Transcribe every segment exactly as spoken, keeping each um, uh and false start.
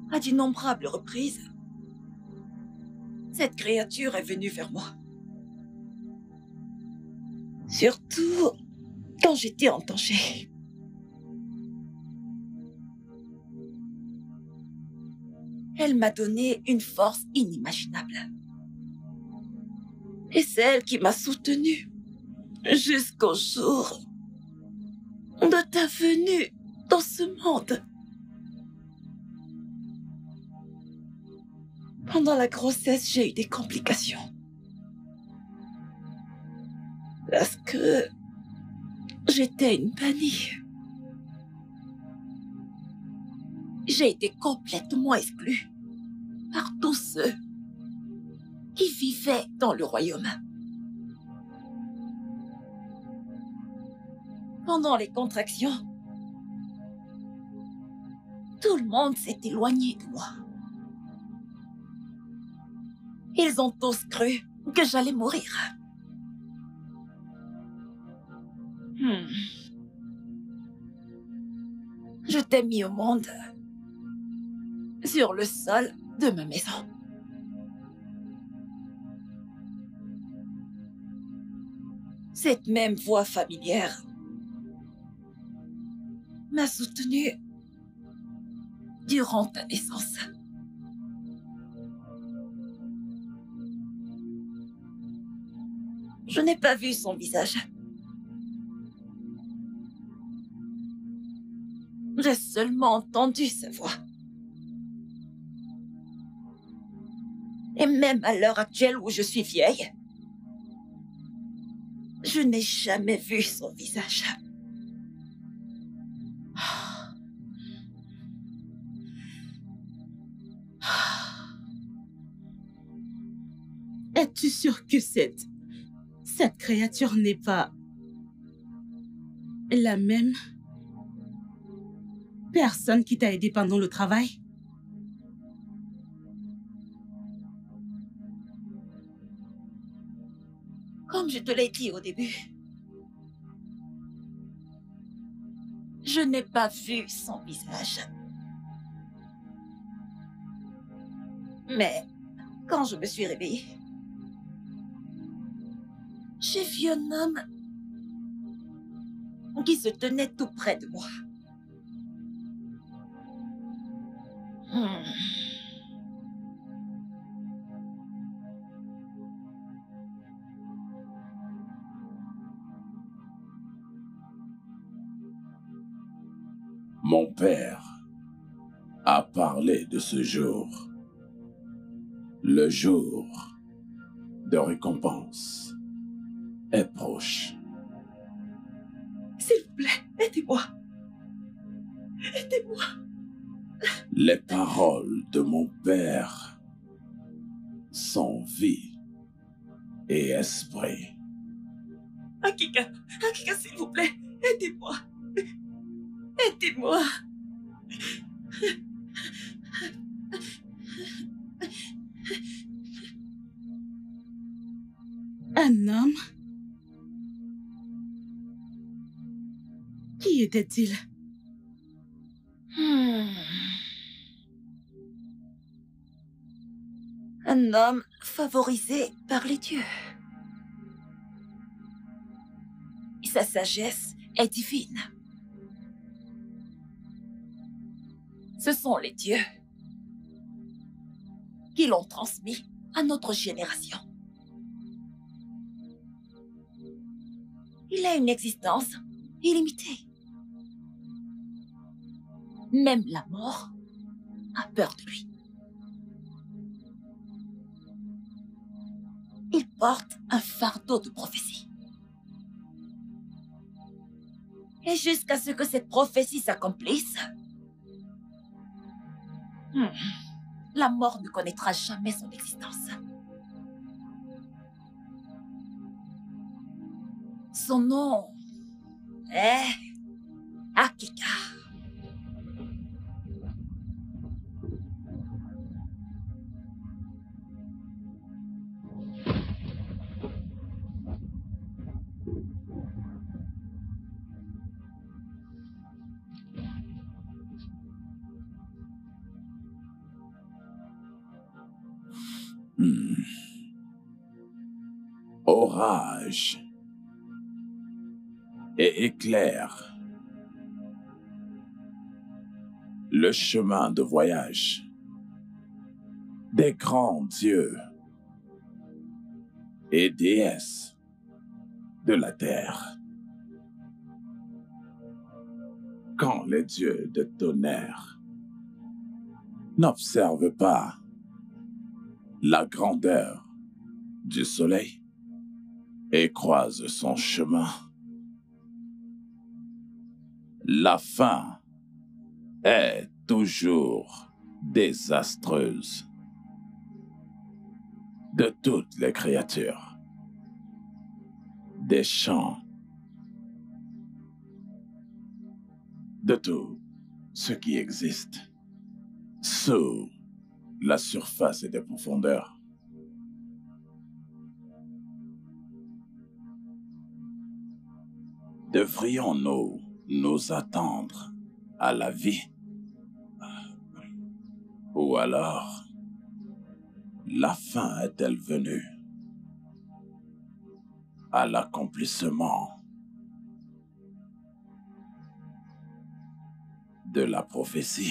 À d'innombrables reprises, cette créature est venue vers moi. Surtout quand j'étais en danger. Elle m'a donné une force inimaginable. Et celle qui m'a soutenue jusqu'au jour de ta venue dans ce monde. Pendant la grossesse, j'ai eu des complications. Parce que j'étais une bannie. J'ai été complètement exclue par tous ceux qui vivaient dans le royaume. Pendant les contractions, tout le monde s'est éloigné de moi. Ils ont tous cru que j'allais mourir. Hmm. Je t'ai mis au monde sur le sol de ma maison. Cette même voix familière m'a soutenue durant ta naissance. Je n'ai pas vu son visage. J'ai seulement entendu sa voix. Et même à l'heure actuelle où je suis vieille, je n'ai jamais vu son visage. Es-tu sûr que cette... cette créature n'est pas... la même personne qui t'a aidé pendant le travail? Comme je te l'ai dit au début, je n'ai pas vu son visage. Mais quand je me suis réveillée, j'ai vu un homme qui se tenait tout près de moi. Hmm. Mon père a parlé de ce jour, le jour de récompense est proche. S'il vous plaît, aidez-moi. Aidez-moi. Les paroles de mon père sont vie et esprit. Akika, Akika, s'il vous plaît, aidez-moi. Aidez-moi. Un homme? Qui était-il? Hmm. Un homme favorisé par les dieux. Sa sagesse est divine. Ce sont les dieux qui l'ont transmis à notre génération. Il a une existence illimitée. Même la mort a peur de lui. Il porte un fardeau de prophétie. Et jusqu'à ce que cette prophétie s'accomplisse, hmm, la mort ne connaîtra jamais son existence. Son nom est Akika. Hmm. Orage et éclair. Le chemin de voyage des grands dieux et déesses de la terre. Quand les dieux de tonnerre n'observent pas la grandeur du soleil et croisent son chemin, la fin est toujours désastreuse de toutes les créatures des champs, de tout ce qui existe sous la surface et des profondeurs. Devrions-nous nous attendre à la vie? Ou alors, la fin est-elle venue à l'accomplissement de la prophétie?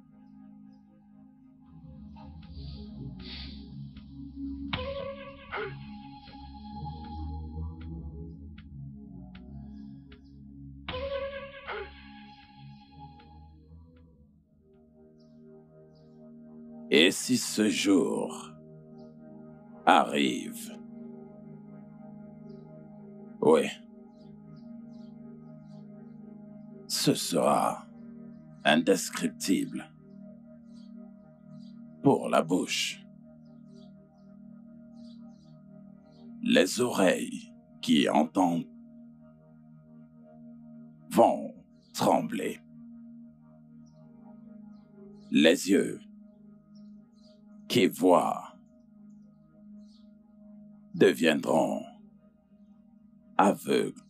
Et si ce jour arrive? Oui, ce sera indescriptible pour la bouche, les oreilles qui entendent vont trembler, les yeux qui voient deviendront aveugles.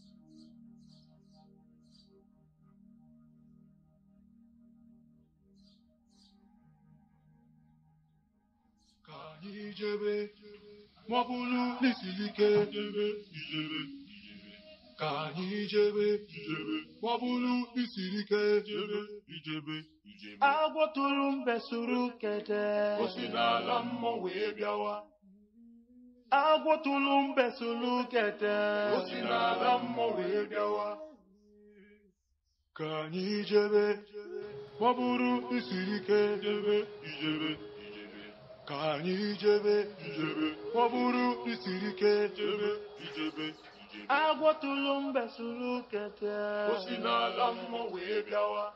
Agwotulumbe surukete osinala mmowe biawa. Agwotulumbe surukete osinala mmowe biawa. Kanyi jebe maburu isirike jebe ijebe ijebe. Kanyi jebe ijebe maburu isirike jebe ijebe ijebe. Agwotulumbe surukete osinala mmowe biawa.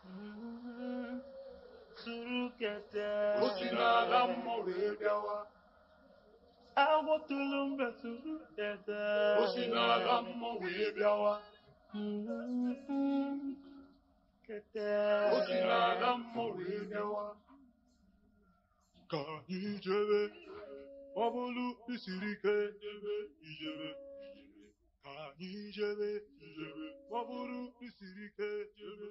Surukete osinala mmowe biawa. Agwotulumbe surukete osinala mmowe biawa. Kete osinala mmowe biawa. Kanyi jebe mabulu isirike jebe ijebe ijebe. Kanyi jebe ijebe mabulu isirike jebe.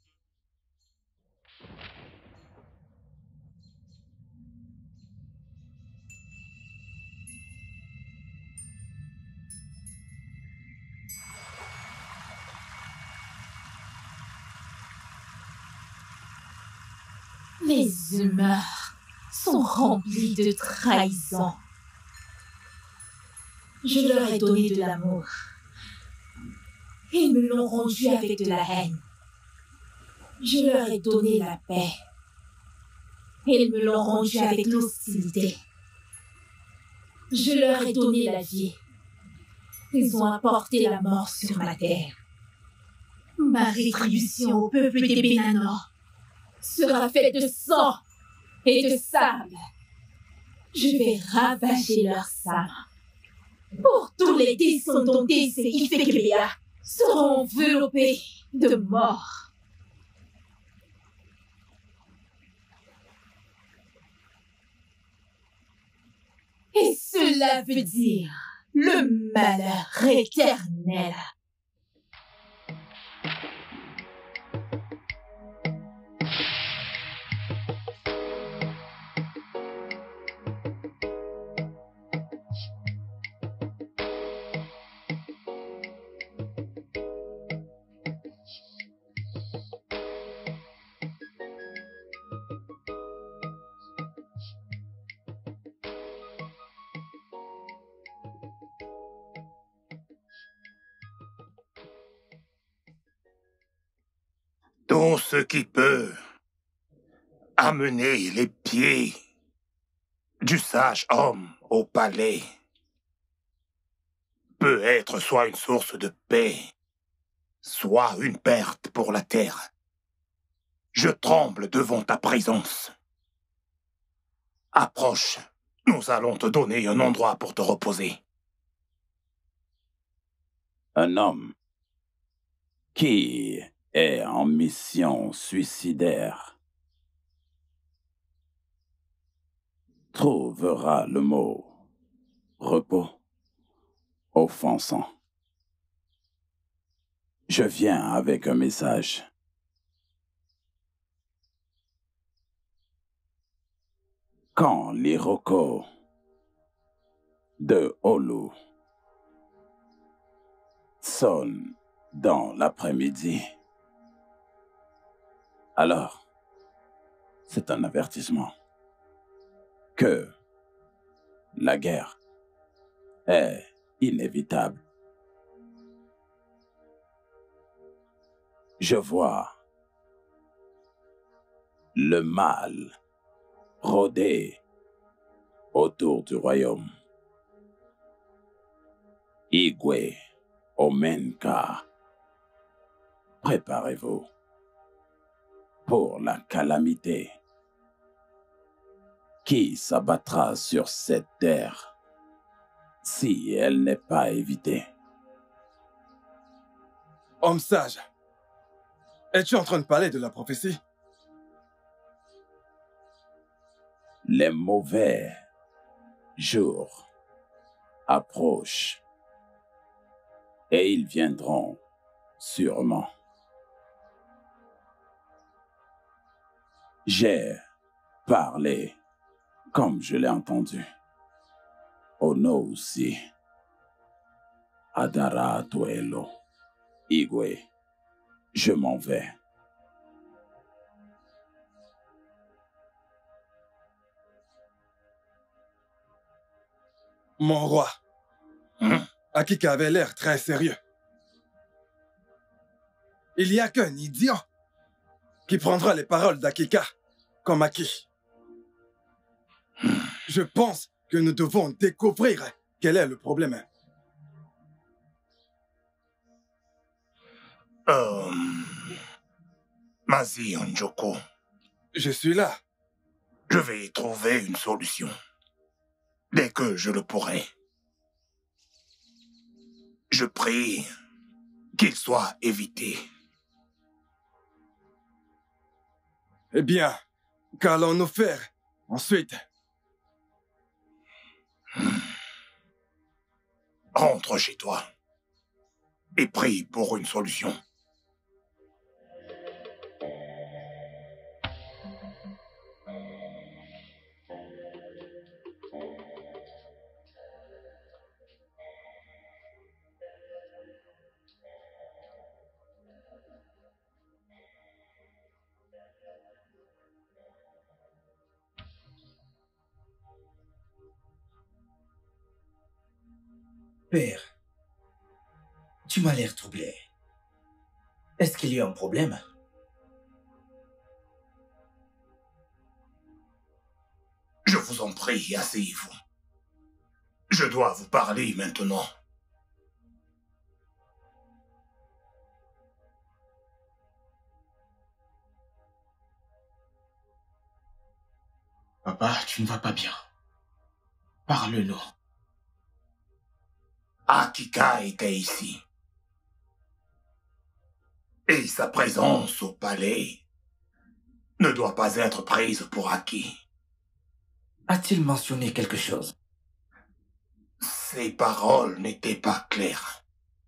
Les humains sont remplis de trahison. Je leur ai donné de l'amour. Ils me l'ont rendu avec de la haine. Je leur ai donné la paix. Ils me l'ont rendu avec l'hostilité. Je leur ai donné la vie. Ils ont apporté la mort sur ma terre. Ma rétribution au peuple des Benano sera faite de sang et de sable. Je vais ravager leur sang. Pour tous les descendants des Ifekebea seront enveloppés de mort. Et cela veut dire le malheur éternel. Tout ce qui peut amener les pieds du sage homme au palais peut être soit une source de paix, soit une perte pour la terre. Je tremble devant ta présence. Approche, nous allons te donner un endroit pour te reposer. Un homme qui est en mission suicidaire trouvera le mot repos offensant. Je viens avec un message. Quand l'Iroko de Olu sonne dans l'après-midi, alors c'est un avertissement que la guerre est inévitable. Je vois le mal rôder autour du royaume. Igwe Omenka, préparez-vous pour la calamité qui s'abattra sur cette terre si elle n'est pas évitée. Homme sage, es-tu en train de parler de la prophétie? Les mauvais jours approchent et ils viendront sûrement. J'ai parlé comme je l'ai entendu. Ono aussi. Adara Tuelo. Igwe. Je m'en vais. Mon roi, Hein? Akika avait l'air très sérieux. Il n'y a qu'un idiot qui prendra les paroles d'Akika comme acquis. Je pense que nous devons découvrir quel est le problème. Euh... Mazi Onjoko, Je suis là. je vais y trouver une solution. Dès que je le pourrai. Je prie qu'il soit évité. Eh bien, qu'allons-nous faire ensuite? Rentre chez toi et prie pour une solution. Père, tu m'as l'air troublé. Est-ce qu'il y a un problème? Je vous en prie, asseyez-vous. Je dois vous parler maintenant. Papa, tu ne vas pas bien. Parle-nous. Akika était ici. Et sa présence au palais ne doit pas être prise pour acquis. A-t-il mentionné quelque chose? Ses paroles n'étaient pas claires.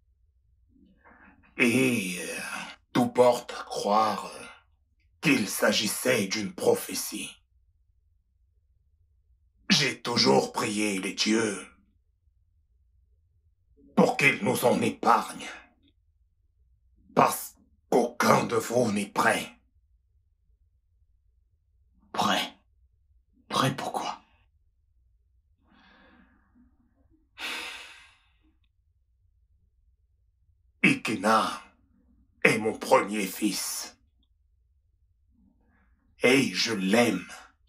Et euh, tout porte à croire euh, qu'il s'agissait d'une prophétie. J'ai toujours prié les dieux pour qu'ils nous en épargnent. Parce qu'aucun de vous n'est prêt. Prêt? Prêt pourquoi? Ikena est mon premier fils. Et je l'aime.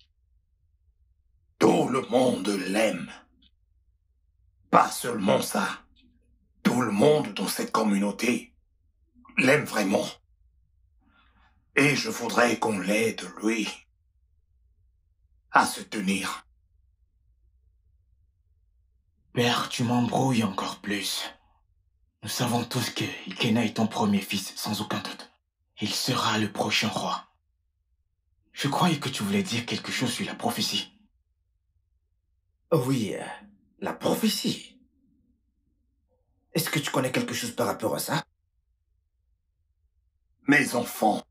Tout le monde l'aime. Pas seulement ça. Tout le monde dans cette communauté l'aime vraiment. Et je voudrais qu'on l'aide, lui, à se tenir. Père, tu m'embrouilles encore plus. Nous savons tous que Ikena est ton premier fils, sans aucun doute. Il sera le prochain roi. Je croyais que tu voulais dire quelque chose sur la prophétie. Oui, euh, la prophétie. Est-ce que tu connais quelque chose par rapport à ça? Mes enfants,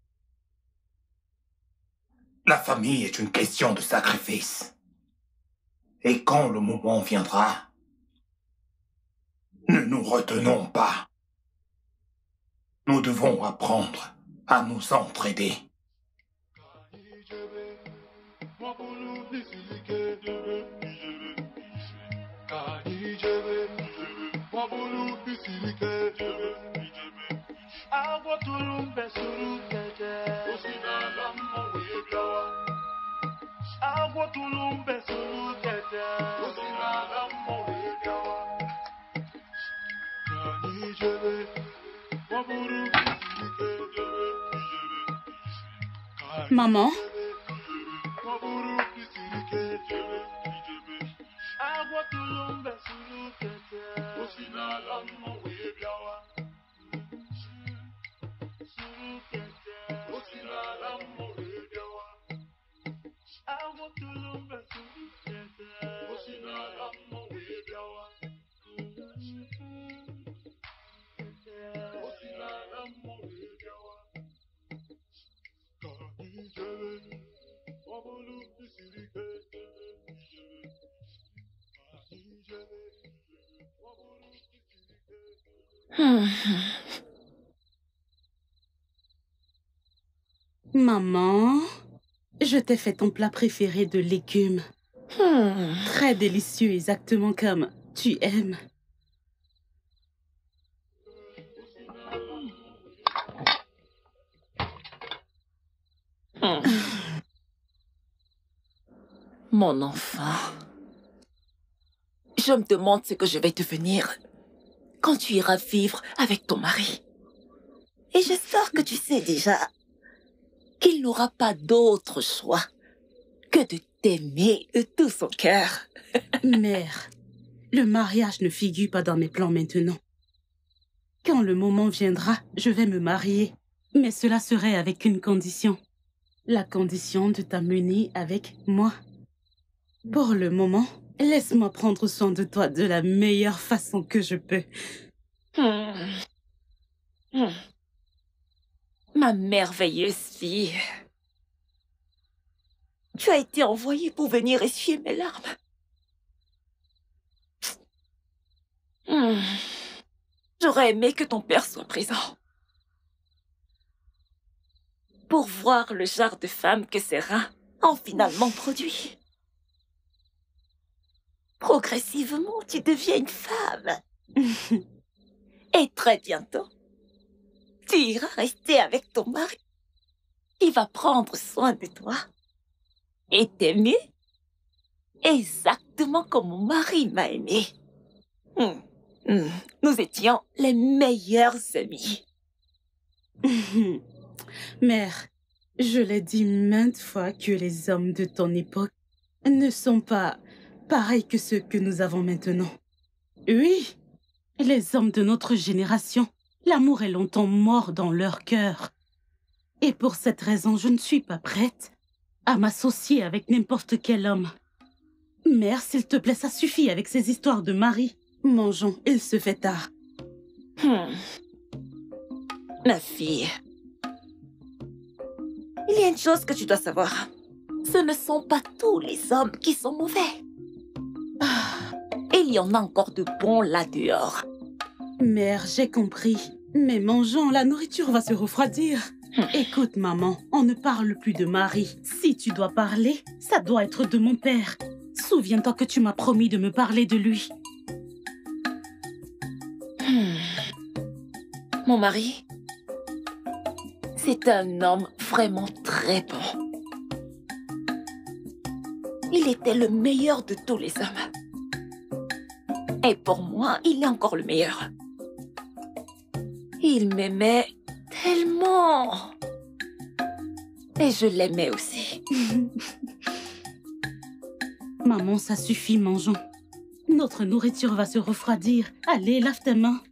la famille est une question de sacrifice. Et quand le moment viendra, ne nous retenons pas. Nous devons apprendre à nous entraider. Maman? Hmm. Maman, je t'ai fait ton plat préféré de légumes. Hmm. Très délicieux, exactement comme tu aimes. Hmm. Mon enfant, je me demande ce que je vais devenir quand tu iras vivre avec ton mari. Et j'espère que tu sais déjà qu'il n'aura pas d'autre choix que de t'aimer de tout son cœur. Mère, le mariage ne figure pas dans mes plans maintenant. Quand le moment viendra, je vais me marier. Mais cela serait avec une condition. La condition de t'amener avec moi. Pour le moment, laisse-moi prendre soin de toi de la meilleure façon que je peux. Hmm. Hmm. Ma merveilleuse fille. Tu as été envoyée pour venir essuyer mes larmes. Hmm. J'aurais aimé que ton père soit présent. Pour voir le genre de femme que ces reins ont finalement produit. Progressivement, tu deviens une femme. Et très bientôt, tu iras rester avec ton mari. Il va prendre soin de toi et t'aimer exactement comme mon mari m'a aimé. Hmm. Hmm. Nous étions les meilleurs amis. Mère, je l'ai dit maintes fois que les hommes de ton époque ne sont pas pareils que ceux que nous avons maintenant. Oui, les hommes de notre génération, l'amour est longtemps mort dans leur cœur. Et pour cette raison, je ne suis pas prête à m'associer avec n'importe quel homme. Mère, s'il te plaît, ça suffit avec ces histoires de mari. Mangeons, il se fait tard. Hmm. Ma fille, il y a une chose que tu dois savoir. Ce ne sont pas tous les hommes qui sont mauvais. Ah, il y en a encore de bons là dehors. Mère, j'ai compris. Mais mangeons, la nourriture va se refroidir. Hmm. Écoute, maman, on ne parle plus de mari. Si tu dois parler, ça doit être de mon père. Souviens-toi que tu m'as promis de me parler de lui. Hmm. Mon mari, c'est un homme vraiment très bon. Il était le meilleur de tous les hommes. Et pour moi, il est encore le meilleur. Il m'aimait tellement. Et je l'aimais aussi. Maman, ça suffit, mangeons. Notre nourriture va se refroidir. Allez, lave tes mains.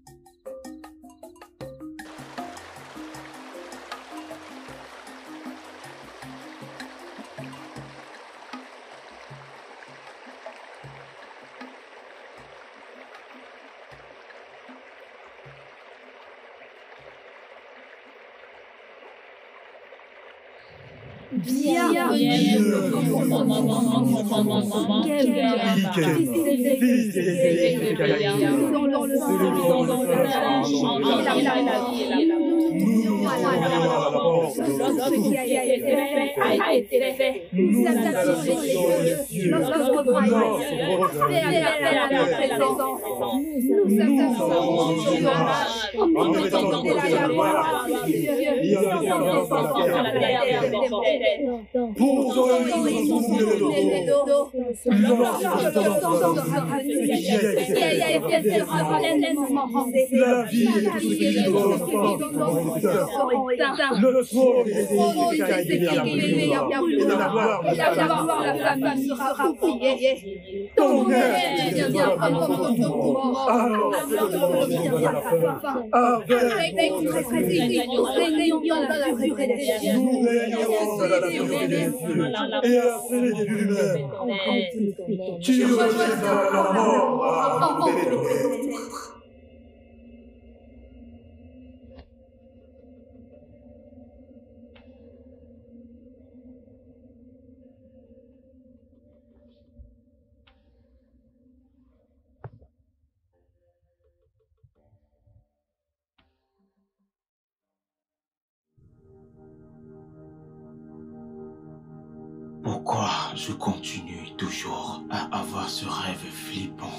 Pourquoi je continue toujours à avoir ce rêve flippant?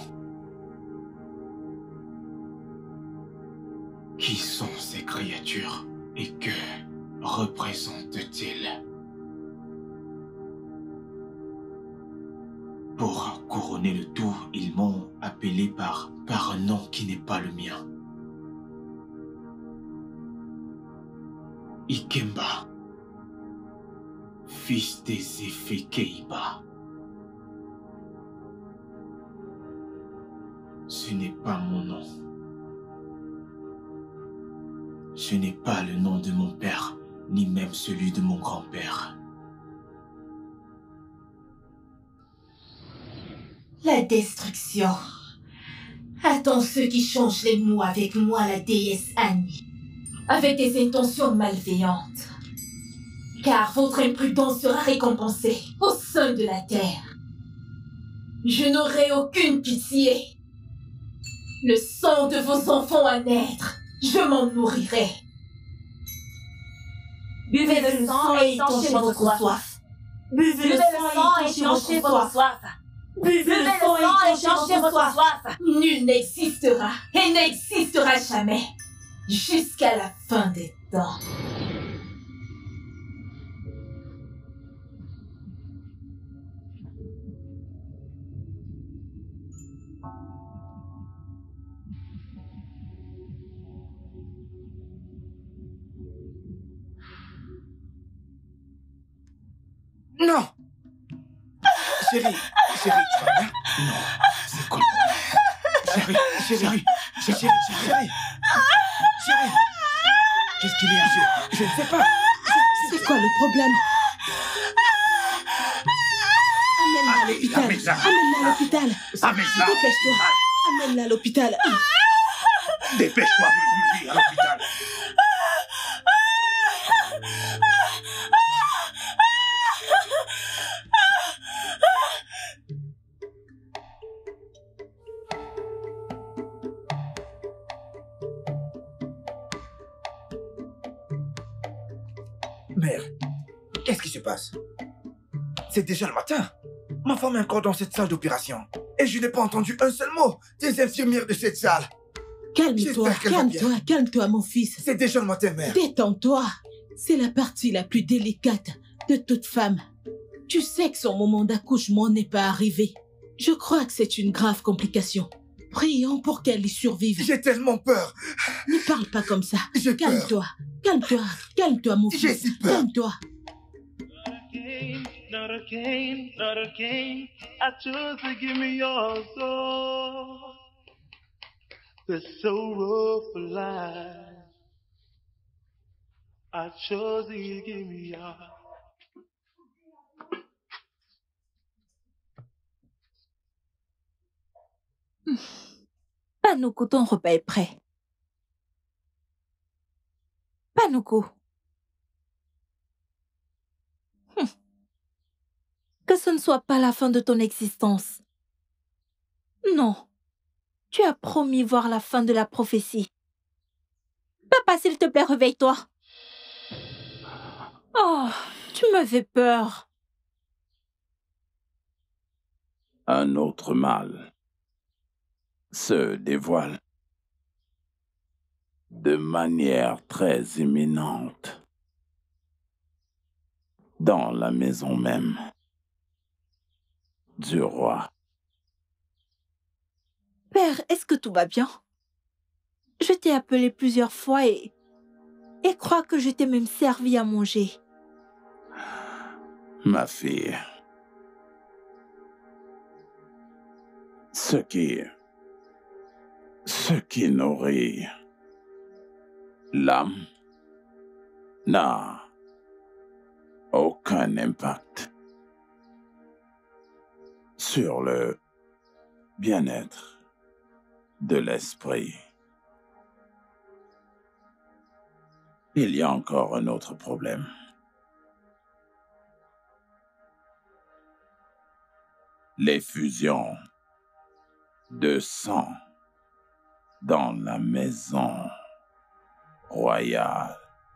Qui sont ces créatures et que représentent-ils? Pour couronner le tout, ils m'ont appelé par, par un nom qui n'est pas le mien. Ikemba. Fils des Efekeiba. Ce n'est pas mon nom. Ce n'est pas le nom de mon père, ni même celui de mon grand-père. La destruction. Attends ceux qui changent les mots avec moi, la déesse Annie, avec des intentions malveillantes. Car votre imprudence sera récompensée au sein de la terre. Je n'aurai aucune pitié. Le sang de vos enfants à naître, je m'en nourrirai. Buvez le sang et étanchez votre soif. Buvez le sang et étanchez votre soif. Buvez le sang et étanchez votre soif. Nul n'existera et n'existera jamais jusqu'à la fin des temps. Non! Chérie, chérie, tu vas bien? Non, c'est quoi le problème? Chérie, chérie, chérie, chérie, chérie, chérie. Qu'est-ce qu'il y a? Je, je ne sais pas. C'est quoi le problème? Amène-la à l'hôpital. Amène-la. Amène-la à l'hôpital. Amène-la. Dépêche-toi. Amène-la à l'hôpital. Dépêche-toi de l'emmener à l'hôpital. Mère, qu'est-ce qui se passe? C'est déjà le matin. Ma femme est encore dans cette salle d'opération. Et je n'ai pas entendu un seul mot des infirmières de cette salle. Calme-toi, J'espère qu'elle va bien. calme-toi, calme-toi, mon fils. C'est déjà le matin, mère. Détends-toi. C'est la partie la plus délicate de toute femme. Tu sais que son moment d'accouchement n'est pas arrivé. Je crois que c'est une grave complication. Prions pour qu'elle y survive. J'ai tellement peur. Ne parle pas comme ça. J'ai peur. Calme-toi. Calme-toi. Calme-toi, mon J'ai fils. si peur. Calme-toi. Not again, not again. I chose to give me your soul. The sorrow for life. I chose to give me your. Panuku, ton repas est prêt. Panuku. Hum. Que ce ne soit pas la fin de ton existence. Non. Tu as promis voir la fin de la prophétie. Papa, s'il te plaît, réveille-toi. Oh, tu me fais peur. Un autre mal se dévoile de manière très imminente dans la maison même du roi. Père, est-ce que tout va bien? Je t'ai appelé plusieurs fois et... et crois que je t'ai même servi à manger. Ma fille, ce qui... ce qui nourrit l'âme n'a aucun impact sur le bien-être de l'esprit. Il y a encore un autre problème. Les fusions de sang dans la maison royale.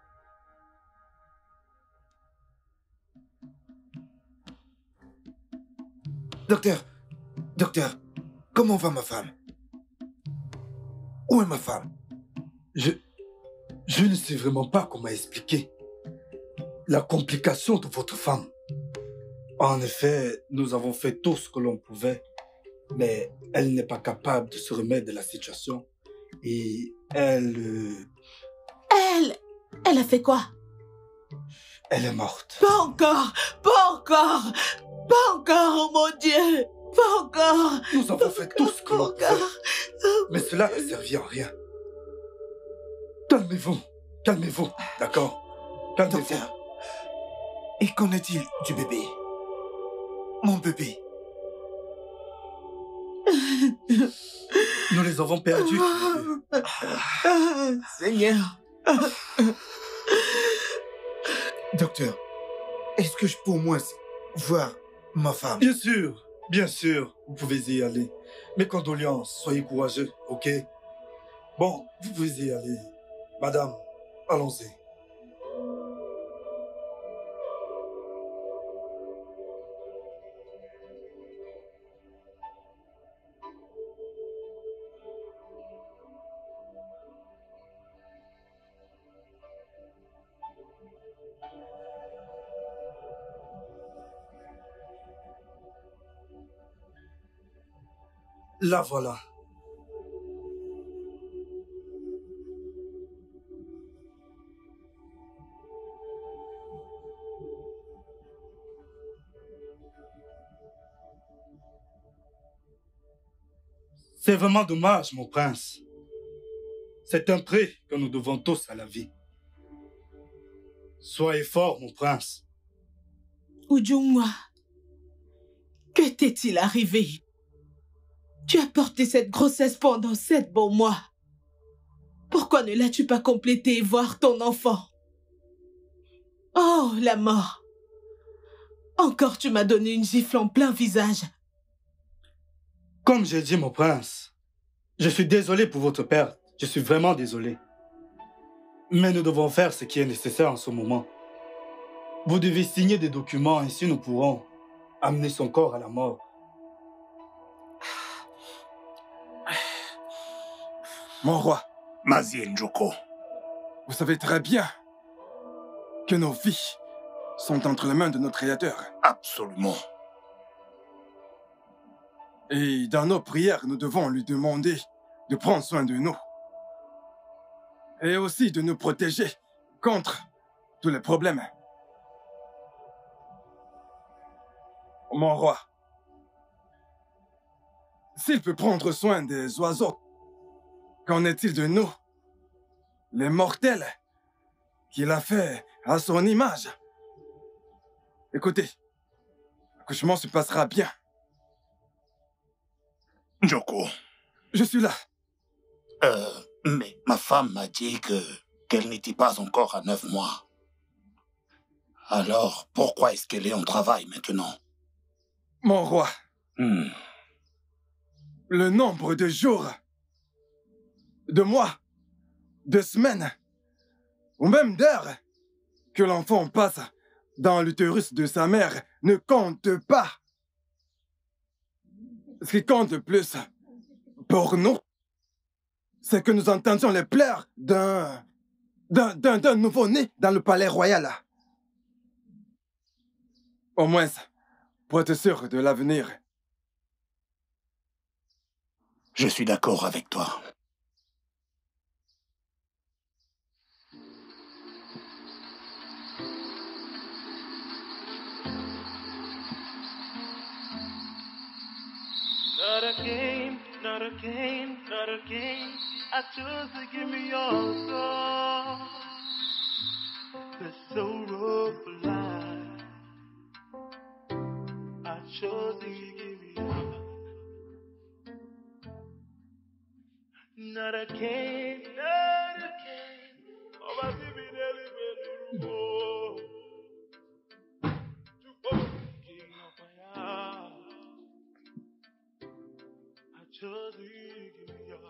Docteur, docteur, comment va ma femme? Où est ma femme? Je... Je ne sais vraiment pas comment expliquer la complication de votre femme. En effet, nous avons fait tout ce que l'on pouvait, mais elle n'est pas capable de se remettre de la situation. Et elle... euh, Elle... Elle a fait quoi? Elle est morte. Pas encore. Pas encore. Pas encore, oh mon Dieu. Pas encore. Nous avons fait tout ce que Pas l'on encore. pouvait, mais cela ne servit à rien. Calmez-vous, calmez-vous, d'accord? Calmez-vous. Docteur, et qu'en est-il du bébé? Mon bébé. Nous les avons perdus. Seigneur. Docteur, est-ce que je peux au moins voir ma femme? Bien sûr, bien sûr, vous pouvez y aller. Mes condoléances, soyez courageux, ok? Bon, vous pouvez y aller. Madame, allons-y. La voilà. C'est vraiment dommage, mon prince. C'est un prix que nous devons tous à la vie. Soyez fort, mon prince. Ujungwa, que t'est-il arrivé? Tu as porté cette grossesse pendant sept bons mois. Pourquoi ne l'as-tu pas complétée et voir ton enfant? Oh, la mort. Encore tu m'as donné une gifle en plein visage. Comme j'ai dit, mon prince, je suis désolé pour votre perte. Je suis vraiment désolé. Mais nous devons faire ce qui est nécessaire en ce moment. Vous devez signer des documents, ainsi nous pourrons amener son corps à la mort. Mon roi, Mazie Njoko, vous savez très bien que nos vies sont entre les mains de notre Créateur. Absolument. Et dans nos prières, nous devons lui demander de prendre soin de nous. Et aussi de nous protéger contre tous les problèmes. Mon roi, s'il peut prendre soin des oiseaux, qu'en est-il de nous, les mortels qu'il a fait à son image? Écoutez, l'accouchement se passera bien. Joko. Je suis là. Euh, mais ma femme m'a dit que qu'elle n'était pas encore à neuf mois. Alors, pourquoi est-ce qu'elle est en travail maintenant? Mon roi, hmm. le nombre de jours, de mois, de semaines, ou même d'heures que l'enfant passe dans l'utérus de sa mère ne compte pas. Ce qui compte le plus pour nous, c'est que nous entendions les pleurs d'un d'un d'un d'un nouveau-né dans le palais royal. Au moins, pour être sûr de l'avenir. Je suis d'accord avec toi. Not a game, not a game, not a game. I chose to give me your soul. It's so rough for life. I chose to give me your. Not a game, not a game. Oh, my baby, nearly been oh. To fall king of my heart. I chose to give me your.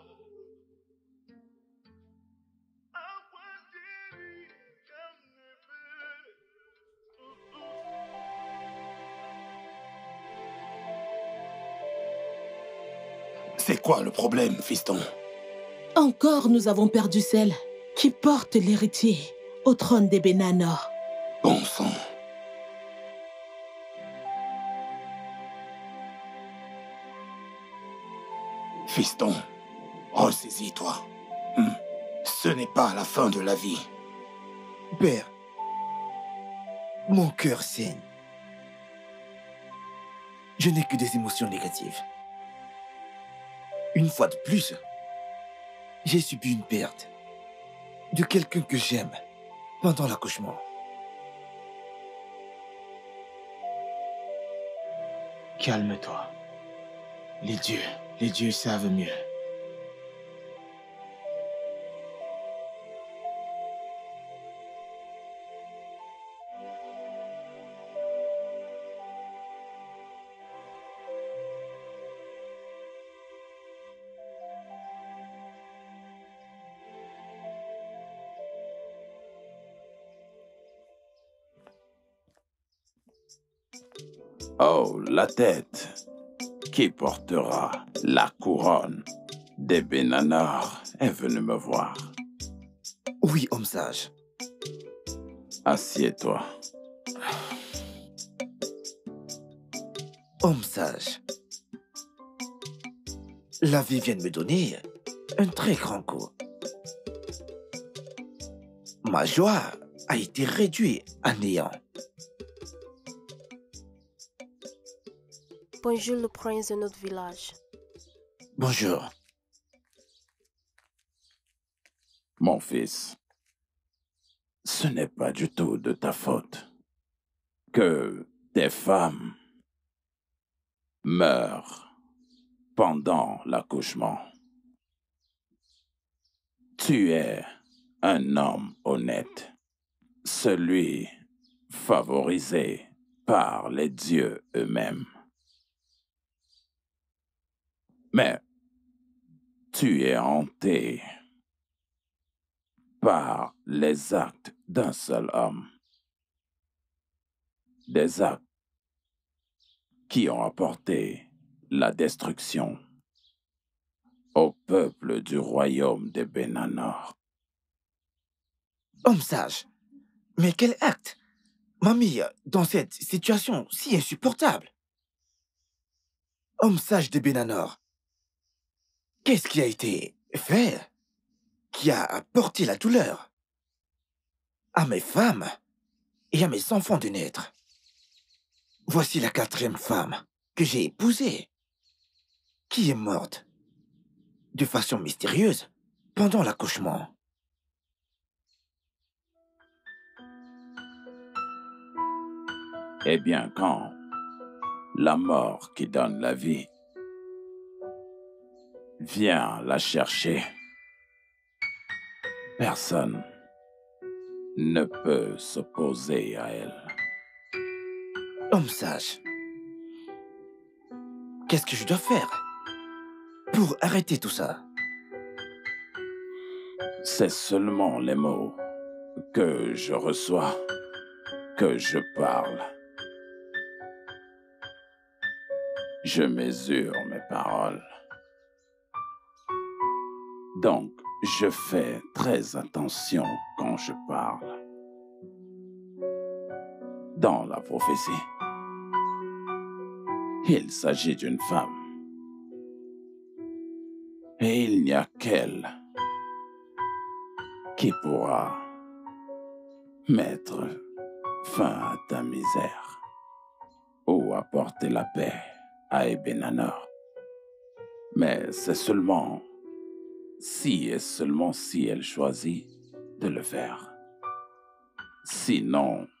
C'est quoi le problème, fiston? Encore nous avons perdu celle qui porte l'héritier au trône des Benanor. Bon sang. Fiston, ressaisis-toi. Hmm. Ce n'est pas la fin de la vie. Père, mon cœur saigne. Je n'ai que des émotions négatives. Une fois de plus, j'ai subi une perte de quelqu'un que j'aime pendant l'accouchement. Calme-toi. Les dieux, les dieux savent mieux. Oh, la tête. Qui portera la couronne des Benanor est venu me voir. Oui, homme sage. Assieds-toi. Homme sage. La vie vient de me donner un très grand coup. Ma joie a été réduite à néant. Bonjour le prince de notre village. Bonjour. Mon fils, ce n'est pas du tout de ta faute que des femmes meurent pendant l'accouchement. Tu es un homme honnête, celui favorisé par les dieux eux-mêmes. Mais tu es hanté par les actes d'un seul homme. Des actes qui ont apporté la destruction au peuple du royaume des Benanor. Homme sage, mais quel acte? Mamie, dans cette situation si insupportable, homme sage de Benanor, qu'est-ce qui a été fait qui a apporté la douleur à mes femmes et à mes enfants de naître? Voici la quatrième femme que j'ai épousée, qui est morte de façon mystérieuse pendant l'accouchement. Eh bien, quand la mort qui donne la vie vient la chercher, personne ne peut s'opposer à elle. Homme sage, qu'est-ce que je dois faire pour arrêter tout ça? C'est seulement les mots que je reçois que je parle. Je mesure mes paroles. Donc, je fais très attention quand je parle. Dans la prophétie, il s'agit d'une femme. Et il n'y a qu'elle qui pourra mettre fin à ta misère ou apporter la paix à Benanor. Mais c'est seulement si et seulement si elle choisit de le faire. Sinon,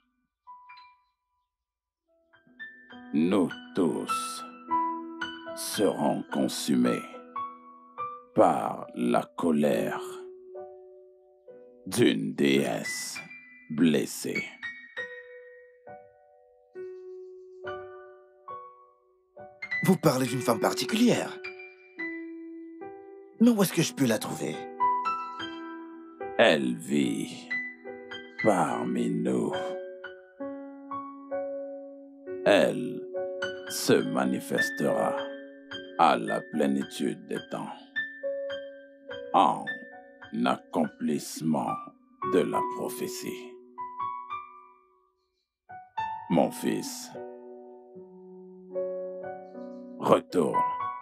nous tous serons consumés par la colère d'une déesse blessée. Vous parlez d'une femme particulière. Mais où est-ce que je peux la trouver? Elle vit parmi nous. Elle se manifestera à la plénitude des temps, en accomplissement de la prophétie. Mon fils, retourne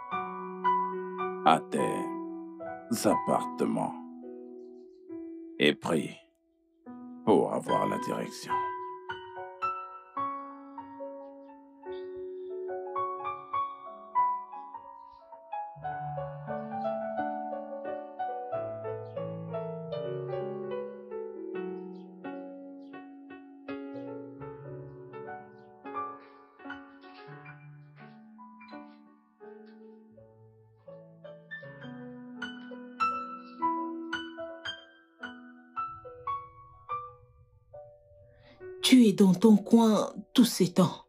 à tes appartements et prie pour avoir la direction. Tu es dans ton coin tous ces temps.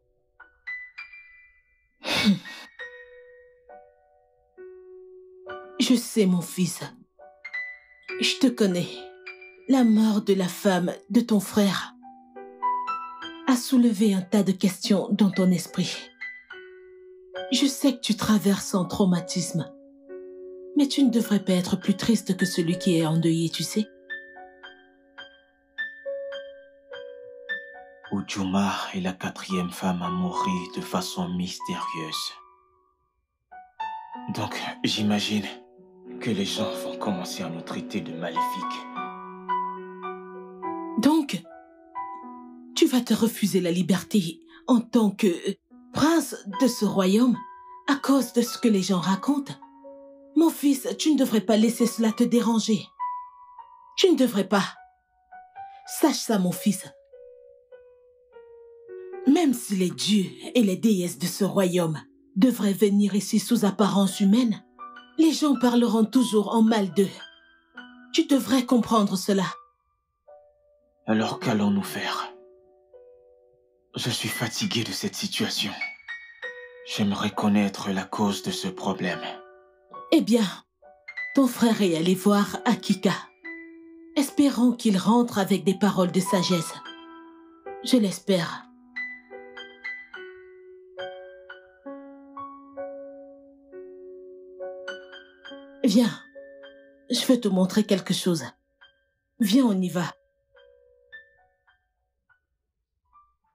Je sais, mon fils. Je te connais. La mort de la femme de ton frère a soulevé un tas de questions dans ton esprit. Je sais que tu traverses un traumatisme. Mais tu ne devrais pas être plus triste que celui qui est endeuillé, tu sais. Ujuma est la quatrième femme à mourir de façon mystérieuse. Donc, j'imagine que les gens vont commencer à nous traiter de maléfiques. Donc, tu vas te refuser la liberté en tant que prince de ce royaume à cause de ce que les gens racontent? Mon fils, tu ne devrais pas laisser cela te déranger. Tu ne devrais pas. Sache ça, mon fils. Même si les dieux et les déesses de ce royaume devraient venir ici sous apparence humaine, les gens parleront toujours en mal d'eux. Tu devrais comprendre cela. Alors qu'allons-nous faire? Je suis fatigué de cette situation. J'aimerais connaître la cause de ce problème. Eh bien, ton frère est allé voir Akika. Espérons qu'il rentre avec des paroles de sagesse. Je l'espère. Viens, je veux te montrer quelque chose. Viens, on y va.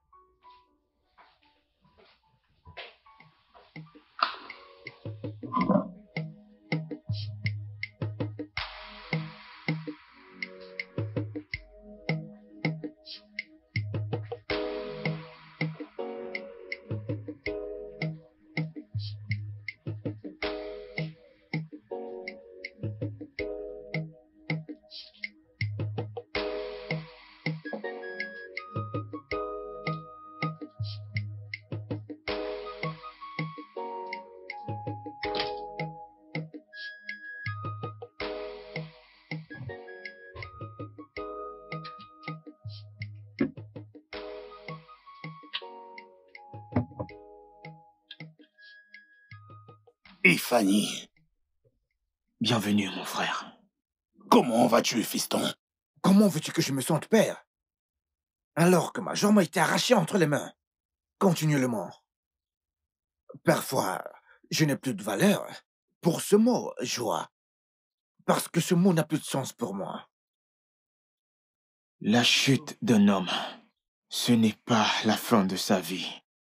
Et Fanny. Bienvenue, mon frère. Comment vas-tu, fiston? Comment veux-tu que je me sente, père? Alors que ma jambe m'a été arrachée entre les mains, continuellement. Parfois, je n'ai plus de valeur pour ce mot, joie. Parce que ce mot n'a plus de sens pour moi. La chute d'un homme, ce n'est pas la fin de sa vie.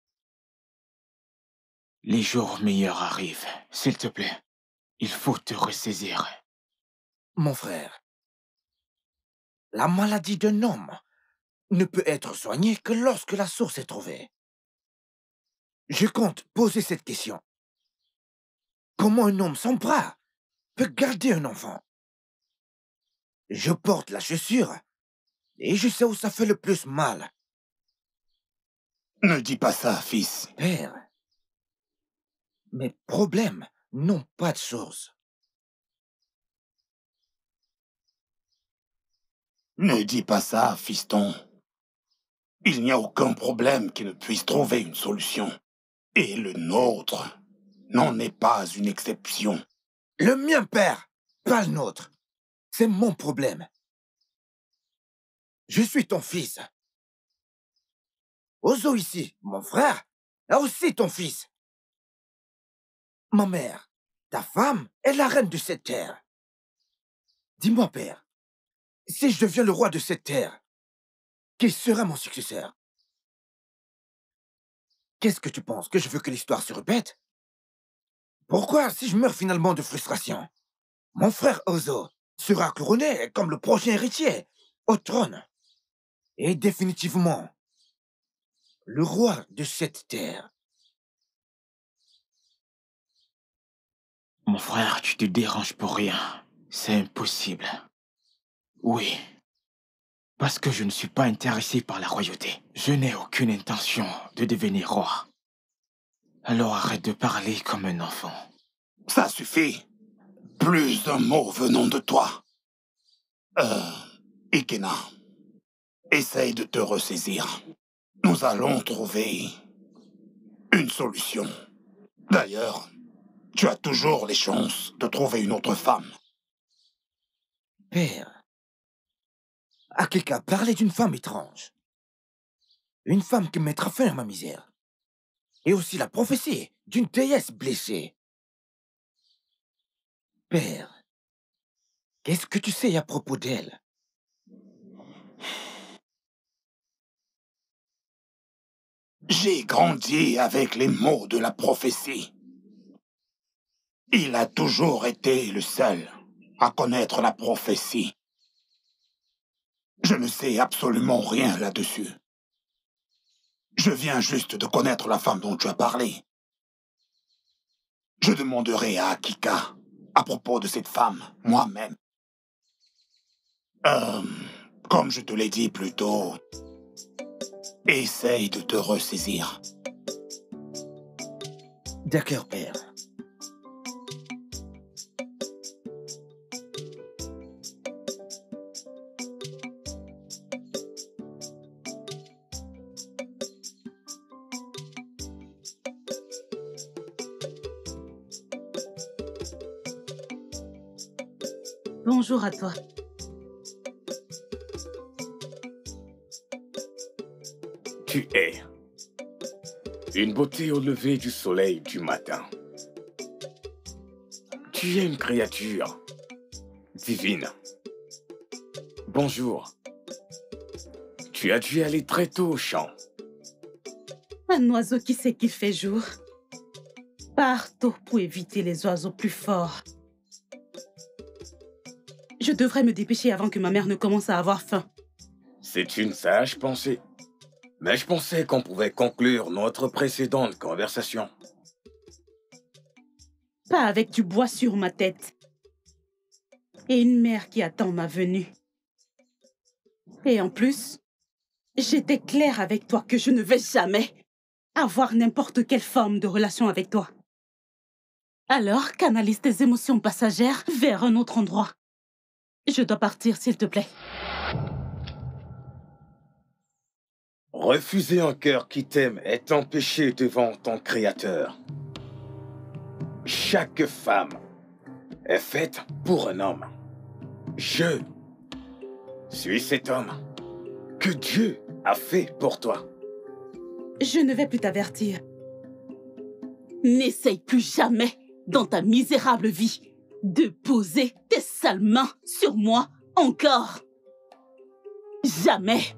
Les jours meilleurs arrivent. S'il te plaît, il faut te ressaisir. Mon frère, la maladie d'un homme ne peut être soignée que lorsque la source est trouvée. Je compte poser cette question. Comment un homme sans bras peut garder un enfant? Je porte la chaussure et je sais où ça fait le plus mal. Ne dis pas ça, fils. Père, mes problèmes n'ont pas de source. Ne dis pas ça, fiston. Il n'y a aucun problème qui ne puisse trouver une solution. Et le nôtre n'en est pas une exception. Le mien, père, pas le nôtre. C'est mon problème. Je suis ton fils. Ozo ici, mon frère, est aussi ton fils. Ma mère, ta femme, est la reine de cette terre. Dis-moi, père, si je deviens le roi de cette terre, qui sera mon successeur? Qu'est-ce que tu penses? Que je veux que l'histoire se répète? Pourquoi, si je meurs finalement de frustration, mon frère Ozo sera couronné comme le prochain héritier au trône et définitivement le roi de cette terre? Mon frère, tu te déranges pour rien. C'est impossible. Oui. Parce que je ne suis pas intéressé par la royauté. Je n'ai aucune intention de devenir roi. Alors arrête de parler comme un enfant. Ça suffit. Plus d'un mot venant de toi. Euh, Ikena, essaye de te ressaisir. Nous allons trouver une solution. D'ailleurs, tu as toujours les chances de trouver une autre femme. Père, Akika parlait d'une femme étrange. Une femme qui mettra fin à ma misère. Et aussi la prophétie d'une déesse blessée. Père, qu'est-ce que tu sais à propos d'elle? J'ai grandi avec les mots de la prophétie. Il a toujours été le seul à connaître la prophétie. Je ne sais absolument rien là-dessus. Je viens juste de connaître la femme dont tu as parlé. Je demanderai à Akika à propos de cette femme, moi-même. Euh, comme je te l'ai dit plus tôt, essaye de te ressaisir. D'accord, père. Bonjour à toi. Tu es une beauté au lever du soleil du matin. Tu es une créature divine. Bonjour. Tu as dû aller très tôt au champ. Un oiseau qui sait qu'il fait jour. Partout pour éviter les oiseaux plus forts. Je devrais me dépêcher avant que ma mère ne commence à avoir faim. C'est une sage pensée. Mais je pensais qu'on pouvait conclure notre précédente conversation. Pas avec du bois sur ma tête. Et une mère qui attend ma venue. Et en plus, j'étais claire avec toi que je ne vais jamais avoir n'importe quelle forme de relation avec toi. Alors, canalise tes émotions passagères vers un autre endroit. Je dois partir, s'il te plaît. Refuser un cœur qui t'aime est un péché devant ton Créateur. Chaque femme est faite pour un homme. Je suis cet homme que Dieu a fait pour toi. Je ne vais plus t'avertir. N'essaye plus jamais, dans ta misérable vie, de poser tes sales mains sur moi encore. Jamais.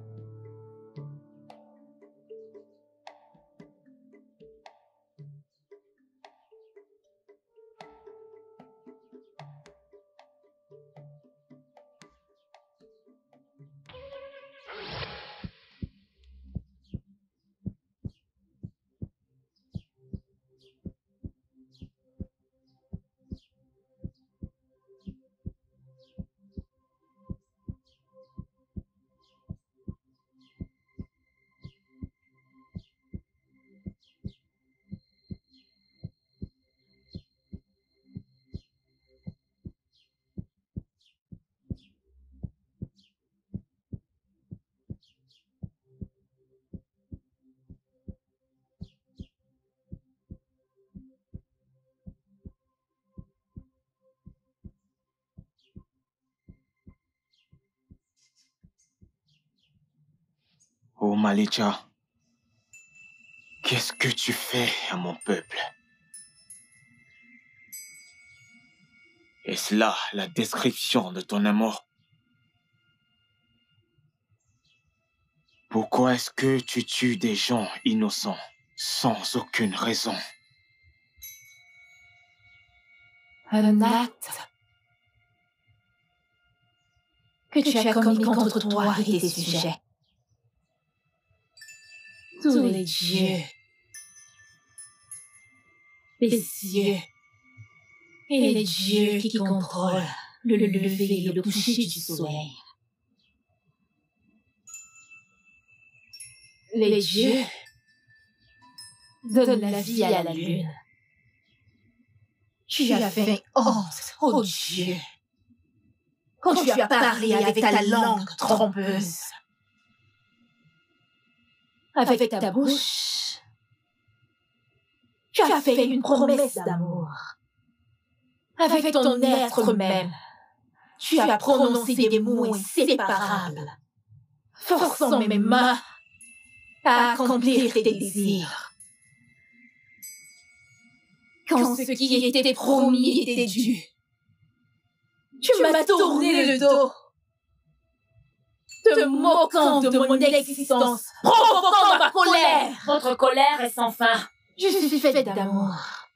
Oh Malicha, qu'est-ce que tu fais à mon peuple? Est-ce là la description de ton amour? Pourquoi est-ce que tu tues des gens innocents sans aucune raison? Un acte que tu as commis contre toi et tes sujets. Tous les dieux, les cieux et les dieux qui contrôlent le lever et le coucher du soleil. Les dieux donnent la vie à la lune. Tu as fait honte aux dieux quand tu as parlé avec ta langue trompeuse. Avec ta bouche, tu as fait une promesse d'amour. Avec ton être même, tu as prononcé des mots inséparables, forçant mes mains à accomplir tes désirs. Quand ce qui était promis était dû, tu m'as tourné le dos, te moquant de mon existence, provoquant ma colère. Votre colère est sans fin. Je suis faite d'amour.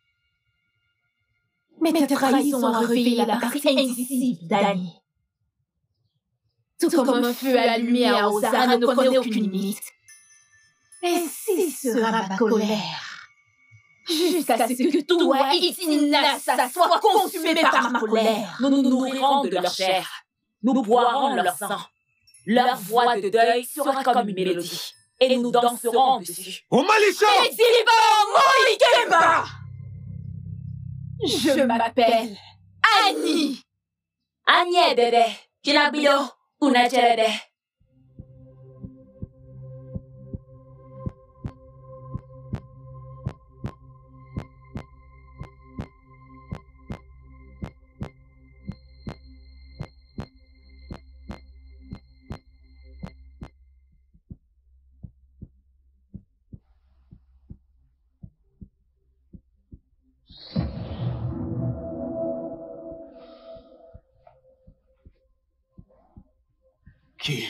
Mais ta trahison a révélé la partie indicible d'Annie. Tout comme un feu allumé à Ozara ne connaît aucune limite. Ainsi sera ma colère. Jusqu'à ce que toi et Tinasa soient consumés par ma colère. Nous nous nourrirons de leur chair. Nous boirons leur sang. Leur voix de deuil sera comme une mélodie. Et nous danserons dessus. Oh Malicha! Molikemba! Je m'appelle Annie. Annie Dede. Kinabilo. Unacherede. Qui?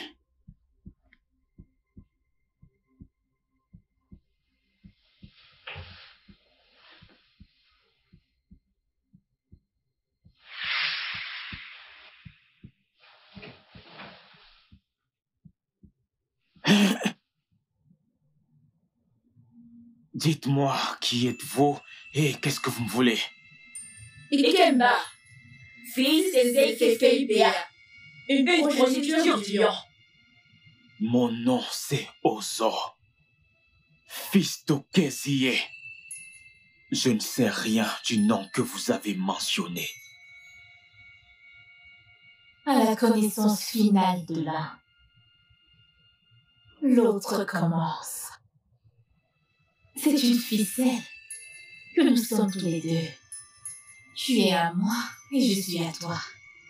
Dites-moi qui êtes-vous et qu'est-ce que vous me voulez? Ikemba, fils de Zekefeibea, une progéniture du lion. Mon nom c'est Ozo, fils d'Okezie. Je ne sais rien du nom que vous avez mentionné. À la connaissance finale de l'un, l'autre commence. C'est une ficelle que nous sommes tous les deux. Tu es à moi et je suis à toi.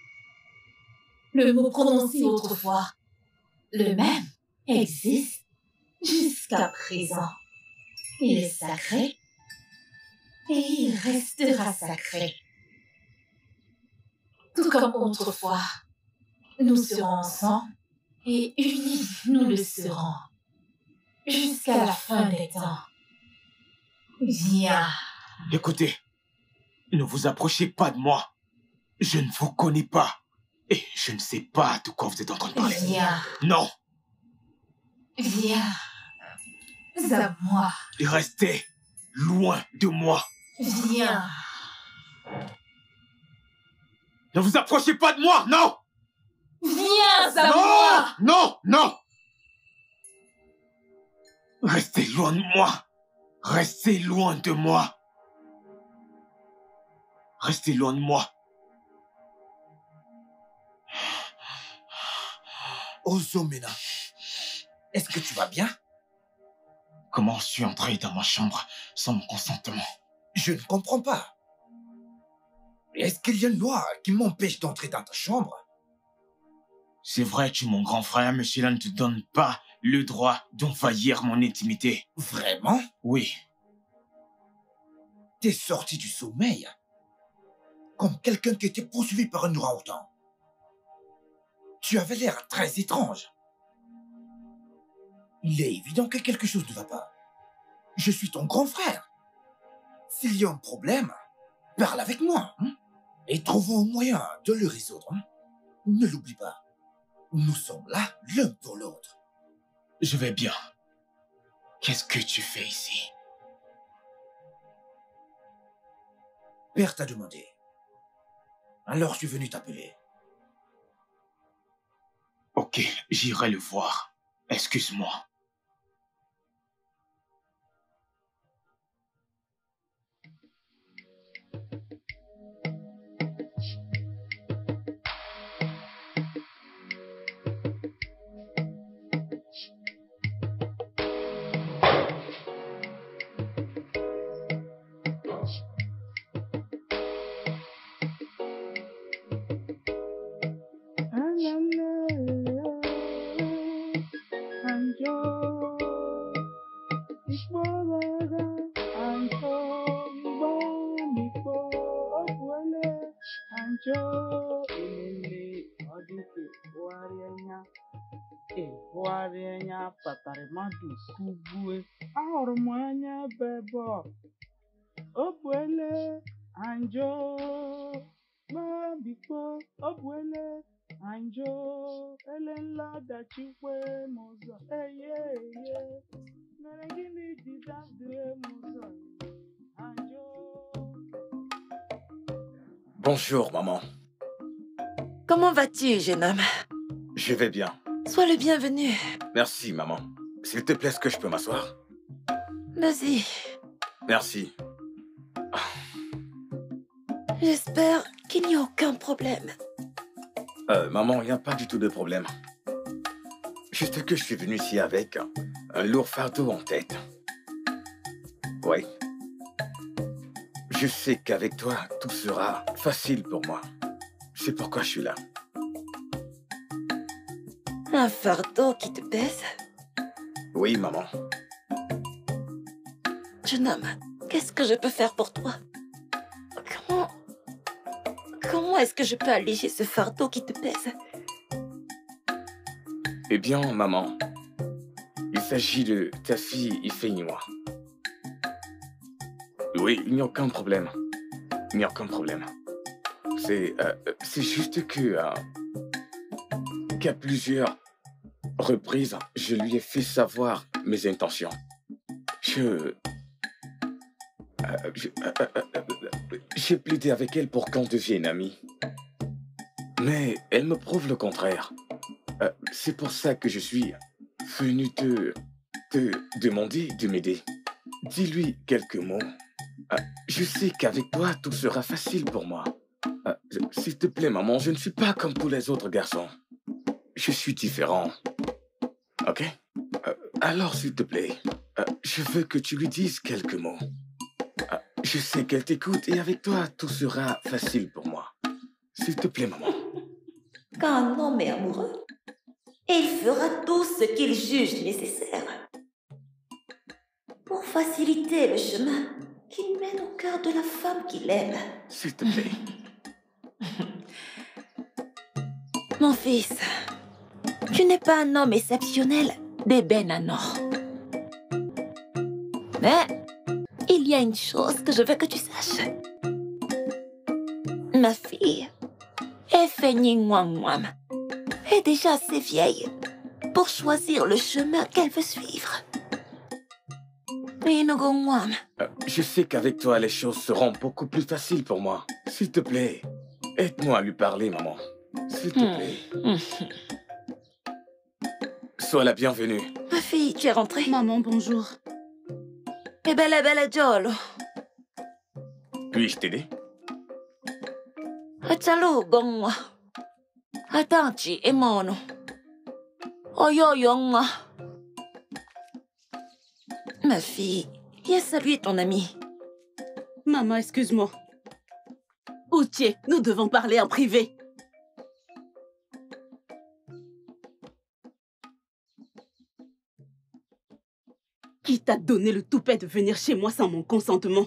Le mot prononcé autrefois, le même, existe jusqu'à présent. Il est sacré et il restera sacré. Tout comme autrefois, nous serons ensemble et unis nous le serons jusqu'à la fin des temps. Viens. Écoutez, ne vous approchez pas de moi. Je ne vous connais pas. Et je ne sais pas de quoi vous êtes en train de parler. Viens. Non. Viens. À moi. Restez loin de moi. Viens. Ne vous approchez pas de moi, non. Viens à non moi. Non, non. Restez loin de moi. Restez loin de moi. Restez loin de moi. Ozomena, est-ce que tu vas bien? Comment suis-je entré dans ma chambre sans mon consentement? Je ne comprends pas. Est-ce qu'il y a une loi qui m'empêche d'entrer dans ta chambre? C'est vrai, tu es mon grand frère, mais cela ne te donne pas le droit d'envahir mon intimité. Vraiment? Oui. T'es sorti du sommeil comme quelqu'un qui était poursuivi par un orang-outan. Tu avais l'air très étrange. Il est évident que quelque chose ne va pas. Je suis ton grand frère. S'il y a un problème, parle avec moi, hein, et trouvons un moyen de le résoudre. Hein. Ne l'oublie pas. Nous sommes là l'un pour l'autre. Je vais bien. Qu'est-ce que tu fais ici? Père t'a demandé. Alors je suis venu t'appeler. Ok, j'irai le voir. Excuse-moi. Madu kubue ahormanya bebo obwele anjo mabiko obwele anjo elenla dachikwe mozo eye eye merengini didadre mozo anjo. Bonjour maman. Comment vas-tu, jeune homme? Je vais bien. Sois le bienvenu. Merci maman. S'il te plaît, est-ce que je peux m'asseoir? Vas-y. Merci. J'espère qu'il n'y a aucun problème. Euh, maman, il n'y a pas du tout de problème. Juste que je suis venu ici avec un, un lourd fardeau en tête. Oui. Je sais qu'avec toi, tout sera facile pour moi. C'est pourquoi je suis là. Un fardeau qui te pèse? Oui, maman. Jeune homme, qu'est-ce que je peux faire pour toi? Comment... Comment est-ce que je peux alléger ce fardeau qui te pèse? Eh bien, maman, il s'agit de ta fille Ifenywa. Oui, il n'y a aucun problème. Il n'y a aucun problème. C'est euh, c'est juste que... Euh, qu'à plusieurs reprises, je lui ai fait savoir mes intentions. Je... Euh, je- euh, euh, euh, J'ai plaidé avec elle pour qu'on devienne amis. Mais elle me prouve le contraire. Euh, C'est pour ça que je suis venu te, te demander de m'aider. Dis-lui quelques mots. Euh, Je sais qu'avec toi, tout sera facile pour moi. Euh, je- S'il te plaît, maman, je ne suis pas comme tous les autres garçons. Je suis différent. Ok? Euh, Alors, s'il te plaît, euh, je veux que tu lui dises quelques mots. Euh, Je sais qu'elle t'écoute et avec toi, tout sera facile pour moi. S'il te plaît, maman. Quand un homme est amoureux, il fera tout ce qu'il juge nécessaire pour faciliter le chemin qui mène au cœur de la femme qu'il aime. S'il te plaît. Mon fils, tu n'es pas un homme exceptionnel d'ébène à or. Mais il y a une chose que je veux que tu saches. Ma fille, Efeni Nwam est déjà assez vieille pour choisir le chemin qu'elle veut suivre. Inogo Nwam, Euh, Je sais qu'avec toi, les choses seront beaucoup plus faciles pour moi. S'il te plaît, aide-moi à lui parler, maman. S'il te plaît. Sois la bienvenue. ma fille, tu es rentrée. Maman, bonjour. Et belle belle Jolo. Puis-je t'aider? Achalo gongwa. Atanchi emono. Oyo yongwa. Ma fille, viens saluer ton ami. Maman, excuse-moi. Outier, nous devons parler en privé. Qui t'a donné le toupet de venir chez moi sans mon consentement?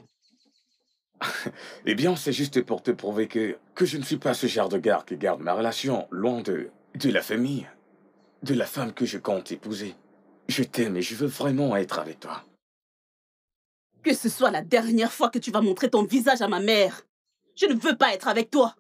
Eh bien, c'est juste pour te prouver que, que je ne suis pas ce genre de gars qui garde ma relation loin de, de la famille, de la femme que je compte épouser. Je t'aime et je veux vraiment être avec toi. Que ce soit la dernière fois que tu vas montrer ton visage à ma mère. Je ne veux pas être avec toi.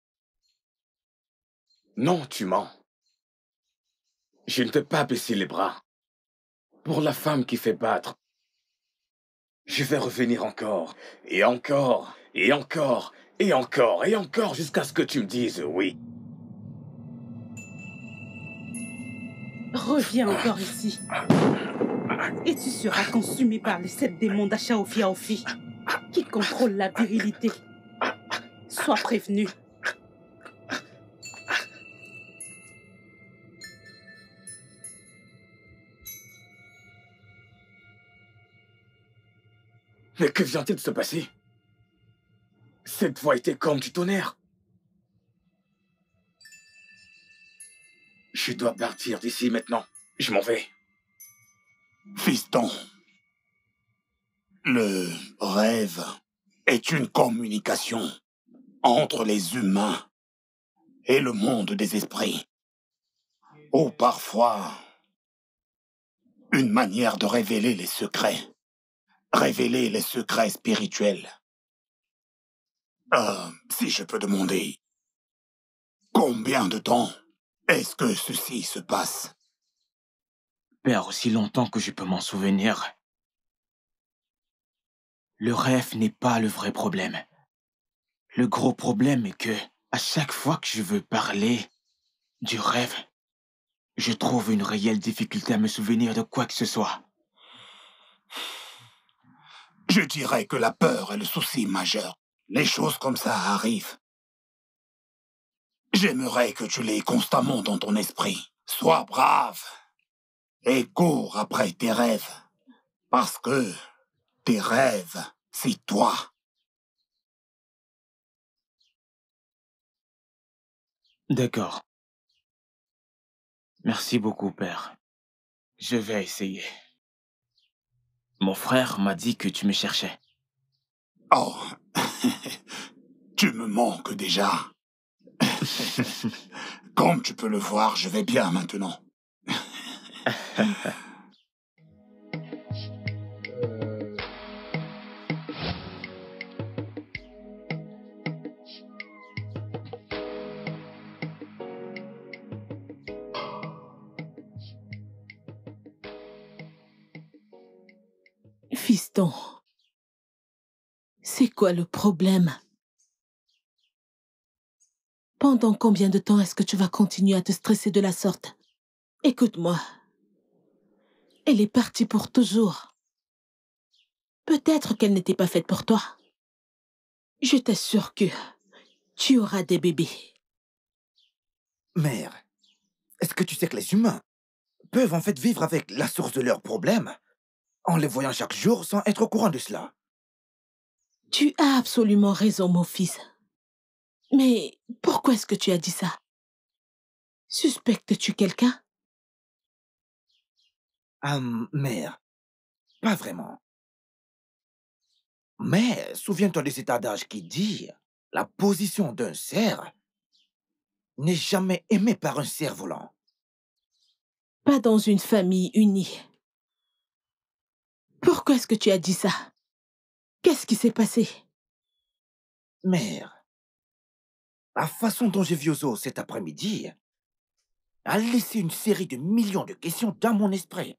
Non, tu mens. Je ne peux pas baisser les bras. Pour la femme qui fait battre, je vais revenir encore, et encore, et encore, et encore, et encore, jusqu'à ce que tu me dises oui. Reviens encore ici. Et tu seras consumé par les sept démons d'Achaofi Aofi qui contrôlent la virilité. Sois prévenu. Mais que vient-il de se passer? Cette voix était comme du tonnerre. Je dois partir d'ici maintenant. Je m'en vais. Fiston, le rêve est une communication entre les humains et le monde des esprits. Ou parfois, une manière de révéler les secrets. Révéler les secrets spirituels. Euh, si je peux demander, combien de temps est-ce que ceci se passe? Père, aussi longtemps que je peux m'en souvenir. Le rêve n'est pas le vrai problème. Le gros problème est que, à chaque fois que je veux parler du rêve, je trouve une réelle difficulté à me souvenir de quoi que ce soit. Je dirais que la peur est le souci majeur. Les choses comme ça arrivent. J'aimerais que tu l'aies constamment dans ton esprit. Sois brave et cours après tes rêves. Parce que tes rêves, c'est toi. D'accord. Merci beaucoup, Père. Je vais essayer. Mon frère m'a dit que tu me cherchais. Oh, tu me manques déjà. Comme tu peux le voir, je vais bien maintenant. Fiston, C'est quoi le problème? Pendant combien de temps est-ce que tu vas continuer à te stresser de la sorte? Écoute-moi. Elle est partie pour toujours. Peut-être qu'elle n'était pas faite pour toi. Je t'assure que tu auras des bébés. Mère, est-ce que tu sais que les humains peuvent en fait vivre avec la source de leurs problèmes en les voyant chaque jour sans être au courant de cela? Tu as absolument raison, mon fils. Mais pourquoi est-ce que tu as dit ça? Suspectes-tu quelqu'un? Hum, mère, pas vraiment. Mais souviens-toi de cet adage qui dit « La position d'un cerf n'est jamais aimée par un cerf-volant. » Pas dans une famille unie. Pourquoi est-ce que tu as dit ça? Qu'est-ce qui s'est passé? Mère, la façon dont j'ai vu Ozo cet après-midi a laissé une série de millions de questions dans mon esprit.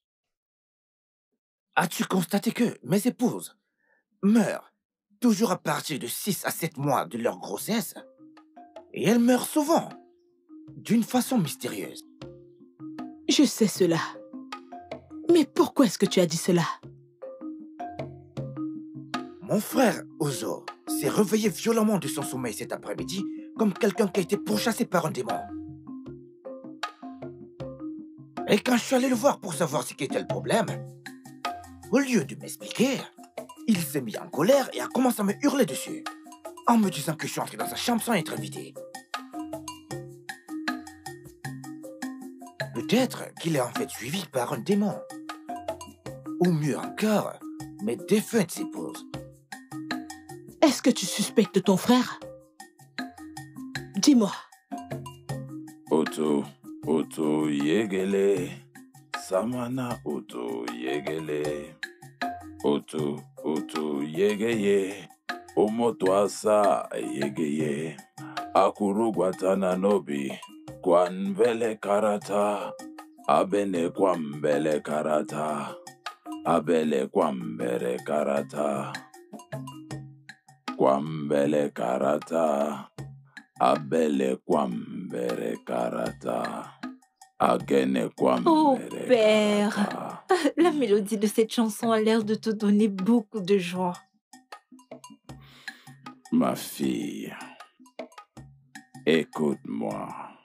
As-tu constaté que mes épouses meurent toujours à partir de six à sept mois de leur grossesse? Et elles meurent souvent, d'une façon mystérieuse. Je sais cela. Mais pourquoi est-ce que tu as dit cela? Mon frère, Ozo, s'est réveillé violemment de son sommeil cet après-midi comme quelqu'un qui a été pourchassé par un démon. Et quand je suis allé le voir pour savoir ce qu'était le problème, au lieu de m'expliquer, il s'est mis en colère et a commencé à me hurler dessus, en me disant que je suis entré dans sa chambre sans être invité. Peut-être qu'il est en fait suivi par un démon. Ou mieux encore, mes défuntes épouses. Est-ce que tu suspectes ton frère? Dis-moi. Oto, Oto yegele, Samana Oto yegele, Oto, Oto yegeye, Omotwasa yegeye, Akuru Guatana Nobi, Kwanvele Karata, Abene Kwambele Karata, Abele Kwambele Karata, Kwambele Karata. Abele kwambere karata. Agene kwambere Oh, père, karata. la mélodie de cette chanson a l'air de te donner beaucoup de joie. Ma fille, écoute-moi.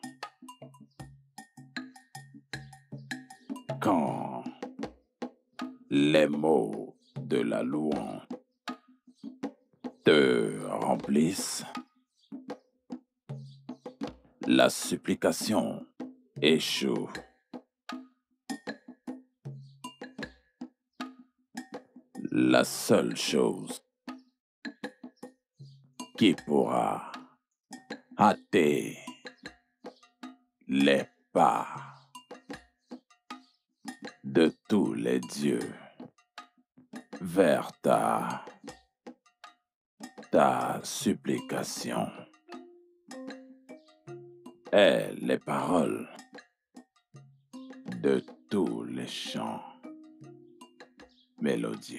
Quand les mots de la louange te remplissent, la supplication échoue. La seule chose qui pourra hâter les pas de tous les dieux vers ta, ta supplication est les paroles de tous les chants mélodieux.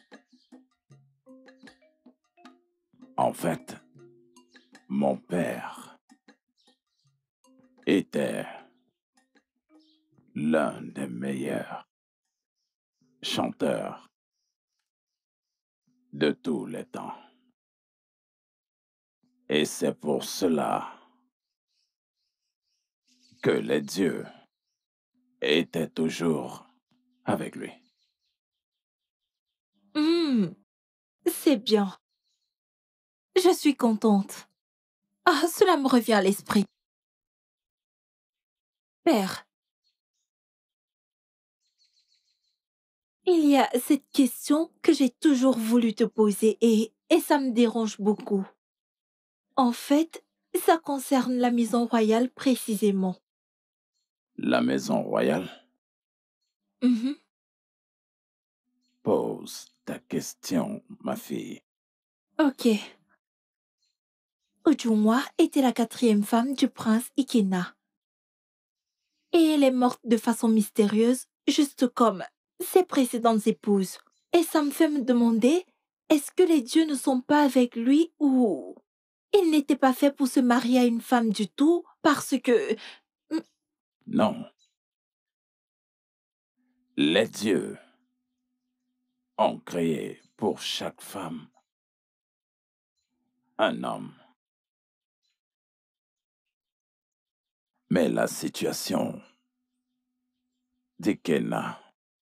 En fait, mon père était l'un des meilleurs chanteurs de tous les temps. Et c'est pour cela que les dieux étaient toujours avec lui. Hmm, c'est bien. Je suis contente. Ah, cela me revient à l'esprit. Père, il y a cette question que j'ai toujours voulu te poser et, et ça me dérange beaucoup. En fait, ça concerne la maison royale précisément. La maison royale? Mhm. Pose ta question, ma fille. Ok. Ujungwa était la quatrième femme du prince Ikena. Et elle est morte de façon mystérieuse, juste comme ses précédentes épouses. Et ça me fait me demander est-ce que les dieux ne sont pas avec lui ou il n'était pas fait pour se marier à une femme du tout parce que... Non. Les dieux ont créé pour chaque femme un homme. Mais la situation d'Ikena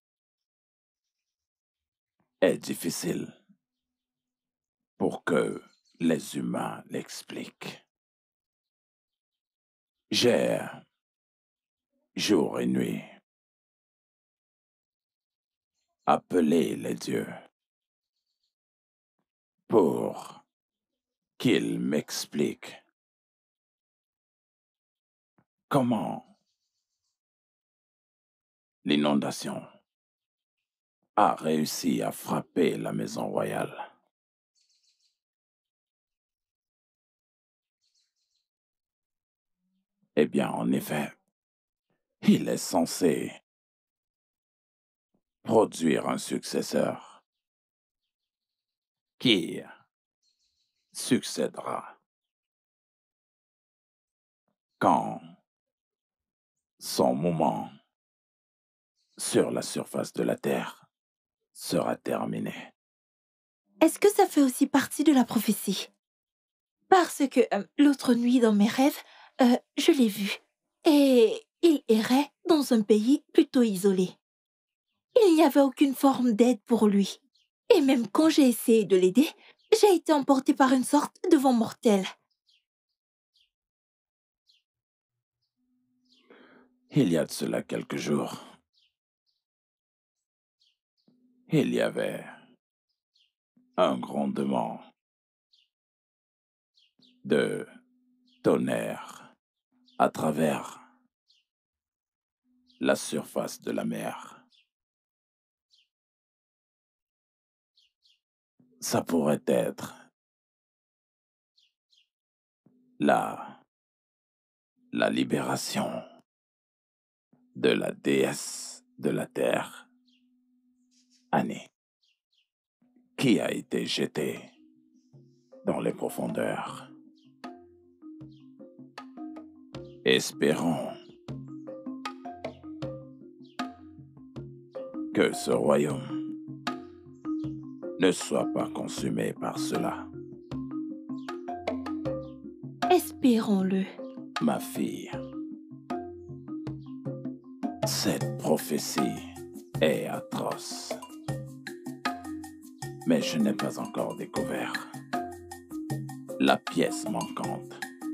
est difficile pour que les humains l'expliquent. J'ai, jour et nuit, appelé les dieux pour qu'ils m'expliquent comment l'inondation a réussi à frapper la maison royale. Eh bien, en effet, il est censé produire un successeur qui succédera quand son moment sur la surface de la Terre sera terminé. Est-ce que ça fait aussi partie de la prophétie? Parce que euh, l'autre nuit dans mes rêves, euh, je l'ai vu. Et il errait dans un pays plutôt isolé. Il n'y avait aucune forme d'aide pour lui. Et même quand j'ai essayé de l'aider, j'ai été emportée par une sorte de vent mortel. Il y a de cela quelques jours, il y avait un grondement de tonnerre à travers la surface de la mer. Ça pourrait être la, la libération de la déesse de la terre, Annie, qui a été jetée dans les profondeurs. Espérons que ce royaume ne soit pas consumé par cela. Espérons-le. Ma fille, cette prophétie est atroce. Mais je n'ai pas encore découvert la pièce manquante.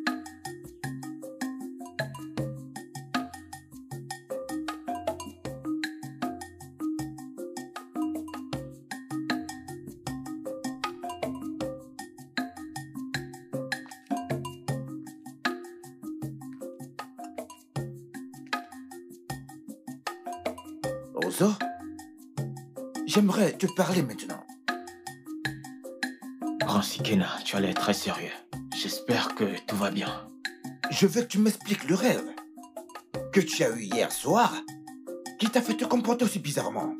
Ozo, j'aimerais te parler maintenant. Prince Ikena, tu as l'air très sérieux. J'espère que tout va bien. Je veux que tu m'expliques le rêve que tu as eu hier soir qui t'a fait te comporter aussi bizarrement.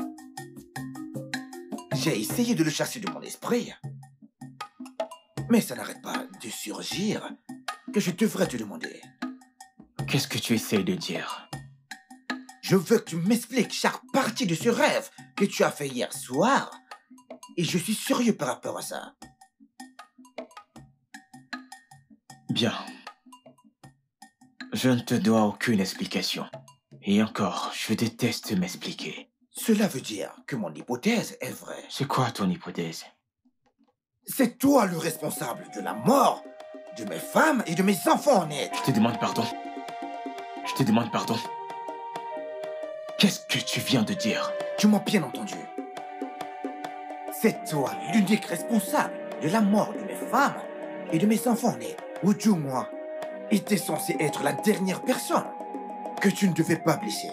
J'ai essayé de le chasser de mon esprit, mais ça n'arrête pas de surgir que je devrais te demander. Qu'est-ce que tu essayes de dire? Je veux que tu m'expliques chaque partie de ce rêve que tu as fait hier soir et je suis sérieux par rapport à ça. Bien. Je ne te dois aucune explication. Et encore, je déteste m'expliquer. Cela veut dire que mon hypothèse est vraie. C'est quoi ton hypothèse? C'est toi le responsable de la mort de mes femmes et de mes enfants en aide. Je te demande pardon. Je te demande pardon. Qu'est-ce que tu viens de dire? Tu m'as bien entendu. C'est toi l'unique responsable de la mort de mes femmes et de mes enfants nés. Ou du moins, était censé être la dernière personne que tu ne devais pas blesser.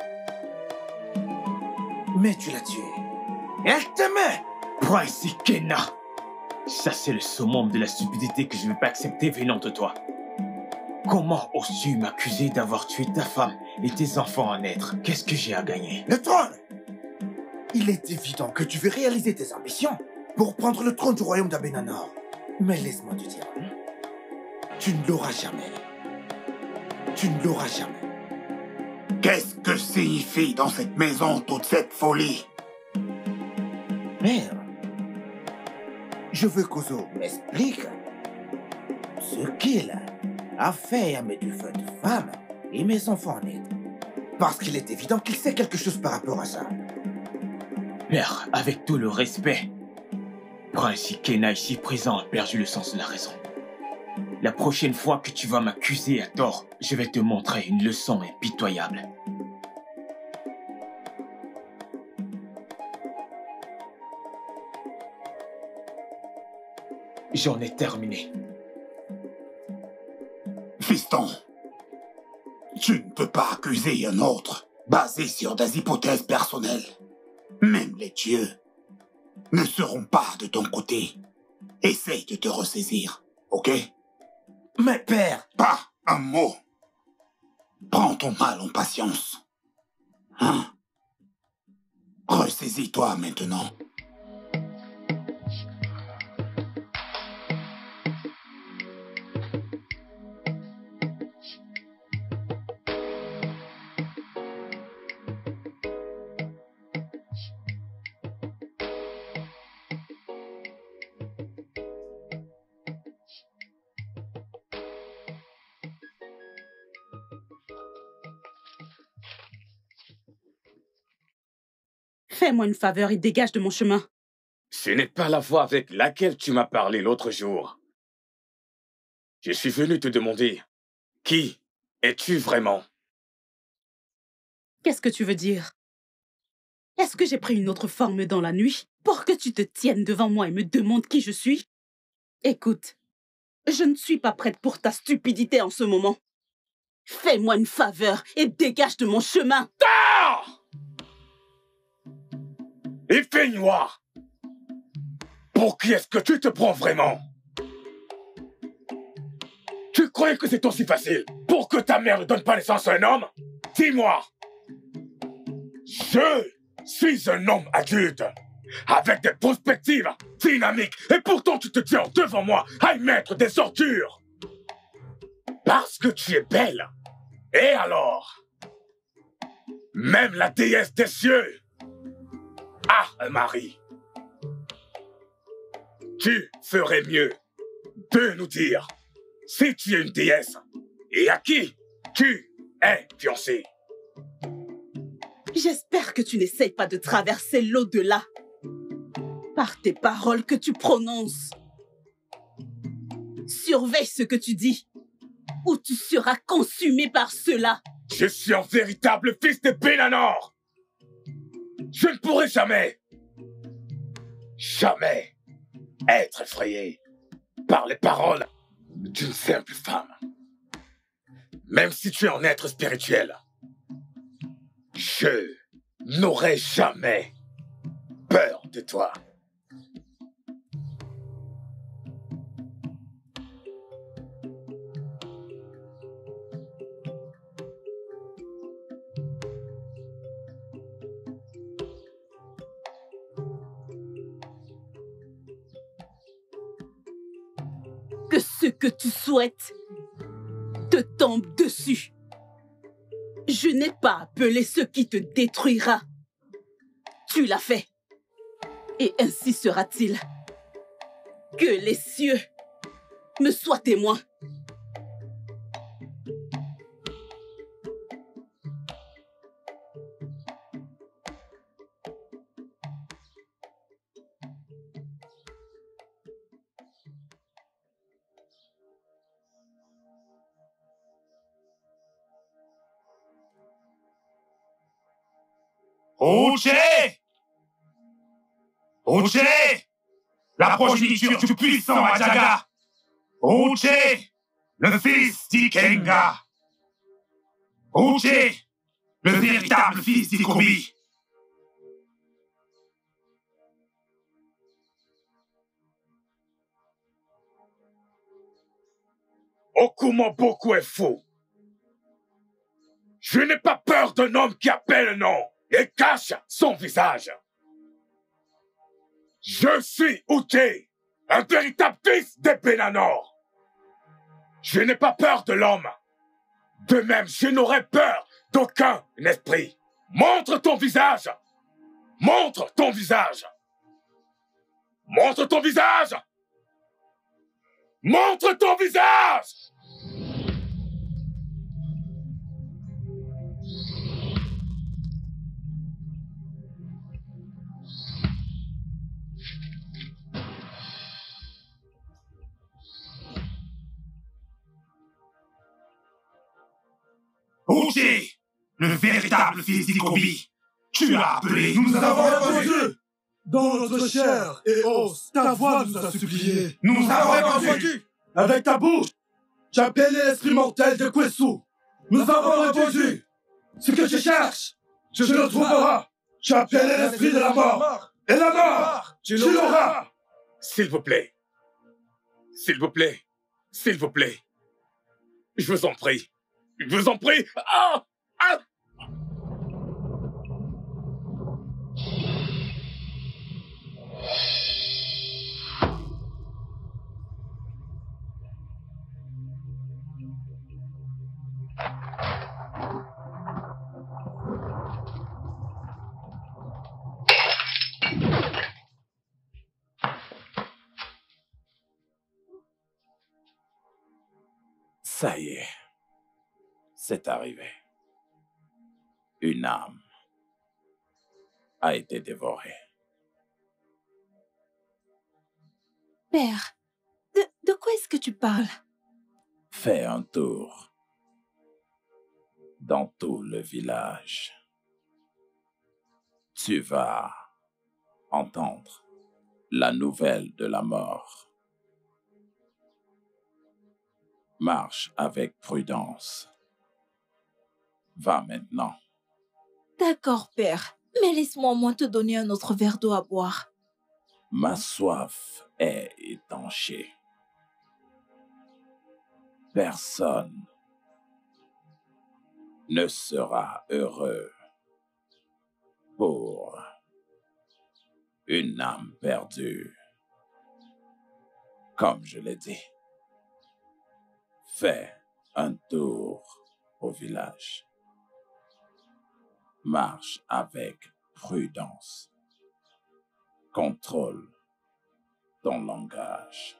Mais tu l'as tuée. Elle t'aimait! Prince Ikena! Ça, c'est le summum de la stupidité que je ne vais pas accepter venant de toi. Comment oses-tu m'accuser d'avoir tué ta femme et tes enfants à naître? Qu'est-ce que j'ai à gagner? Le trône! Il est évident que tu veux réaliser tes ambitions pour prendre le trône du royaume d'Abénanor. Mais laisse-moi te dire, tu ne l'auras jamais. Tu ne l'auras jamais. Qu'est-ce que signifie dans cette maison toute cette folie? Père, je veux qu'Ozo m'explique ce qu'il a fait à mes défuntes femmes et mes enfants nés. Parce qu'il est évident qu'il sait quelque chose par rapport à ça. Père, avec tout le respect, Prince Ikena ici présent a perdu le sens de la raison. La prochaine fois que tu vas m'accuser à tort, je vais te montrer une leçon impitoyable. J'en ai terminé. Fiston, tu ne peux pas accuser un autre basé sur des hypothèses personnelles. Même les dieux ne seront pas de ton côté. Essaye de te ressaisir, ok? Mais père... Pas un mot. Prends ton mal en patience. Hein? Ressaisis-toi maintenant. Fais-moi une faveur et dégage de mon chemin. Ce n'est pas la voix avec laquelle tu m'as parlé l'autre jour. Je suis venu te demander, qui es-tu vraiment? Qu'est-ce que tu veux dire? Est-ce que j'ai pris une autre forme dans la nuit pour que tu te tiennes devant moi et me demandes qui je suis? Écoute, je ne suis pas prête pour ta stupidité en ce moment. Fais-moi une faveur et dégage de mon chemin. Ah! Et fais noir! Pour qui est-ce que tu te prends vraiment? Tu croyais que c'est aussi facile pour que ta mère ne donne pas naissance à un homme? Dis-moi! Je suis un homme adulte, avec des perspectives dynamiques, et pourtant tu te tiens devant moi à y mettre des ordures! Parce que tu es belle. Et alors? Même la déesse des cieux a un mari. Tu ferais mieux de nous dire si tu es une déesse et à qui tu es fiancée. J'espère que tu n'essayes pas de traverser l'au-delà par tes paroles que tu prononces. Surveille ce que tu dis, ou tu seras consumé par cela. Je suis un véritable fils de Bénanor. Je ne pourrai jamais, jamais être effrayé par les paroles d'une simple femme. Même si tu es un être spirituel, je n'aurai jamais peur de toi. Que ce que tu souhaites te tombe dessus. Je n'ai pas appelé ce qui te détruira. Tu l'as fait. Et ainsi sera-t-il. Que les cieux me soient témoins. Uche! Uche! La progéniture du puissant Ajaga! Uche! Le fils d'Ikenga! Uche! Le véritable fils d'Ikobi! Okuma Boku est fou. Je n'ai pas peur d'un homme qui appelle un nom et cache son visage. Je suis Uche, un véritable fils des Benanor. Je n'ai pas peur de l'homme. De même, je n'aurai peur d'aucun esprit. Montre ton visage. Montre ton visage. Montre ton visage. Montre ton visage. Uche, le véritable fils d'Ikobi, tu as appelé, nous, Nous avons avons répondu. répondu. Dans notre chair et os, ta voix nous a supplié. Nous avons répondu. Avec ta bouche, tu as appelé l'esprit mortel de Kwesu. Nous avons répondu. Ce que tu cherches, tu le trouveras. Tu as appelé l'esprit de la mort. Et la mort, tu l'auras. S'il vous plaît. S'il vous plaît. S'il vous plaît. Je vous en prie. Je vous en prie. Ah! Ah! Ça y est. C'est arrivé. Une âme a été dévorée. Père, de, de quoi est-ce que tu parles? Fais un tour dans tout le village. Tu vas entendre la nouvelle de la mort. Marche avec prudence. Va maintenant. D'accord, Père. Mais laisse-moi au moins te donner un autre verre d'eau à boire. Ma soif est étanchée. Personne ne sera heureux pour une âme perdue. Comme je l'ai dit, fais un tour au village. Marche avec prudence. Contrôle ton langage.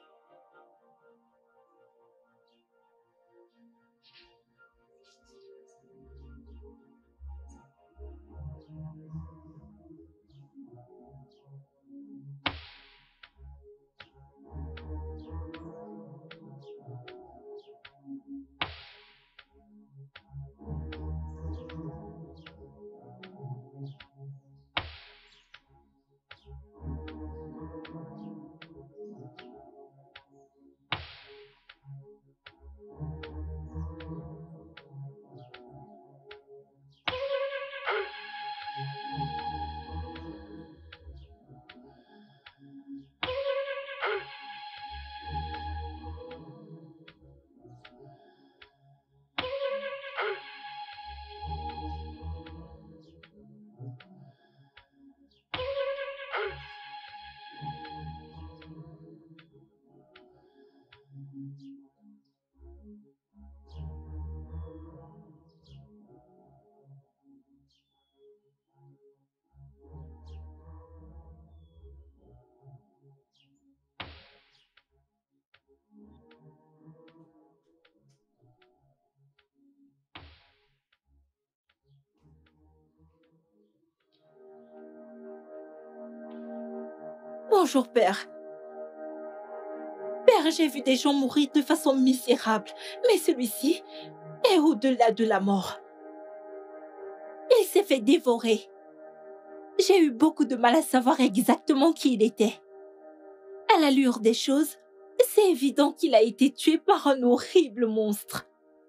Bonjour, Père. Père, j'ai vu des gens mourir de façon misérable, mais celui-ci est au-delà de la mort. Il s'est fait dévorer. J'ai eu beaucoup de mal à savoir exactement qui il était. À l'allure des choses, c'est évident qu'il a été tué par un horrible monstre.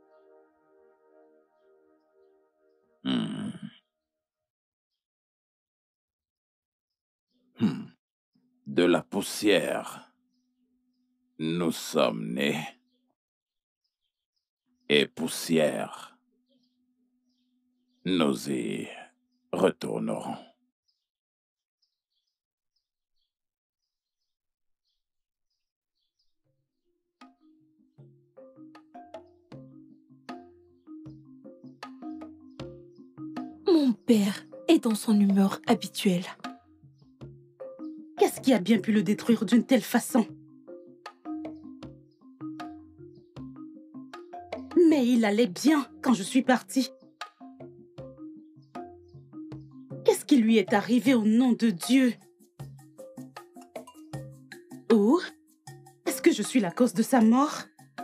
Hmm. Hmm. De la poussière, nous sommes nés. Et poussière, nous y retournerons. Mon père est dans son humeur habituelle. Qu'est-ce qui a bien pu le détruire d'une telle façon? Mais il allait bien quand je suis partie. Qu'est-ce qui lui est arrivé au nom de Dieu? Ou est-ce que je suis la cause de sa mort?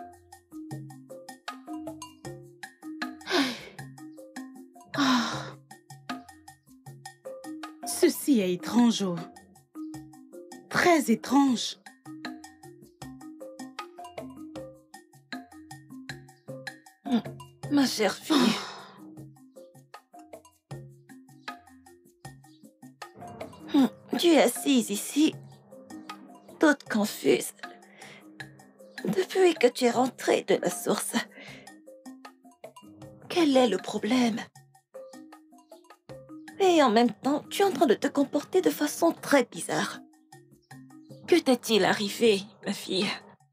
Oh. Ceci est étrange, oh. Très étrange. Ma chère fille. Oh. Tu es assise ici, toute confuse. Depuis que tu es rentrée de la source, quel est le problème? Et en même temps, tu es en train de te comporter de façon très bizarre. Que t'est-il arrivé, ma fille?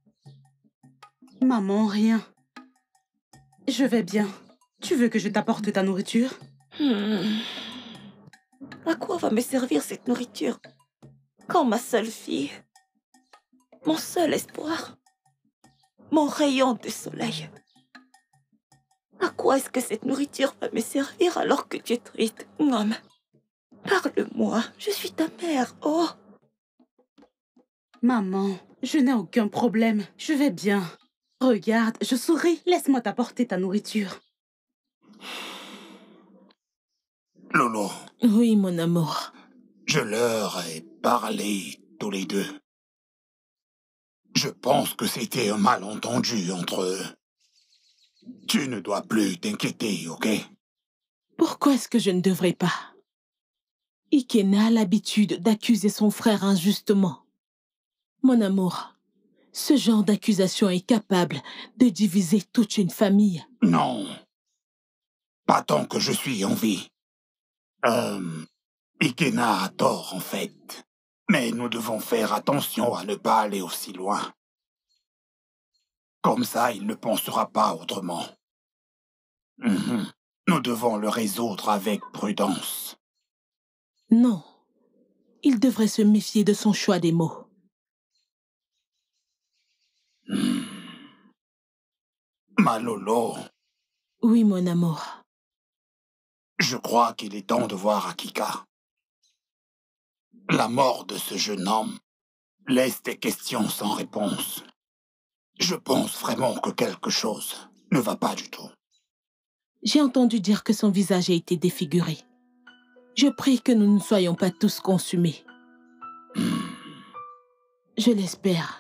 Maman, rien. Je vais bien. Tu veux que je t'apporte ta nourriture? Hmm. À quoi va me servir cette nourriture quand ma seule fille, mon seul espoir, mon rayon de soleil? À quoi est-ce que cette nourriture va me servir alors que tu es triste, homme? Parle-moi, je suis ta mère, oh! Maman, je n'ai aucun problème. Je vais bien. Regarde, je souris. Laisse-moi t'apporter ta nourriture. Lolo. Oui, mon amour. Je leur ai parlé tous les deux. Je pense que c'était un malentendu entre eux. Tu ne dois plus t'inquiéter, ok? Pourquoi est-ce que je ne devrais pas? Ikena a l'habitude d'accuser son frère injustement. Mon amour, ce genre d'accusation est capable de diviser toute une famille. Non. Pas tant que je suis en vie. Euh, Ikena a tort, en fait. Mais nous devons faire attention à ne pas aller aussi loin. Comme ça, il ne pensera pas autrement. Mm-hmm. Nous devons le résoudre avec prudence. Non. Il devrait se méfier de son choix des mots. Mm. Ma Lolo. Oui, mon amour. Je crois qu'il est temps de voir Akika. La mort de ce jeune homme laisse des questions sans réponse. Je pense vraiment que quelque chose ne va pas du tout. J'ai entendu dire que son visage a été défiguré. Je prie que nous ne soyons pas tous consumés. Mm. Je l'espère.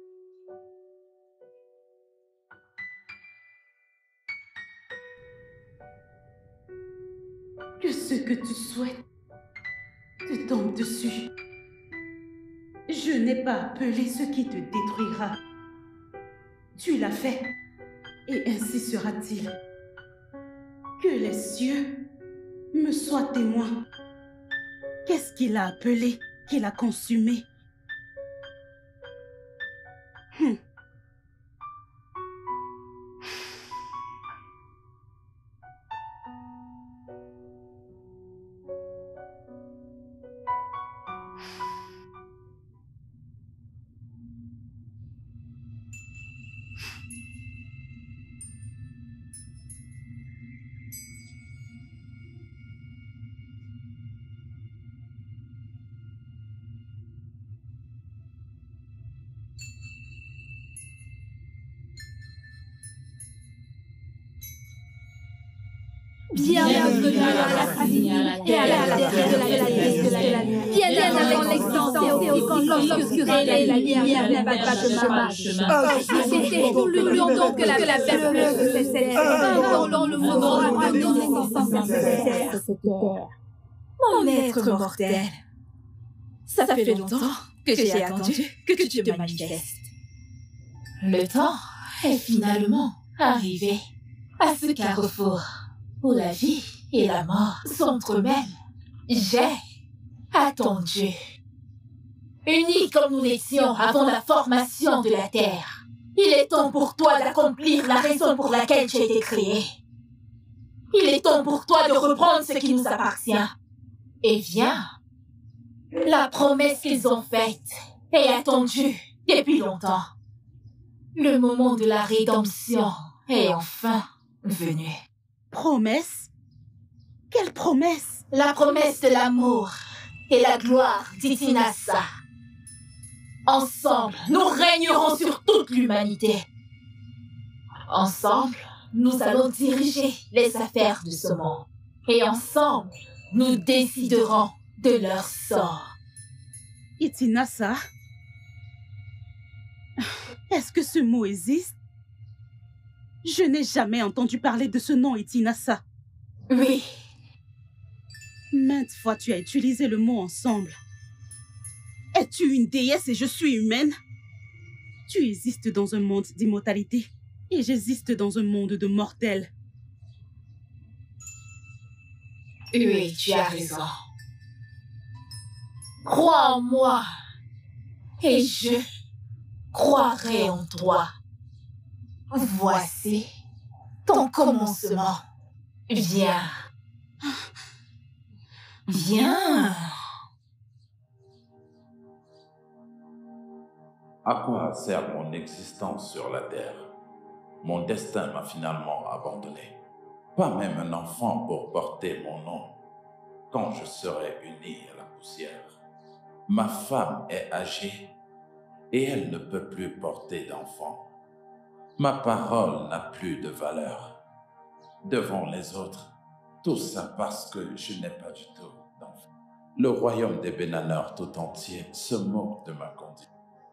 Que ce que tu souhaites te tombe dessus. Je n'ai pas appelé ce qui te détruira. Tu l'as fait, et ainsi sera-t-il. Que les cieux me soient témoins. Qu'est-ce qu'il a appelé, qu'il a consumé? Hmm. Bienvenue à la famille et à la terre de la déesse de la nuit. Bienvenue dans l'existence quand l'obscurité et la lumière ne battent pas de chemin. C'était pour l'union donc que la vertu se cesse. Dans le moment de cette terre. Mon maître mortel, ça fait longtemps que j'ai attendu que tu te manifestes. Le temps est finalement arrivé à ce carrefour où la vie et la mort s'entremêlent. J'ai attendu. Unis comme nous l'étions avant la formation de la Terre, il est temps pour toi d'accomplir la raison pour laquelle tu as été créé. Il est temps pour toi de reprendre ce qui nous appartient. Et viens. La promesse qu'ils ont faite est attendue depuis longtemps. Le moment de la rédemption est enfin venu. Promesse? Quelle promesse? La promesse de l'amour et la gloire d'Itinassa. Ensemble, nous régnerons sur toute l'humanité. Ensemble, nous allons diriger les affaires de ce monde. Et ensemble, nous déciderons de leur sort. Itinassa? Est-ce que ce mot existe? Je n'ai jamais entendu parler de ce nom, Itinassa. Oui. Maintes fois tu as utilisé le mot ensemble. Es-tu une déesse et je suis humaine? Tu existes dans un monde d'immortalité et j'existe dans un monde de mortels. Oui, tu as raison. Crois en moi et je croirai en toi. Voici ton commencement. Viens. Viens. À quoi sert mon existence sur la terre? Mon destin m'a finalement abandonné. Pas même un enfant pour porter mon nom quand je serai uni à la poussière. Ma femme est âgée et elle ne peut plus porter d'enfant. Ma parole n'a plus de valeur devant les autres. Tout ça parce que je n'ai pas du tout d'enfant. Le royaume des Benanor tout entier se moque de ma condition.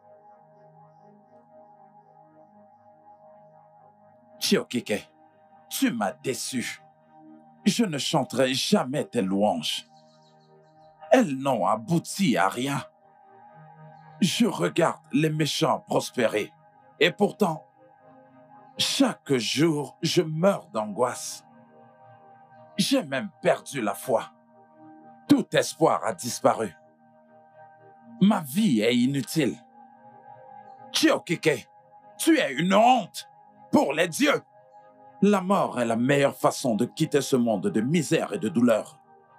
Chiokike, tu m'as déçu. Je ne chanterai jamais tes louanges. Elles n'ont abouti à rien. Je regarde les méchants prospérer. Et pourtant, chaque jour, je meurs d'angoisse. J'ai même perdu la foi. Tout espoir a disparu. Ma vie est inutile. Chiokike, tu es une honte pour les dieux. La mort est la meilleure façon de quitter ce monde de misère et de douleur.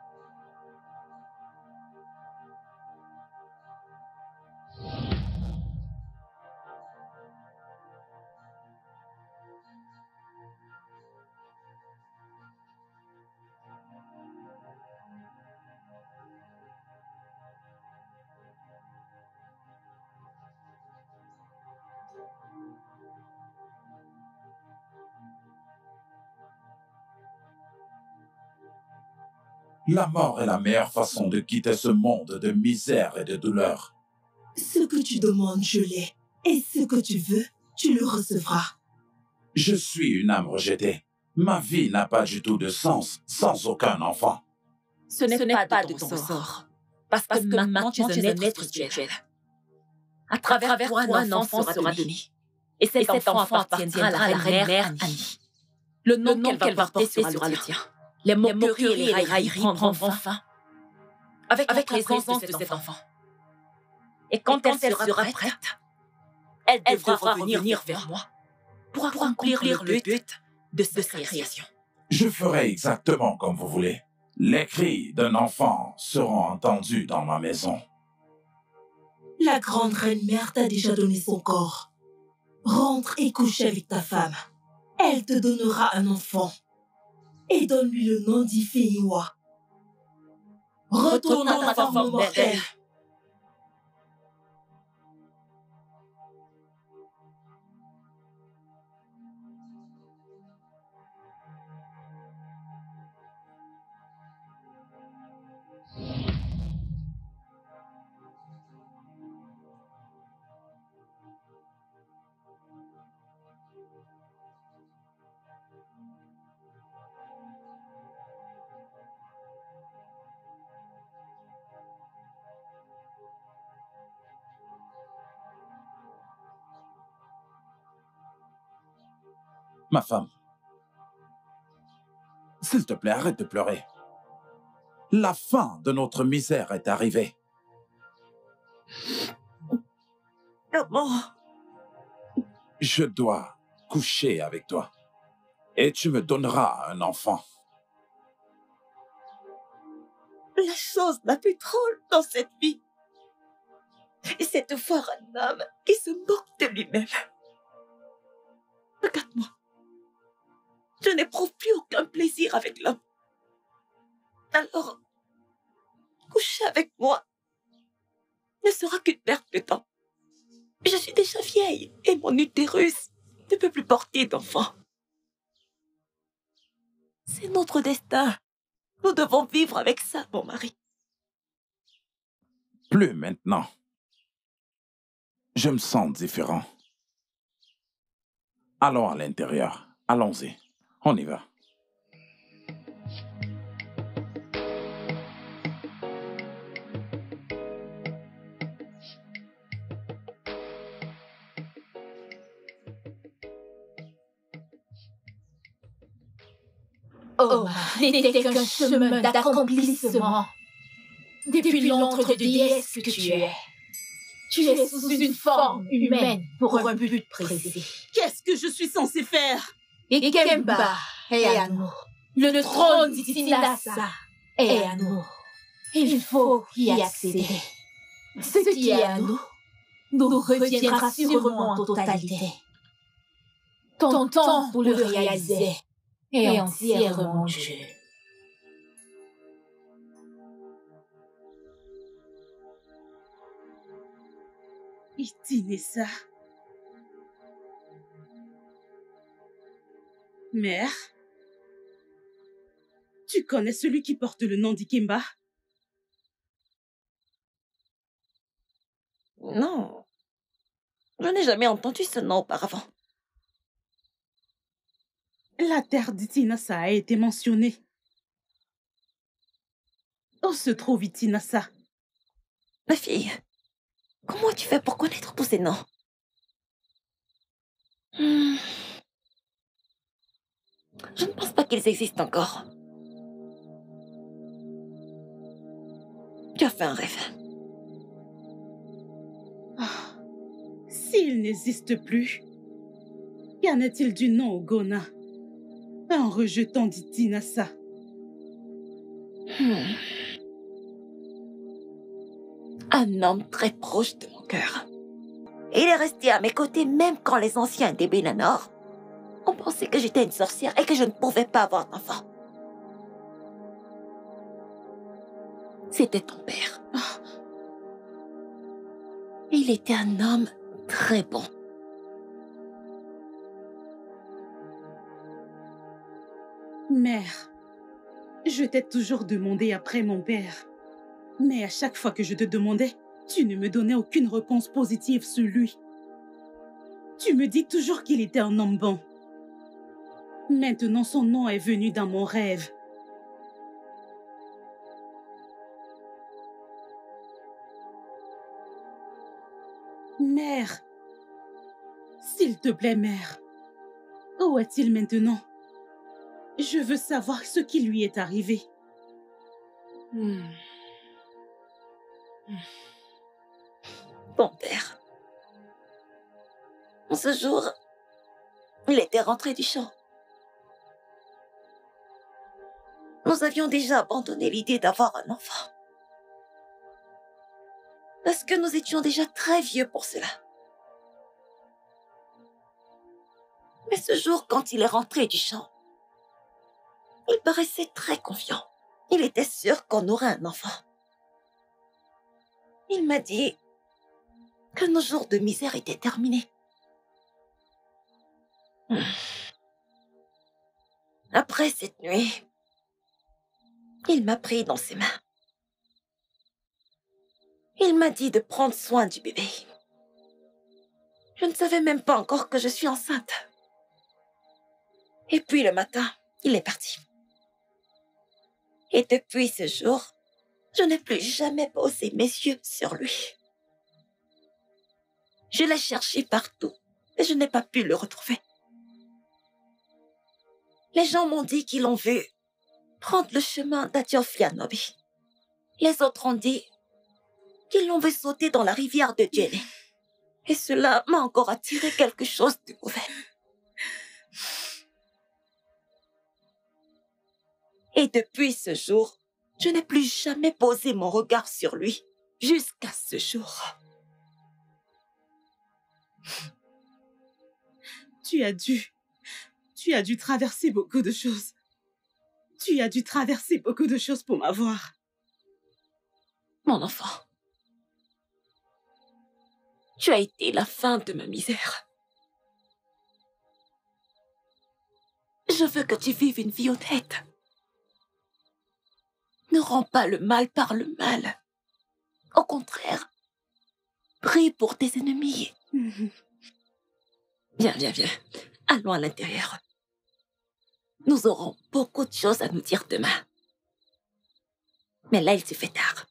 La mort est la meilleure façon de quitter ce monde de misère et de douleur. Ce que tu demandes, je l'ai. Et ce que tu veux, tu le recevras. Je suis une âme rejetée. Ma vie n'a pas du tout de sens sans aucun enfant. Ce n'est pas, pas de ton, ton sort. Parce que, Parce que maintenant, tu es un être, être spirituel. À travers, à travers toi, toi, un enfant sera donné. Et cet, et cet enfant, enfant appartiendra à la reine mère Annie. Le nom, nom qu'elle va porter sera le tien. Les moqueries et les railleries prendront fin avec, avec la présence de cet enfant. Et quand, et quand elle, elle sera prête, prête elle, elle devra, devra revenir, revenir vers moi pour accomplir le but de, de sa création. Je ferai exactement comme vous voulez. Les cris d'un enfant seront entendus dans ma maison. La grande reine mère t'a déjà donné son corps. Rentre et couche avec ta femme. Elle te donnera un enfant. Et donne-lui le nom d'Ifeyiwa. Retourne à ta forme mortelle. Ma femme, s'il te plaît, arrête de pleurer. La fin de notre misère est arrivée. Comment? Je dois coucher avec toi et tu me donneras un enfant. la chose la plus drôle dans cette vie, c'est de voir un homme qui se moque de lui-même. Regarde-moi. Je n'éprouve plus aucun plaisir avec l'homme. Alors, coucher avec moi ne sera qu'une perte de temps. Je suis déjà vieille et mon utérus ne peut plus porter d'enfants. C'est notre destin. Nous devons vivre avec ça, mon mari. Plus maintenant. Je me sens différent. Allons à l'intérieur. Allons-y. On y va. Omar n'était qu'un chemin d'accomplissement. Depuis l'antre de déesse que tu es, tu es sous une forme humaine pour un but précis. Qu'est-ce que je suis censée faire? Et Kemba est à nous. Le trône d'Itinassa est à nous. Il faut y accéder. Ce qui est à nous nous reviendra sûrement en totalité. Ton temps pour le réaliser est entièrement Dieu. Itinassa. Mère, tu connais celui qui porte le nom d'Ikemba? Non, je n'ai jamais entendu ce nom auparavant. La terre d'Itinassa a été mentionnée. Où se trouve Itinassa? Ma fille, comment tu fais pour connaître tous ces noms? hmm. Je ne pense pas qu'ils existent encore. Tu as fait un rêve. Oh, s'il n'existe plus, qu'en est-il du nom Ogona en rejetant d'Itinassa? hmm. Un homme très proche de mon cœur. Il est resté à mes côtés même quand les anciens des Benanor ont pensé que j'étais une sorcière et que je ne pouvais pas avoir d'enfant. C'était ton père. Il était un homme très bon. Mère, je t'ai toujours demandé après mon père. Mais à chaque fois que je te demandais, tu ne me donnais aucune réponse positive sur lui. Tu me dis toujours qu'il était un homme bon. Maintenant, son nom est venu dans mon rêve. Mère, s'il te plaît, mère, où est-il maintenant? Je veux savoir ce qui lui est arrivé. Hmm. Bon père. Ce jour, il était rentré du champ. Nous avions déjà abandonné l'idée d'avoir un enfant. Parce que nous étions déjà très vieux pour cela. Mais ce jour, quand il est rentré du champ, il paraissait très confiant. Il était sûr qu'on aurait un enfant. Il m'a dit que nos jours de misère étaient terminés. Après cette nuit, il m'a pris dans ses mains. Il m'a dit de prendre soin du bébé. Je ne savais même pas encore que je suis enceinte. Et puis le matin, il est parti. Et depuis ce jour, je n'ai plus jamais posé mes yeux sur lui. Je l'ai cherché partout, et je n'ai pas pu le retrouver. Les gens m'ont dit qu'ils l'ont vu prendre le chemin d'Adiofianobi. Les autres ont dit qu'ils l'ont vu sauter dans la rivière de Djele. Et cela m'a encore attiré quelque chose de mauvais. Et depuis ce jour, Je n'ai plus jamais posé mon regard sur lui jusqu'à ce jour. Tu as dû... Tu as dû traverser beaucoup de choses. Tu as dû traverser beaucoup de choses pour m'avoir. Mon enfant, tu as été la fin de ma misère. Je veux que tu vives une vie honnête. Ne rends pas le mal par le mal. Au contraire, prie pour tes ennemis. Viens, viens, viens. Allons à l'intérieur. Nous aurons beaucoup de choses à nous dire demain. Mais là, il se fait tard.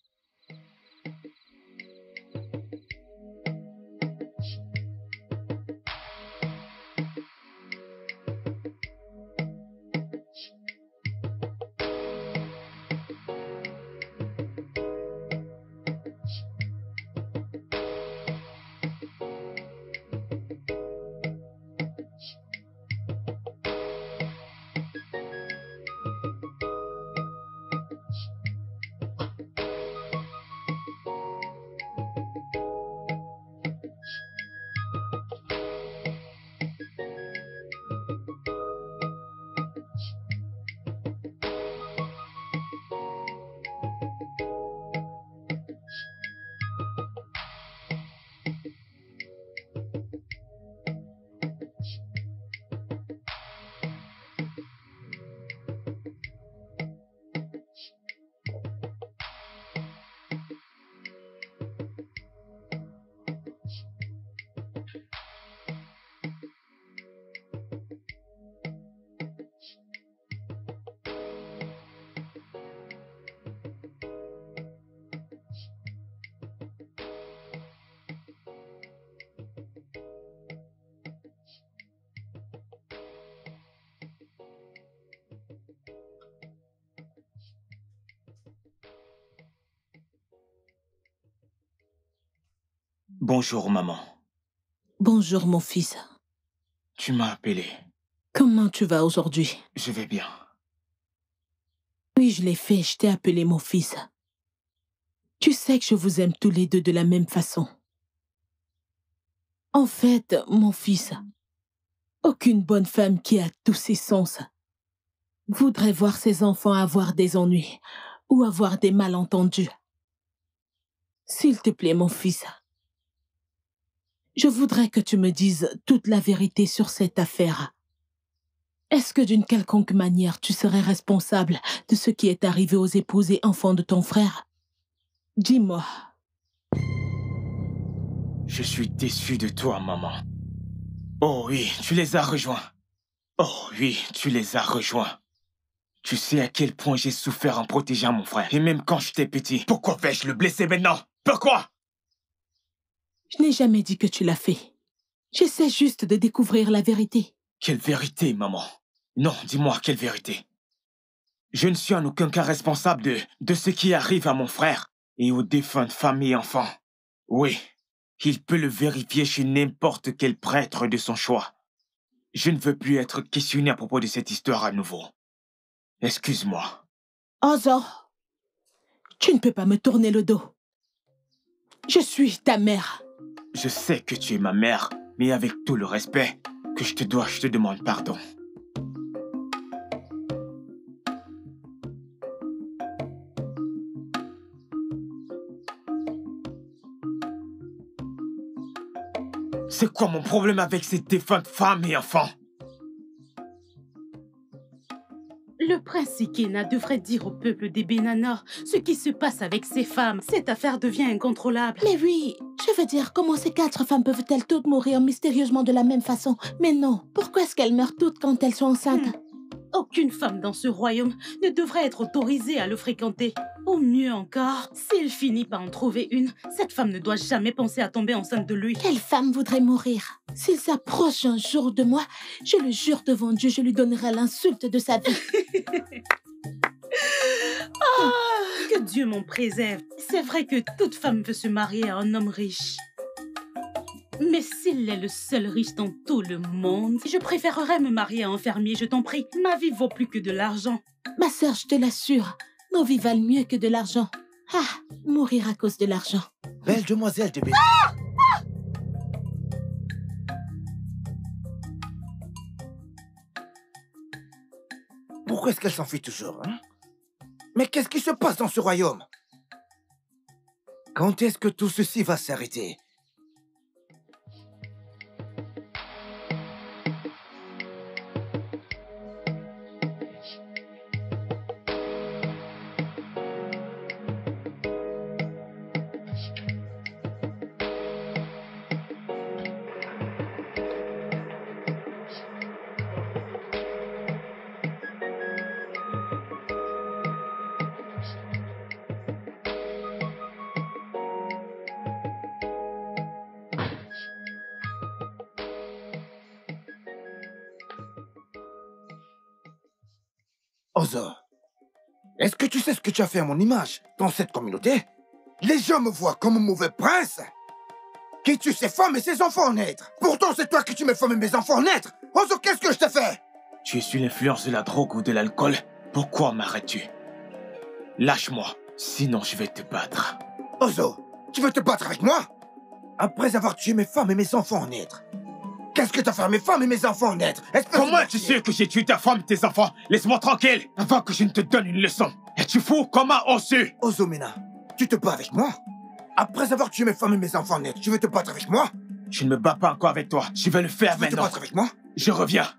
Bonjour, maman. Bonjour, mon fils. Tu m'as appelé. Comment tu vas aujourd'hui? Je vais bien. Oui, je l'ai fait, je t'ai appelé mon fils. Tu sais que je vous aime tous les deux de la même façon. En fait, mon fils, aucune bonne femme qui a tous ses sens voudrait voir ses enfants avoir des ennuis ou avoir des malentendus. S'il te plaît, mon fils, je voudrais que tu me dises toute la vérité sur cette affaire. Est-ce que d'une quelconque manière tu serais responsable de ce qui est arrivé aux épouses et enfants de ton frère? Dis-moi. Je suis déçu de toi, maman. Oh oui, tu les as rejoints. Oh oui, tu les as rejoints. Tu sais à quel point j'ai souffert en protégeant mon frère. Et même quand j'étais petit. Pourquoi vais-je le blesser maintenant? Pourquoi? Je n'ai jamais dit que tu l'as fait. J'essaie juste de découvrir la vérité. Quelle vérité, maman? Non, dis-moi, quelle vérité? Je ne suis en aucun cas responsable de, de ce qui arrive à mon frère et aux défuntes familles et enfants. Oui, il peut le vérifier chez n'importe quel prêtre de son choix. Je ne veux plus être questionné à propos de cette histoire à nouveau. Excuse-moi. Ozo, tu ne peux pas me tourner le dos. Je suis ta mère. Je sais que tu es ma mère, mais avec tout le respect que je te dois, je te demande pardon. C'est quoi mon problème avec ces défuntes femmes et enfants? Le prince Ikena devrait dire au peuple des Benanor ce qui se passe avec ces femmes. Cette affaire devient incontrôlable. Mais oui, je veux dire, comment ces quatre femmes peuvent-elles toutes mourir mystérieusement de la même façon? Mais non, pourquoi est-ce qu'elles meurent toutes quand elles sont enceintes? Hmm. Aucune femme dans ce royaume ne devrait être autorisée à le fréquenter. Ou mieux encore, s'il finit par en trouver une, cette femme ne doit jamais penser à tomber enceinte de lui. Quelle femme voudrait mourir? S'il s'approche un jour de moi, je le jure devant Dieu, je lui donnerai l'insulte de sa vie. Oh, que Dieu m'en préserve. C'est vrai que toute femme veut se marier à un homme riche. Mais s'il est le seul riche dans tout le monde, je préférerais me marier à un fermier, je t'en prie. Ma vie vaut plus que de l'argent. Ma sœur, je te l'assure, Nos vies valent mieux que de l'argent. Ah, mourir à cause de l'argent. Belle demoiselle de Bénin. Ah! Ah! Pourquoi est-ce qu'elle s'enfuit toujours, hein? Mais qu'est-ce qui se passe dans ce royaume? Quand est-ce que tout ceci va s'arrêter? Ozo, est-ce que tu sais ce que tu as fait à mon image dans cette communauté? Les gens me voient comme un mauvais prince qui tue ses femmes et ses enfants naître. Pourtant, c'est toi qui tues mes femmes et mes enfants naître. Ozo, qu'est-ce que je t'ai fait? Tu es sous l'influence de la drogue ou de l'alcool. Pourquoi m'arrêtes-tu? Lâche-moi, sinon je vais te battre. Ozo, tu veux te battre avec moi? Après avoir tué mes femmes et mes enfants naître. Qu'est-ce que t'as fait à mes femmes et mes enfants naître? Comment es-tu sûr que j'ai tué ta femme et tes enfants? Laisse-moi tranquille, avant que je ne te donne une leçon. Es-tu fou? Comment oses-tu? Ozomena, tu te bats avec moi? Après avoir tué mes femmes et mes enfants naître, tu veux te battre avec moi? Je ne me bats pas encore avec toi. Je vais le faire tu veux maintenant. te battre avec moi? Je reviens.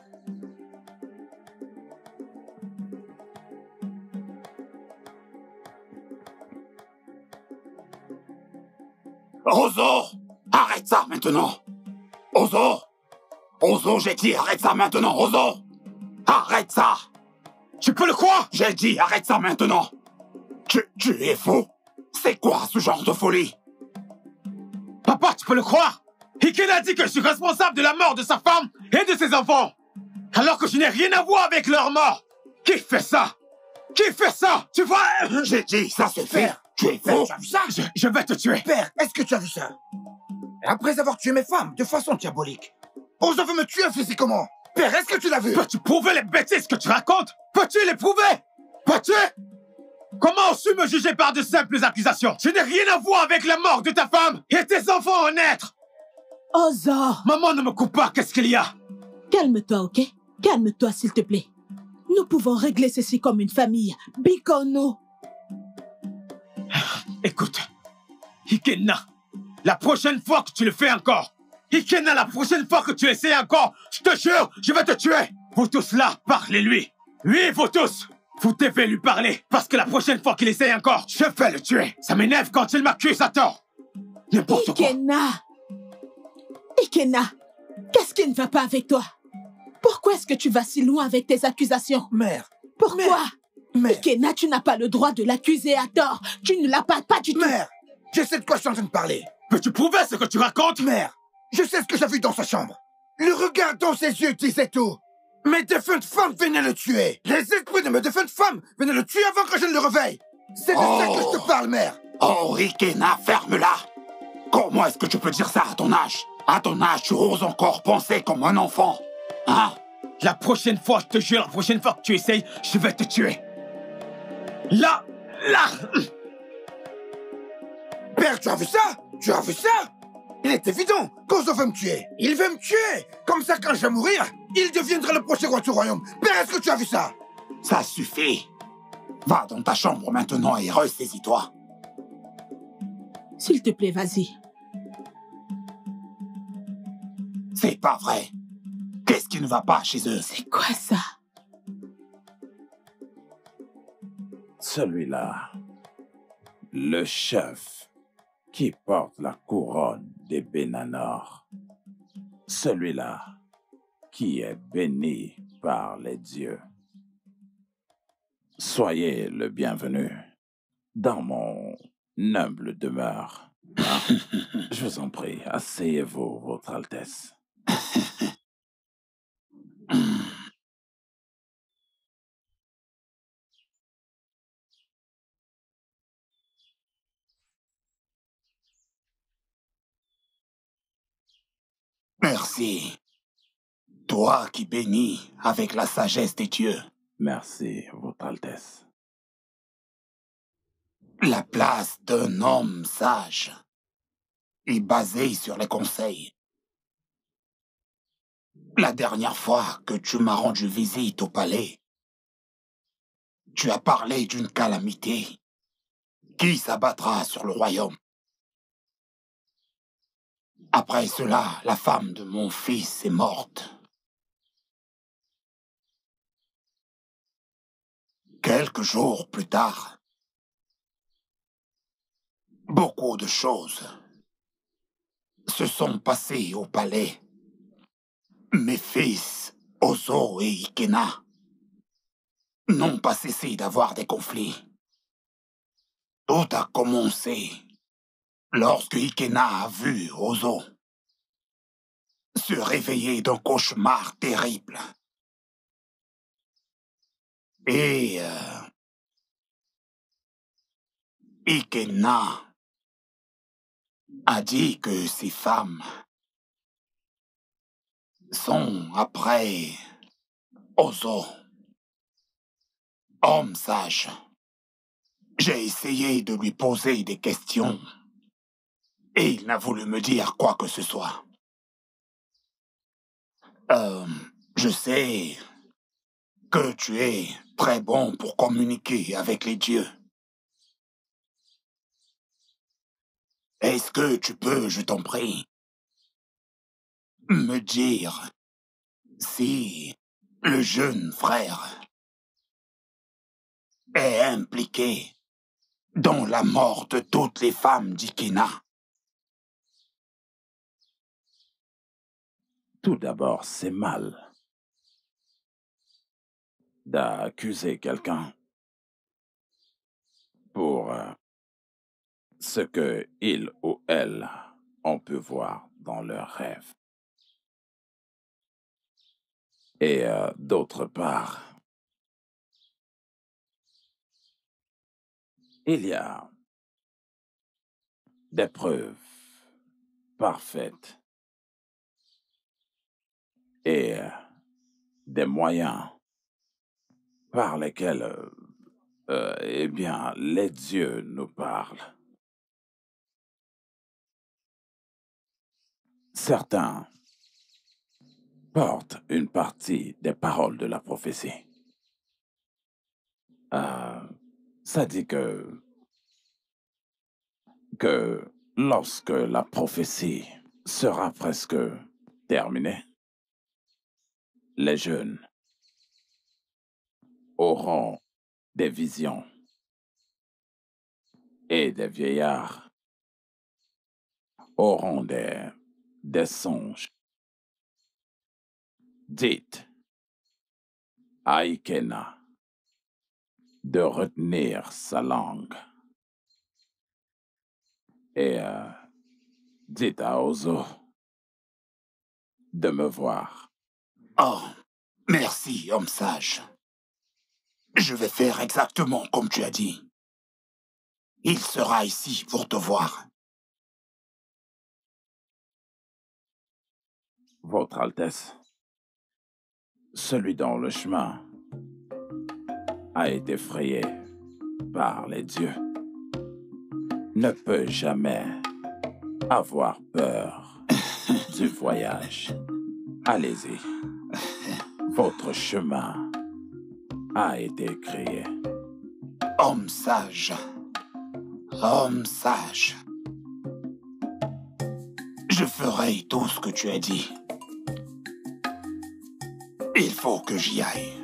Ozo, arrête ça maintenant. Ozo, Ozo, j'ai dit arrête ça maintenant, Ozo. Arrête ça. Tu peux le croire? J'ai dit arrête ça maintenant. Tu, tu es fou? C'est quoi ce genre de folie? Papa, tu peux le croire? Hiken a dit que je suis responsable de la mort de sa femme et de ses enfants. Alors que je n'ai rien à voir avec leur mort. Qui fait ça? Qui fait ça? Tu vois? J'ai dit ça se fait. Père, tu es Père, fou? tu as vu ça? Je, je vais te tuer. Père, est-ce que tu as vu ça? Après avoir tué mes femmes de façon diabolique, Ozo veut me tuer physiquement. Père, est-ce que tu l'as vu? Peux-tu prouver les bêtises que tu racontes? Peux-tu les prouver? Peux-tu? Comment oses-tu me juger par de simples accusations? Je n'ai rien à voir avec la mort de ta femme et tes enfants en naître. Ozo! Maman, ne me coupe pas, qu'est-ce qu'il y a? Calme-toi, ok? Calme-toi, s'il te plaît. Nous pouvons régler ceci comme une famille. Bikono. Écoute, Ikena, la prochaine fois que tu le fais encore, Ikena, la prochaine fois que tu essaies encore, je te jure, je vais te tuer. Vous tous là, parlez-lui. Oui, vous tous. Vous devez lui parler, parce que la prochaine fois qu'il essaye encore, je vais le tuer. Ça m'énerve quand il m'accuse à tort. N'importe quoi. Ikena. Ikena, qu'est-ce qui ne va pas avec toi? Pourquoi est-ce que tu vas si loin avec tes accusations? Mère. Pourquoi? Mère. Ikena, tu n'as pas le droit de l'accuser à tort. Tu ne l'as pas, pas du tout. Mère, je sais de quoi je suis en train de parler. Peux-tu prouver ce que tu racontes? Mère, je sais ce que j'ai vu dans sa chambre. Le regard dans ses yeux disait tout. Mes défuntes femmes venaient le tuer. Les esprits de mes défuntes femmes venaient le tuer avant que je ne le réveille. C'est de oh. ça que je te parle, mère. Oh, Ikena, ferme-la. Comment est-ce que tu peux dire ça à ton âge? À ton âge, tu oses encore penser comme un enfant. Hein? La prochaine fois, je te jure, la prochaine fois que tu essayes, je vais te tuer. Là, là. Père, tu as vu ça? Tu as vu ça? Il est évident qu'Ozo veut me tuer. Il veut me tuer. Comme ça, quand je vais mourir, il deviendra le prochain roi du royaume. Père, est-ce que tu as vu ça? Ça suffit. Va dans ta chambre maintenant et ressaisis-toi. S'il te plaît, vas-y. C'est pas vrai. Qu'est-ce qui ne va pas chez eux? C'est quoi ça? Celui-là, le chef qui porte la couronne des Benanor. Celui-là qui est béni par les dieux. Soyez le bienvenu dans mon humble demeure. Ah, je vous en prie, asseyez-vous, Votre Altesse. Merci. Toi qui bénis avec la sagesse des dieux. Merci, Votre Altesse. La place d'un homme sage est basée sur les conseils. La dernière fois que tu m'as rendu visite au palais, tu as parlé d'une calamité qui s'abattra sur le royaume. Après cela, la femme de mon fils est morte. Quelques jours plus tard, beaucoup de choses se sont passées au palais. Mes fils, Ozo et Ikena, n'ont pas cessé d'avoir des conflits. Tout a commencé lorsque Ikena a vu Ozo se réveiller d'un cauchemar terrible. Et euh, Ikena a dit que ces femmes sont après Ozo, homme sage. J'ai essayé de lui poser des questions et il n'a voulu me dire quoi que ce soit. Euh, je sais que tu es très bon pour communiquer avec les dieux. Est-ce que tu peux, je t'en prie, me dire si le jeune frère est impliqué dans la mort de toutes les femmes d'Ikena? Tout d'abord, c'est mal d'accuser quelqu'un pour euh, ce que il ou elle ont pu voir dans leurs rêves. Et euh, d'autre part, il y a des preuves parfaites et euh, des moyens par lesquels, euh, euh, eh bien, les dieux nous parlent. Certains portent une partie des paroles de la prophétie. Euh, ça dit que, que lorsque la prophétie sera presque terminée, les jeunes auront des visions et des vieillards auront des, des songes. Dites à Ikena de retenir sa langue et euh, dites à Ozo de me voir. Oh, merci, homme sage. Je vais faire exactement comme tu as dit. Il sera ici pour te voir. Votre Altesse, celui dont le chemin a été frayé par les dieux ne peut jamais avoir peur du voyage. Allez-y. Votre chemin a été créé. Homme sage. Homme sage. Je ferai tout ce que tu as dit. Il faut que j'y aille.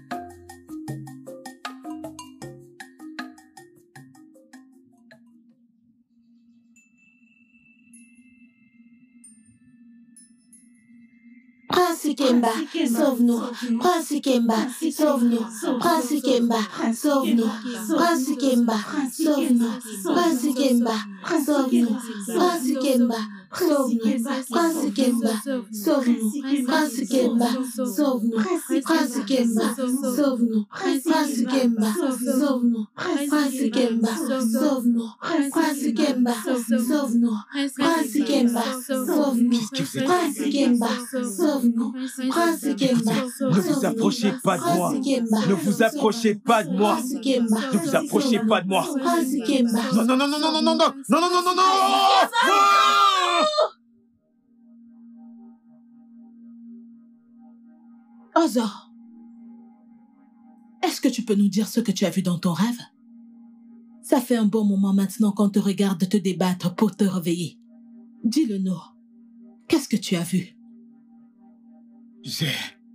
Prince Ikemba, sauve-nous. Prince Ikemba, sauve-nous. Prince Ikemba, sauve-nous. Prince Ikemba, sauve-nous. Prince Ikemba, sauve-nous. Prince Ikemba, Sauve-nous, Prince Kemba, sauve-nous, Prince Kemba, sauve-nous, Prince Kemba, sauve-nous, Prince Kemba, sauve-nous, Prince Kemba, sauve-nous, Prince Kemba, sauve-nous, Prince Kemba, sauve-nous, Prince Kemba, sauve-nous, Prince Kemba. Ne vous approchez pas de moi. Ne vous approchez pas de moi. Ne vous approchez pas de moi. Non, non, non, non, non, non, non, non, non, non, non, non, non, non. Ozo, est-ce que tu peux nous dire ce que tu as vu dans ton rêve? Ça fait un bon moment maintenant qu'on te regarde te débattre pour te réveiller. Dis-le-nous. Qu'est-ce que tu as vu? J'ai...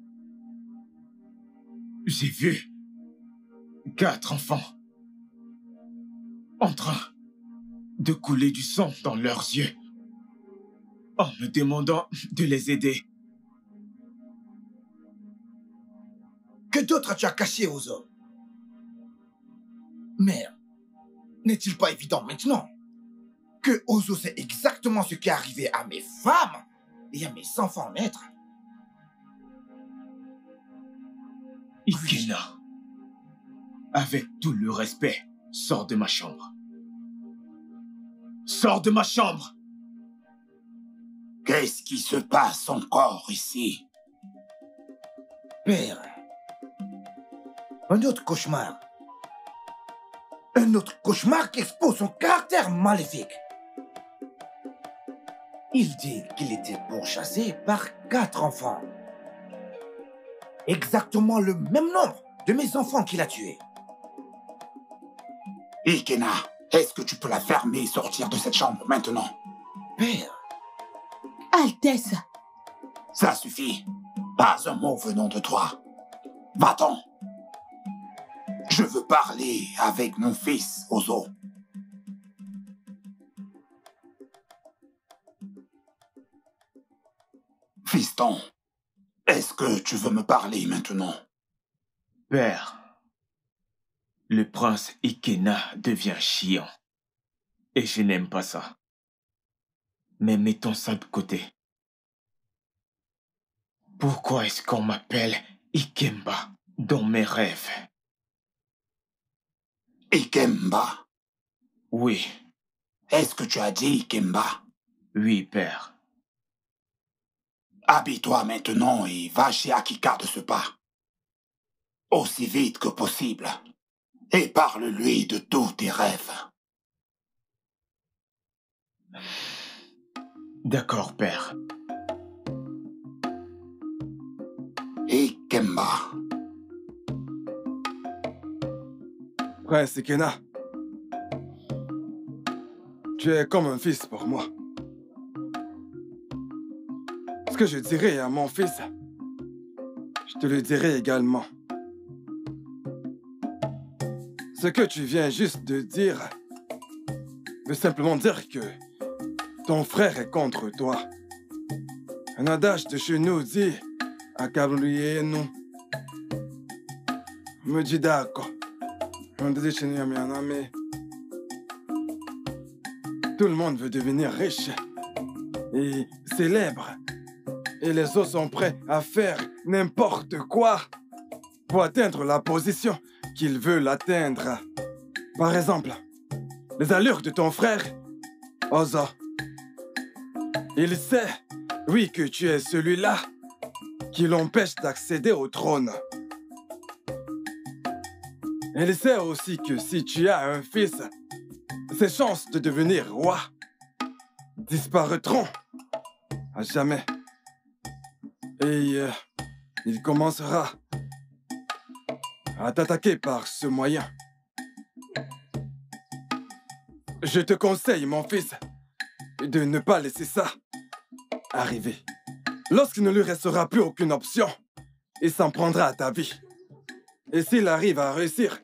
J'ai vu quatre enfants en train de couler du sang dans leurs yeux en me demandant de les aider. Que d'autres as-tu à cacher aux hommes? Mais n'est-il pas évident maintenant que Ozo sait exactement ce qui est arrivé à mes femmes et à mes enfants naître? Ikena, avec tout le respect, sors de ma chambre. Sors de ma chambre! Qu'est-ce qui se passe encore ici? Père, un autre cauchemar. Un autre cauchemar qui expose son caractère maléfique. Il dit qu'il était pourchassé par quatre enfants. Exactement le même nombre de mes enfants qu'il a tués. Ikena, est-ce que tu peux la fermer et sortir de cette chambre maintenant? Père. Altesse. Ça suffit. Pas un mot venant de toi. Va-t'en. Je veux parler avec mon fils, Ozo. Fiston, est-ce que tu veux me parler maintenant? Père, le prince Ikena devient chiant. Et je n'aime pas ça. Mais mettons ça de côté. Pourquoi est-ce qu'on m'appelle Ikemba dans mes rêves? Ikemba? Oui. Est-ce que tu as dit Ikemba? Oui, père. Habille-toi maintenant et va chez Akika de ce pas. Aussi vite que possible. Et parle-lui de tous tes rêves. D'accord, père. Ikemba. Prince Ikena, tu es comme un fils pour moi. Ce que je dirai à mon fils, je te le dirai également. Ce que tu viens juste de dire veut simplement dire que ton frère est contre toi. Un adage de chez nous dit « Accable-lui-nous ». Me dit d'accord. On dit chez nous, mais tout le monde veut devenir riche et célèbre. Et les autres sont prêts à faire n'importe quoi pour atteindre la position qu'ils veulent atteindre. Par exemple, les allures de ton frère, Ozo. Il sait, oui, que tu es celui-là qui l'empêche d'accéder au trône. Il sait aussi que si tu as un fils, ses chances de devenir roi disparaîtront à jamais. Et euh, il commencera à t'attaquer par ce moyen. Je te conseille, mon fils, de ne pas laisser ça arriver. Lorsqu'il ne lui restera plus aucune option, il s'en prendra à ta vie. Et s'il arrive à réussir,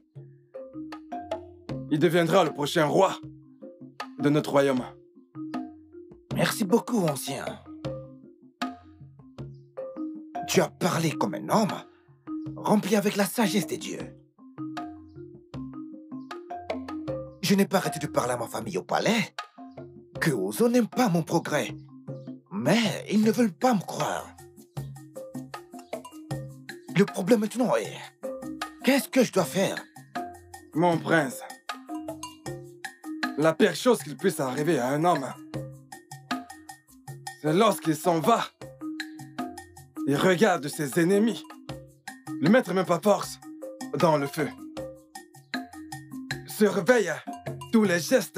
il deviendra le prochain roi de notre royaume. Merci beaucoup, ancien. Tu as parlé comme un homme, rempli avec la sagesse des dieux. Je n'ai pas arrêté de parler à ma famille au palais que Ozo n'aime pas mon progrès. Mais ils ne veulent pas me croire. Le problème maintenant est... Qu'est-ce que je dois faire? Mon prince, la pire chose qu'il puisse arriver à un homme, c'est lorsqu'il s'en va. Il regarde ses ennemis, le mettre même pas force dans le feu. Surveille tous les gestes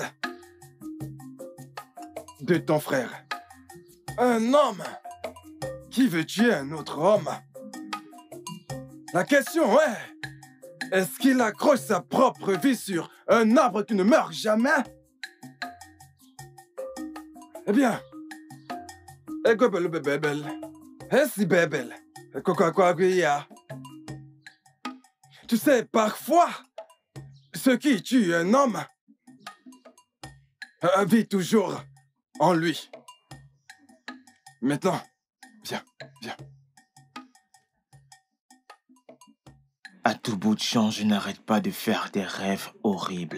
de ton frère. Un homme qui veut tuer un autre homme. La question est, est-ce qu'il accroche sa propre vie sur un arbre qui ne meurt jamais? Eh bien, tu sais, parfois, ce qui tue un homme vit toujours en lui. Maintenant, viens, viens. À tout bout de champ, je n'arrête pas de faire des rêves horribles.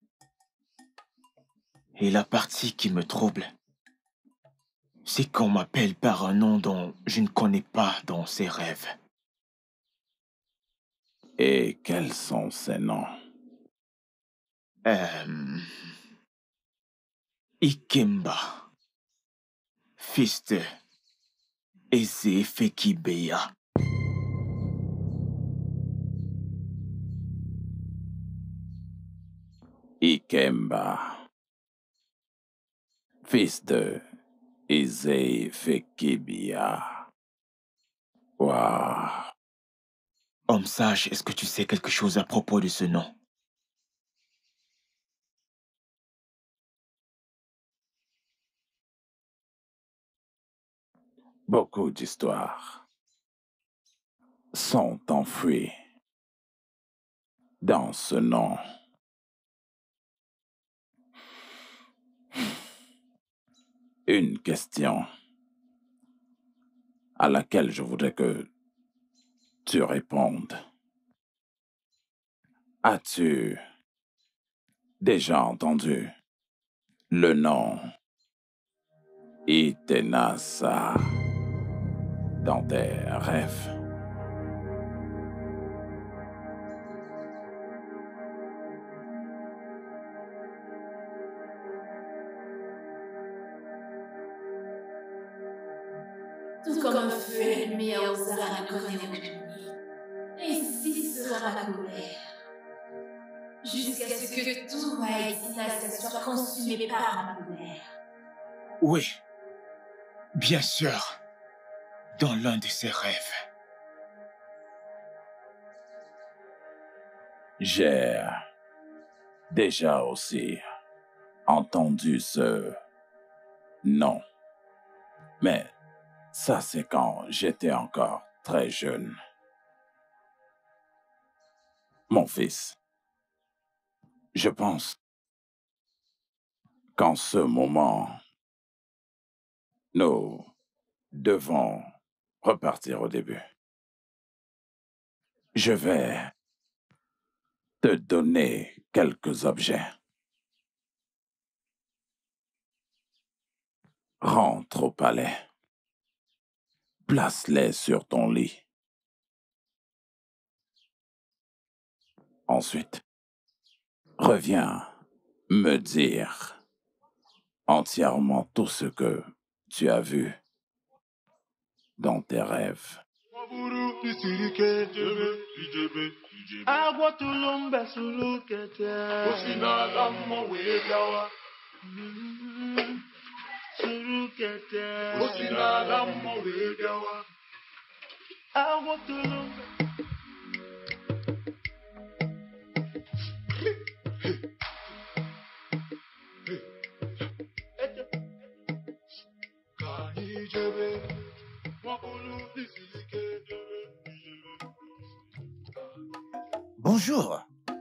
Et la partie qui me trouble, c'est qu'on m'appelle par un nom dont je ne connais pas dans ces rêves. Et quels sont ces noms? Euh... Ikemba, fils de Ezefekibeya. Ikemba, fils de Ezefekibeya. Waouh. Homme sage, est-ce que tu sais quelque chose à propos de ce nom? Beaucoup d'histoires sont enfouies dans ce nom. Une question à laquelle je voudrais que tu répondes. As-tu déjà entendu le nom Itenasa dans tes rêves? Tout comme un feu allumé à Ozara Koneokuni. Ainsi sera ma colère. Jusqu'à ce que tout Haïtinasa soit consumé par ma colère. Oui, bien sûr, dans l'un de ses rêves. J'ai déjà aussi entendu ce nom, mais ça c'est quand j'étais encore très jeune. Mon fils, je pense qu'en ce moment, nous devons repartir au début. Je vais te donner quelques objets. Rentre au palais. Place-les sur ton lit. Ensuite, reviens me dire entièrement tout ce que tu as vu dans tes rêves. Bonjour.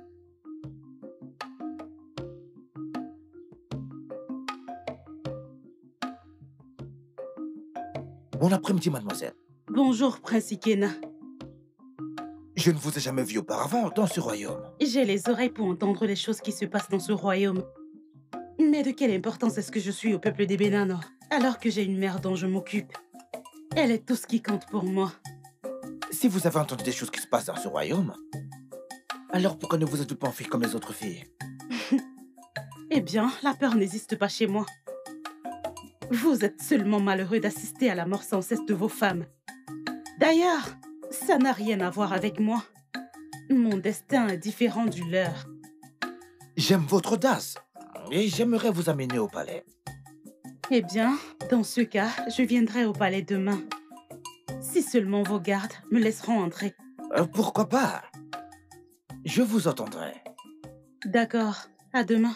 Bon après-midi, mademoiselle. Bonjour, Prince Ikena. Je ne vous ai jamais vu auparavant dans ce royaume. J'ai les oreilles pour entendre les choses qui se passent dans ce royaume. Mais Mais de quelle importance est-ce que je suis au peuple des Benano, alors que j'ai une mère dont je m'occupe? Elle est tout ce qui compte pour moi. Si vous avez entendu des choses qui se passent dans ce royaume, alors pourquoi ne vous êtes pas enfui comme les autres filles? Eh bien, la peur n'existe pas chez moi. Vous êtes seulement malheureux d'assister à la mort sans cesse de vos femmes. D'ailleurs, ça n'a rien à voir avec moi. Mon destin est différent du leur. J'aime votre audace et j'aimerais vous amener au palais. Eh bien, dans ce cas, je viendrai au palais demain. Si seulement vos gardes me laisseront entrer. Euh, pourquoi pas? Je vous entendrai. D'accord, à demain.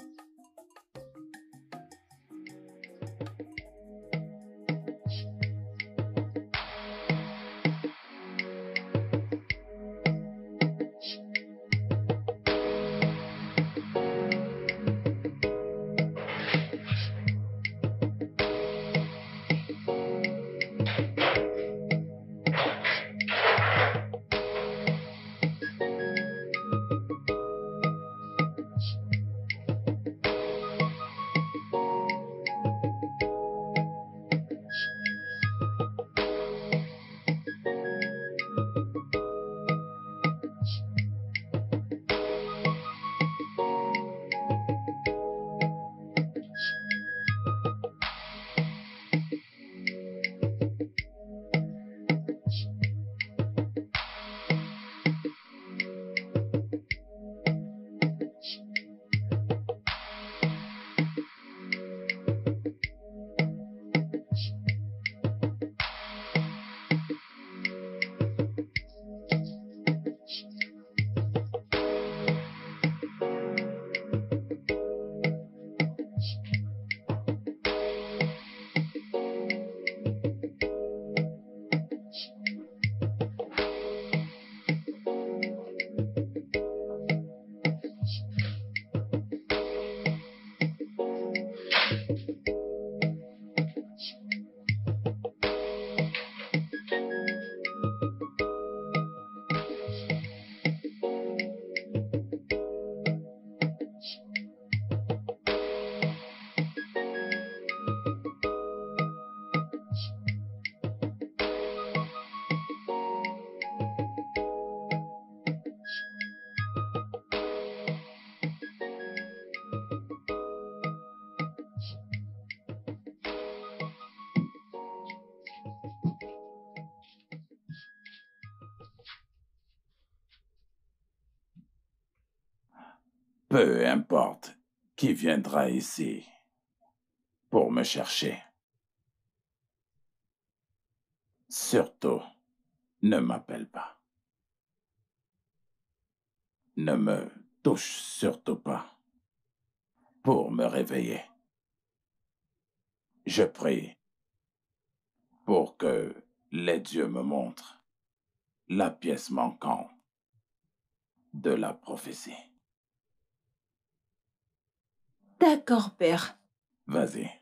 Peu importe qui viendra ici pour me chercher. Surtout, ne m'appelle pas. Ne me touche surtout pas pour me réveiller. Je prie pour que les dieux me montrent la pièce manquante de la prophétie. D'accord, père. Vas-y.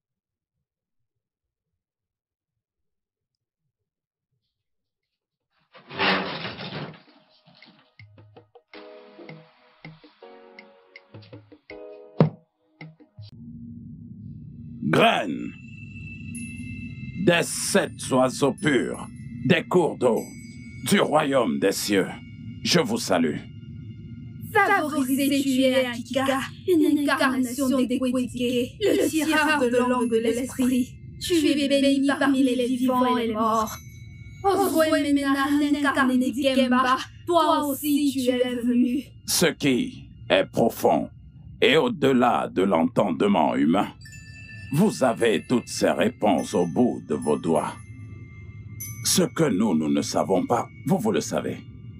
Graines, des sept oiseaux purs, des cours d'eau, du royaume des cieux, je vous salue. Favorisé, tu es Akika, une incarnation des Kwetike, le tireur de langue de l'esprit. Tu es béni parmi les vivants et les morts. Oswemena, incarné Dikemba, toi aussi tu es venu. Ce qui est profond et au-delà de l'entendement humain, vous avez toutes ces réponses au bout de vos doigts. Ce que nous, nous ne savons pas, vous, vous le savez.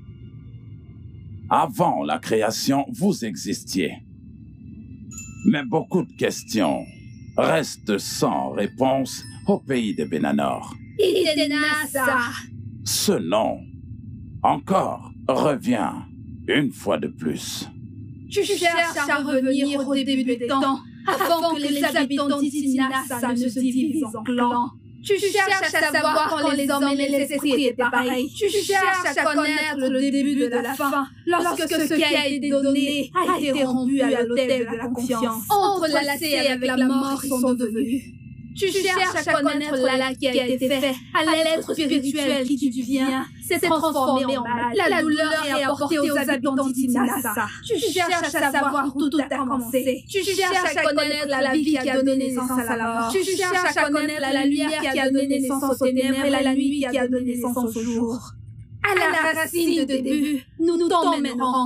Avant la création, vous existiez. Mais beaucoup de questions restent sans réponse au pays des Benanor. Idenasa. Ce nom, encore, revient une fois de plus. Tu cherches à revenir au début des temps, avant que les habitants d'Itinasa ne se divisent en clans. Tu cherches à savoir quand les hommes et les esprits étaient pareils. Tu cherches à connaître le début de la fin, lorsque ce qui a été donné a été rompu à l'autel de la confiance. Entrelacé avec la mort, ils sont devenus. Tu cherches à connaître l'acte qui a été fait, à l'être spirituel qui devient, s'est transformé en mal. La douleur est apportée aux habitants d'Itinasa. Tu cherches à savoir où tout a commencé. Tu cherches à connaître la vie qui a donné naissance à la mort. Tu cherches à connaître la lumière qui a donné naissance aux ténèbres et la nuit qui a donné naissance au jour. À la racine de début, nous nous t'emmènerons.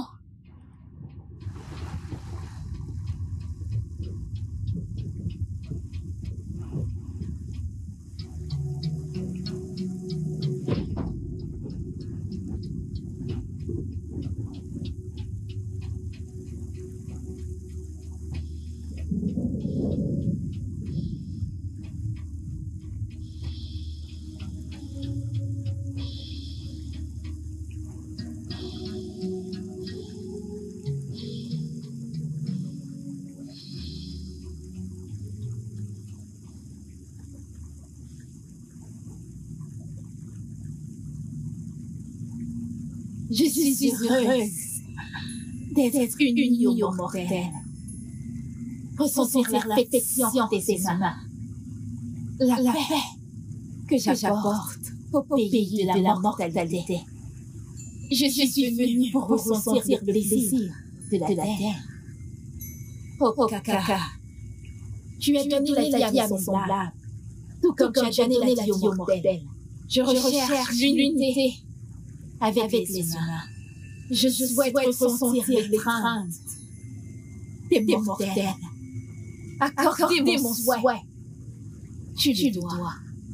Je suis heureuse d'être unie au mortel. Ressentir l'affection de ses mains. La paix que j'apporte au pays de la mortalité. Je suis venue pour ressentir le plaisir de la terre. Oh Kaka, tu as donné la vie à mes semblables, tout comme tu as donné la vie au mortel. Je recherche l'unité avec les humains. Je souhaite ressentir les craintes des mortels. Accordez mon souhait. Tu le dois.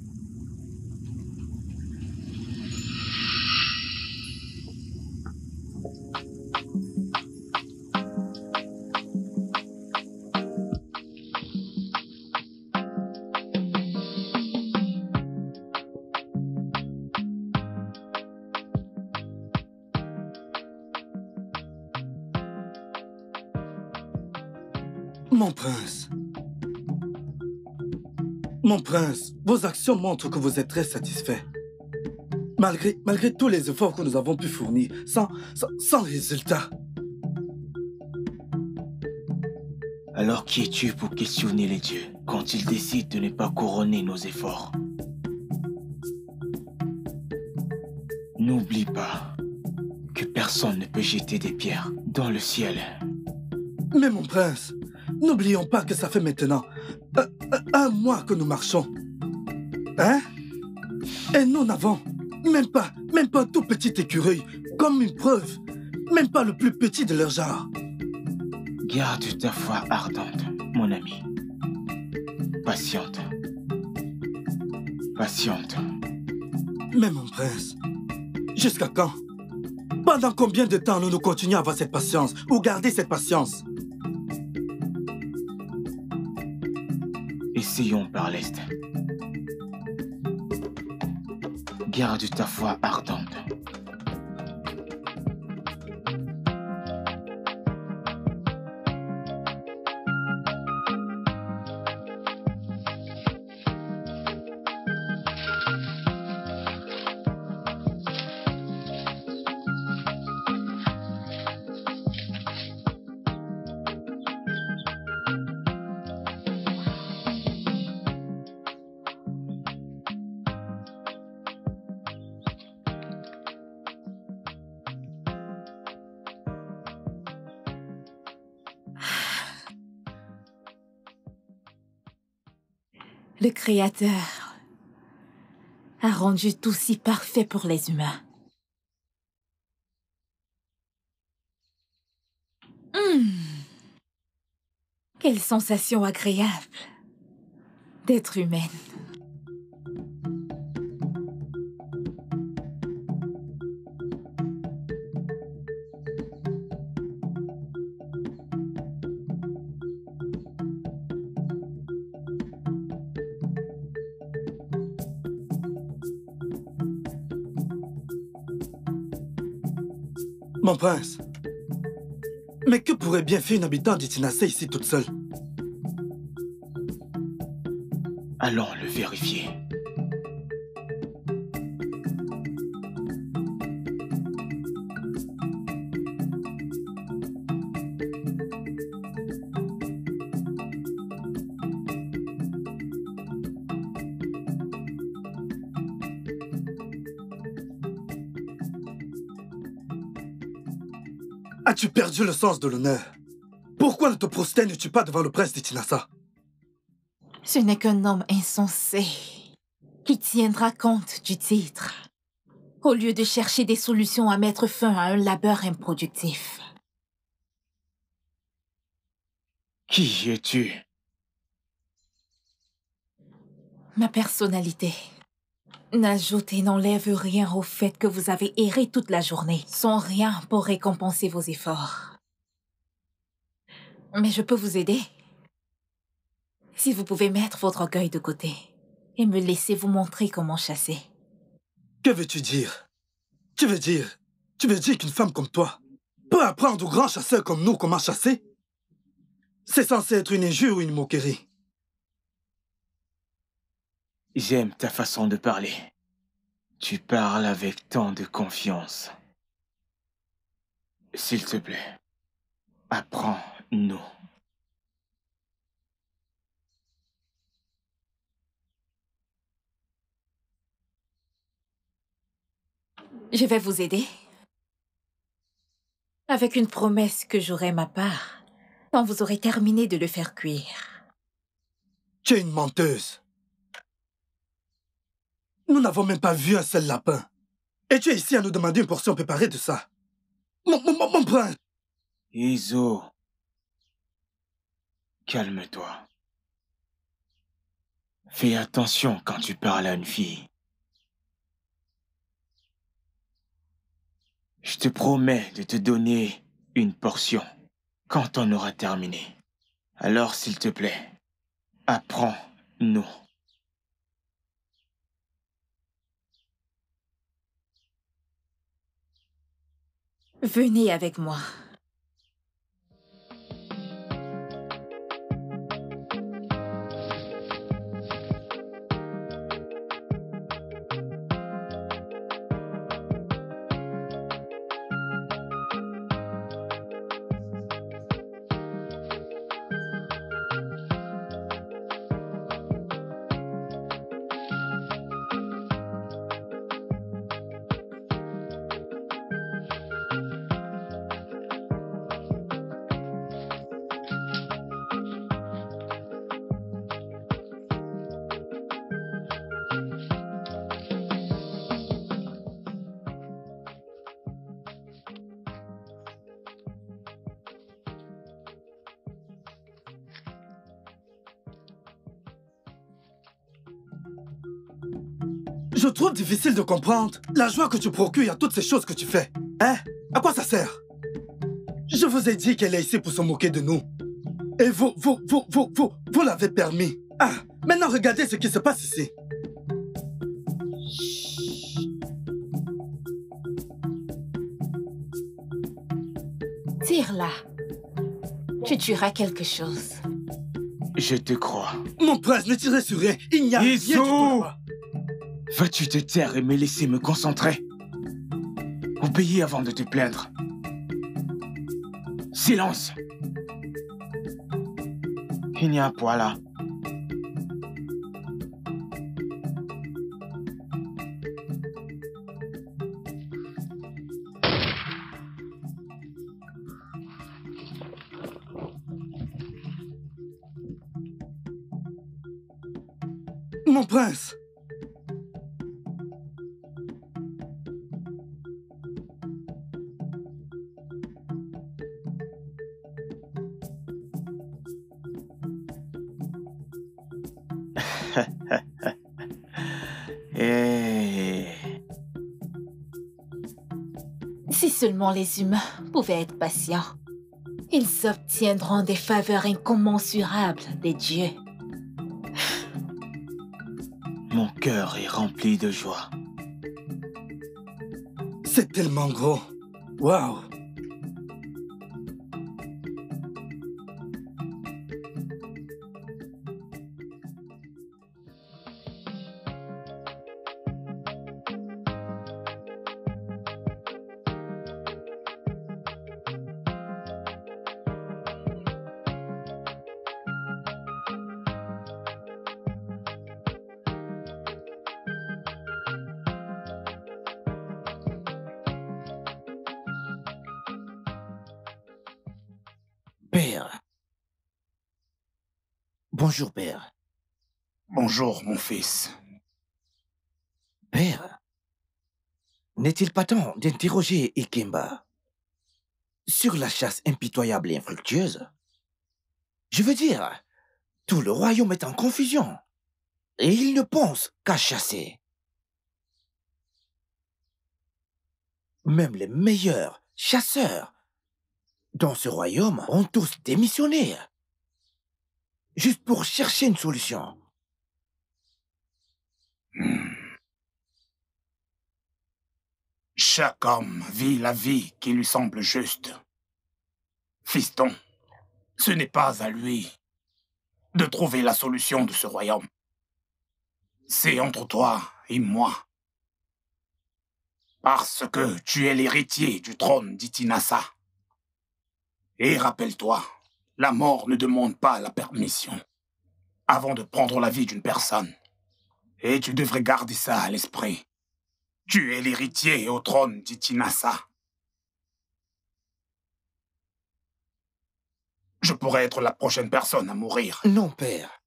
Mon prince. Mon prince, vos actions montrent que vous êtes très satisfait. Malgré, malgré tous les efforts que nous avons pu fournir, sans, sans, sans résultat. Alors qui es-tu pour questionner les dieux quand ils décident de ne pas couronner nos efforts? N'oublie pas que personne ne peut jeter des pierres dans le ciel. Mais mon prince, n'oublions pas que ça fait maintenant un, un, un mois que nous marchons. Hein? Et nous n'avons même pas, même pas un tout petit écureuil, comme une preuve. Même pas le plus petit de leur genre. Garde ta foi ardente, mon ami. Patiente. Patiente. Mais mon prince, jusqu'à quand? Pendant combien de temps nous nous continuons à avoir cette patience, ou garder cette patience? Essayons par l'Est. Garde ta foi ardente. Le Créateur a rendu tout si parfait pour les humains. Mmh. Quelle sensation agréable d'être humaine. Mon prince, mais que pourrait bien faire une habitante d'Itinasa ici toute seule? Allons le vérifier. As-tu perdu le sens de l'honneur? Pourquoi ne te prosternes-tu pas devant le prince de Tinasa? Ce n'est qu'un homme insensé qui tiendra compte du titre, au lieu de chercher des solutions à mettre fin à un labeur improductif. Qui es-tu? Ma personnalité n'ajoute et n'enlève rien au fait que vous avez erré toute la journée, sans rien pour récompenser vos efforts. Mais je peux vous aider. Si vous pouvez mettre votre orgueil de côté et me laisser vous montrer comment chasser. Que veux-tu dire? Tu veux dire... Tu veux dire qu'une femme comme toi peut apprendre aux grands chasseurs comme nous comment chasser? C'est censé être une injure ou une moquerie. J'aime ta façon de parler. Tu parles avec tant de confiance. S'il te plaît, apprends-nous. Je vais vous aider. Avec une promesse que j'aurai ma part quand vous aurez terminé de le faire cuire. Tu es une menteuse. Nous n'avons même pas vu un seul lapin. Et tu es ici à nous demander une portion préparée de ça. Mon, mon, mon prince! Izo, calme-toi. Fais attention quand tu parles à une fille. Je te promets de te donner une portion quand on aura terminé. Alors, s'il te plaît, apprends-nous. Venez avec moi. Je trouve difficile de comprendre la joie que tu procures à toutes ces choses que tu fais. Hein? À quoi ça sert? Je vous ai dit qu'elle est ici pour se moquer de nous. Et vous, vous, vous, vous, vous, vous l'avez permis. Ah, maintenant regardez ce qui se passe ici. Tire-la. Tu tueras quelque chose. Je te crois. Mon prince, ne tirez sur rien. Il n'y a rien du tout là-bas. Vas-tu te taire et me laisser me concentrer? Obéis avant de te plaindre. Silence! Il n'y a un poids là. Mon prince! Et... Si seulement les humains pouvaient être patients, ils obtiendront des faveurs incommensurables des dieux. Mon cœur est rempli de joie. C'est tellement gros. Waouh! Père. Bonjour, père. Bonjour, mon fils. Père, n'est-il pas temps d'interroger Ikemba sur la chasse impitoyable et infructueuse? Je veux dire, tout le royaume est en confusion, et il ne pense qu'à chasser. Même les meilleurs chasseurs dans ce royaume ont tous démissionné, juste pour chercher une solution. Hmm. Chaque homme vit la vie qui lui semble juste. Fiston, ce n'est pas à lui de trouver la solution de ce royaume. C'est entre toi et moi. Parce que tu es l'héritier du trône d'Itinassa. Et rappelle-toi, la mort ne demande pas la permission avant de prendre la vie d'une personne. Et tu devrais garder ça à l'esprit. Tu es l'héritier au trône d'Itinassa. Je pourrais être la prochaine personne à mourir. Non, père.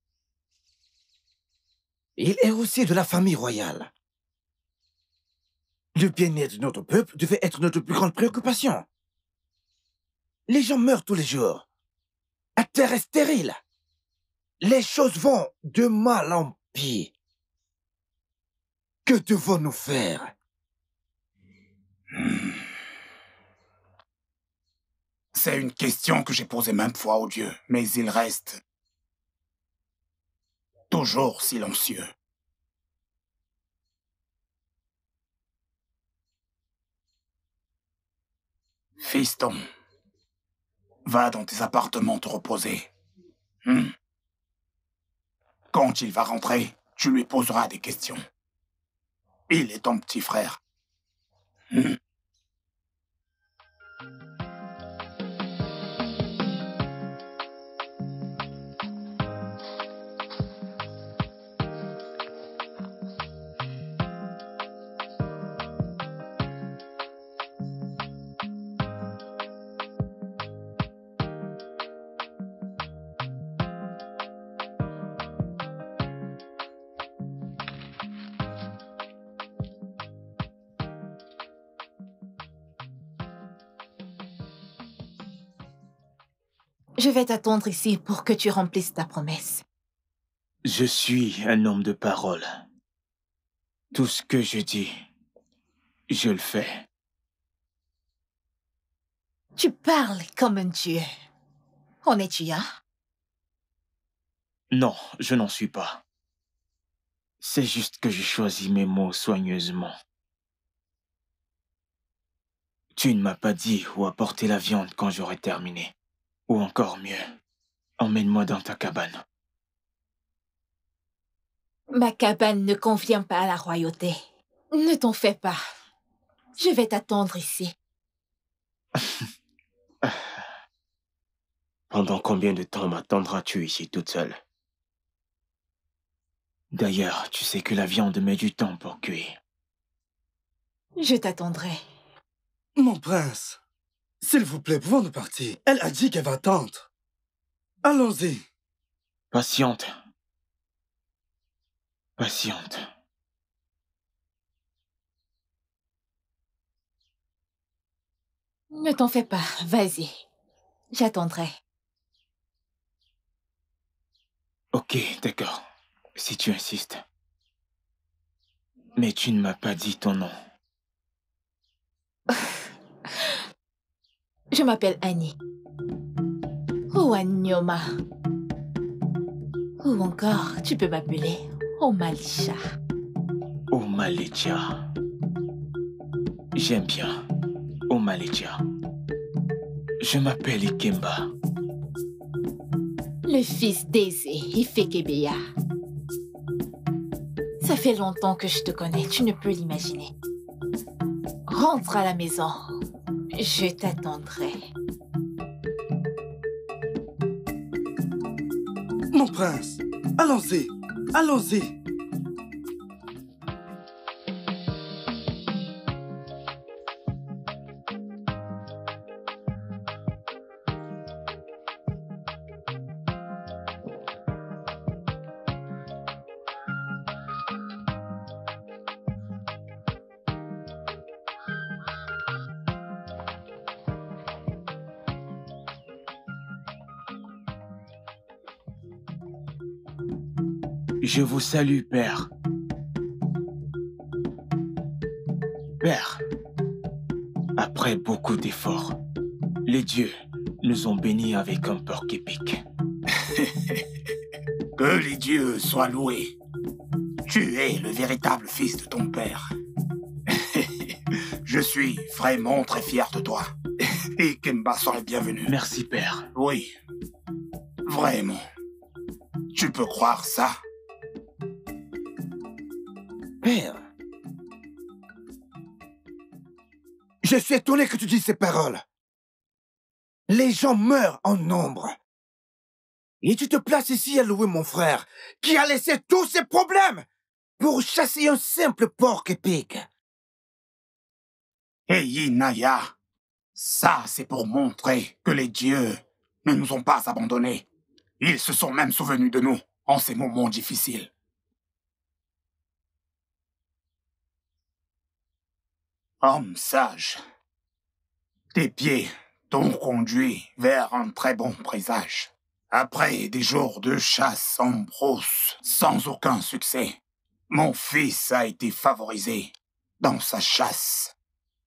Il est aussi de la famille royale. Le bien-être de notre peuple devait être notre plus grande préoccupation. Les gens meurent tous les jours. La terre est stérile. Les choses vont de mal en pire. Que devons-nous faire? Hmm. C'est une question que j'ai posée maintes fois au Dieu, mais il reste toujours silencieux. Fiston, va dans tes appartements te reposer. Hmm. Quand il va rentrer, tu lui poseras des questions. Il est ton petit frère. Hmm. Je vais t'attendre ici pour que tu remplisses ta promesse. Je suis un homme de parole. Tout ce que je dis, je le fais. Tu parles comme un dieu. En es-tu un? Non, je n'en suis pas. C'est juste que je choisis mes mots soigneusement. Tu ne m'as pas dit où apporter la viande quand j'aurai terminé. Ou encore mieux, emmène-moi dans ta cabane. Ma cabane ne convient pas à la royauté. Ne t'en fais pas. Je vais t'attendre ici. Pendant combien de temps m'attendras-tu ici toute seule? D'ailleurs, tu sais que la viande met du temps pour cuire. Je t'attendrai. Mon prince, s'il vous plaît, pouvons-nous partir? Elle a dit qu'elle va attendre. Allons-y. Patiente. Patiente. Ne t'en fais pas, vas-y. J'attendrai. Ok, d'accord. Si tu insistes. Mais tu ne m'as pas dit ton nom. Je m'appelle Annie. Ou Anyoma. Ou encore, tu peux m'appeler Omalicha. Omalicha. J'aime bien. Omalicha. Je m'appelle Ikemba. Le fils d'Eze, Ifekebeya. Ça fait longtemps que je te connais, tu ne peux l'imaginer. Rentre à la maison. Je t'attendrai. Mon prince, allons-y, allons-y. Je vous salue, Père. Père, après beaucoup d'efforts, les dieux nous ont bénis avec un porc épique. Que les dieux soient loués. Tu es le véritable fils de ton père. Je suis vraiment très fier de toi. Et Kemba sera le bienvenu. Merci, Père. Oui. Vraiment. Tu peux croire ça? Père, je suis étonné que tu dises ces paroles. Les gens meurent en nombre. Et tu te places ici à louer mon frère, qui a laissé tous ses problèmes pour chasser un simple porc épique. Hey Naya, ça c'est pour montrer que les dieux ne nous ont pas abandonnés. Ils se sont même souvenus de nous en ces moments difficiles. Homme sage, tes pieds t'ont conduit vers un très bon présage. Après des jours de chasse en brousse, sans aucun succès, mon fils a été favorisé dans sa chasse.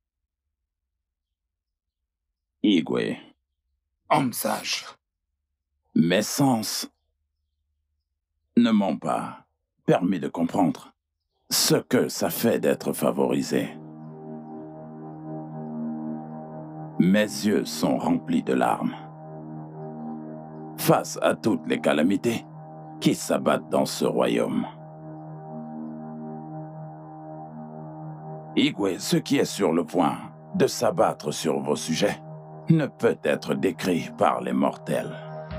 Igwe. Homme sage. Mes sens ne m'ont pas permis de comprendre ce que ça fait d'être favorisé. Mes yeux sont remplis de larmes face à toutes les calamités qui s'abattent dans ce royaume. Igwe, ce qui est sur le point de s'abattre sur vos sujets ne peut être décrit par les mortels.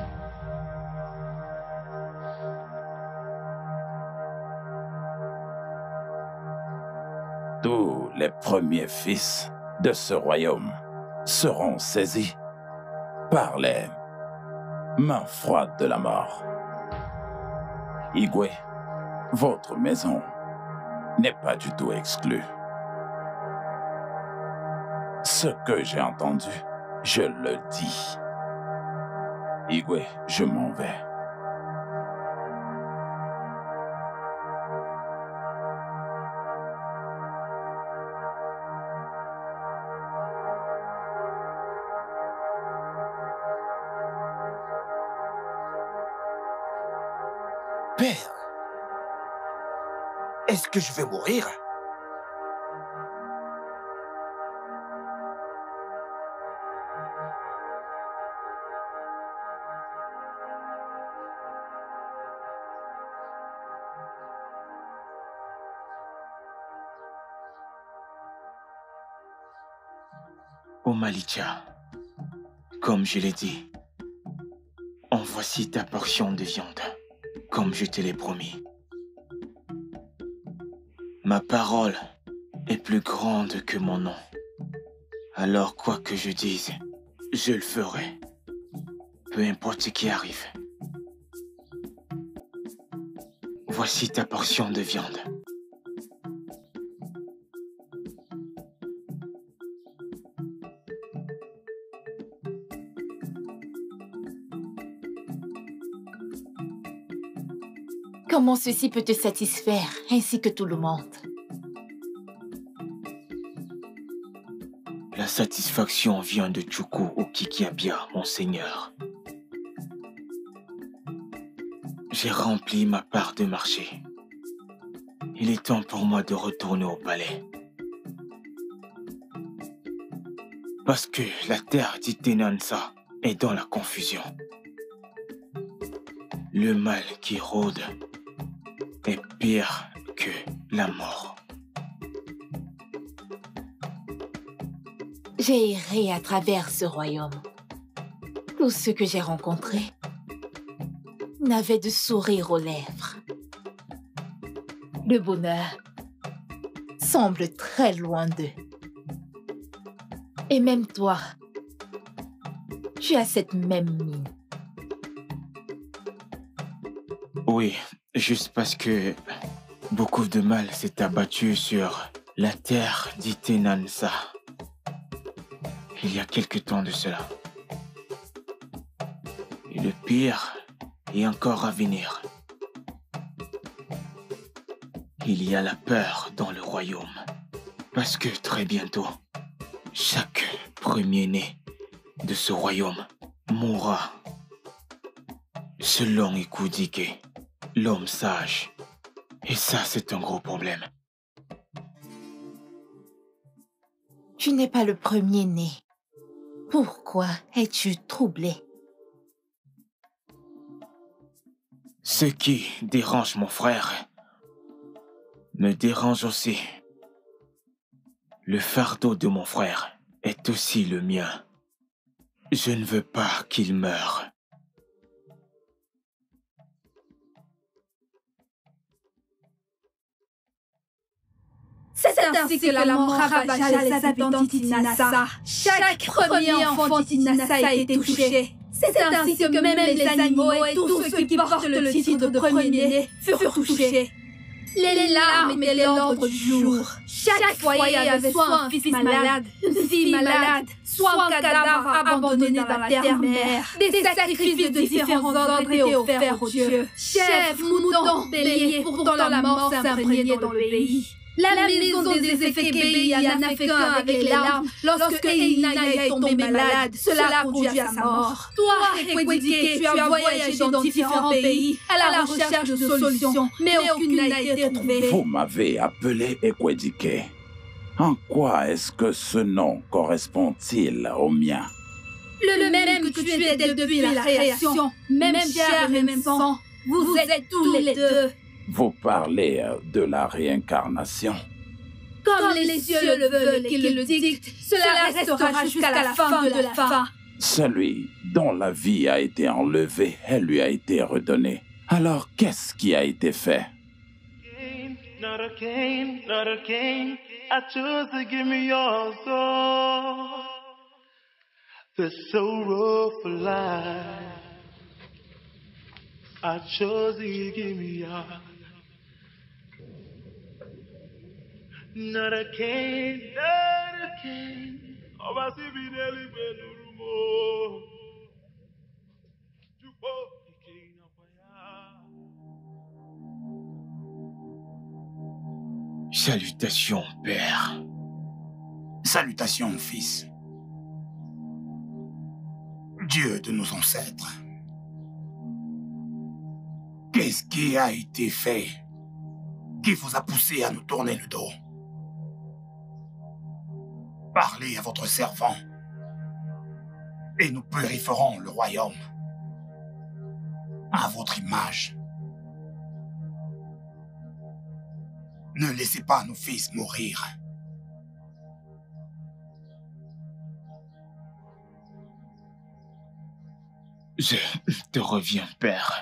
Tous les premiers fils de ce royaume seront saisis par les mains froides de la mort. Igwe, votre maison n'est pas du tout exclue. Ce que j'ai entendu, je le dis. Igwe, je m'en vais. Père, est-ce que je vais mourir? Oh Malicha, comme je l'ai dit, en voici ta portion de viande, comme je te l'ai promis. Ma parole est plus grande que mon nom. Alors quoi que je dise, je le ferai, peu importe ce qui arrive. Voici ta portion de viande. Comment ceci peut te satisfaire, ainsi que tout le monde? La satisfaction vient de Chuku Okikiabia, mon seigneur. J'ai rempli ma part de marché. Il est temps pour moi de retourner au palais. Parce que la terre d'Itenansa est dans la confusion. Le mal qui rôde est pire que la mort. J'ai erré à travers ce royaume. Tous ceux que j'ai rencontrés n'avaient de sourire aux lèvres. Le bonheur semble très loin d'eux. Et même toi, tu as cette même mine. Oui, juste parce que beaucoup de mal s'est abattu sur la terre d'Itenansa. Il y a quelque temps de cela. Et le pire est encore à venir. il y a la peur dans le royaume. Parce que très bientôt, chaque premier-né de ce royaume mourra. Selon Ikudike, l'homme sage. Et ça, c'est un gros problème. Tu n'es pas le premier-né. Pourquoi es-tu troublé? Ce qui dérange mon frère me dérange aussi. Le fardeau de mon frère est aussi le mien. Je ne veux pas qu'il meure. C'est ainsi que la mort ravagea les habitants d'Itinassa. Chaque premier enfant d'Itinassa a été touché. C'est ainsi que même les animaux et tous ceux qui portent le titre de premier-né furent touchés. Les larmes étaient l'ordre du jour. Chaque foyer avait soit un fils malade, une fille malade, soit un cadavre abandonné dans la terre-mère. Des sacrifices de différents ordres étaient offerts aux dieux. Chèvres, moutons, béliers, pourtant la mort s'imprégnait dans le pays. La maison des Ezekébéi n'a fait qu'un avec les larmes lorsque Einaya est tombé malade. Cela a conduit à sa mort. Toi, Ekwedike, tu as voyagé dans différents pays à la recherche de solutions, mais aucune n'a été trouvée. Vous m'avez appelé Ekwedike. En quoi est-ce que ce nom correspond-il au mien? Le même que tu étais depuis la création, même chair et même sang. Vous êtes tous les deux. Vous parlez de la réincarnation. Comme les cieux le veulent et qu'ils le dictent, cela restera jusqu'à la fin de la fin. Celui dont la vie a été enlevée, elle lui a été redonnée. Alors qu'est-ce qui a été fait? Not again, not again. I chose to give me your soul. The sorrow for life. I chose to give me your. Not again, not again. On va s'y vider les belurumo. Tu peux écrire un Salutations, père. Salutations, fils. Dieu de nos ancêtres. Qu'est-ce qui a été fait qui vous a poussé à nous tourner le dos? Parlez à votre servant et nous purifierons le royaume à votre image. Ne laissez pas nos fils mourir. Je te reviens, père.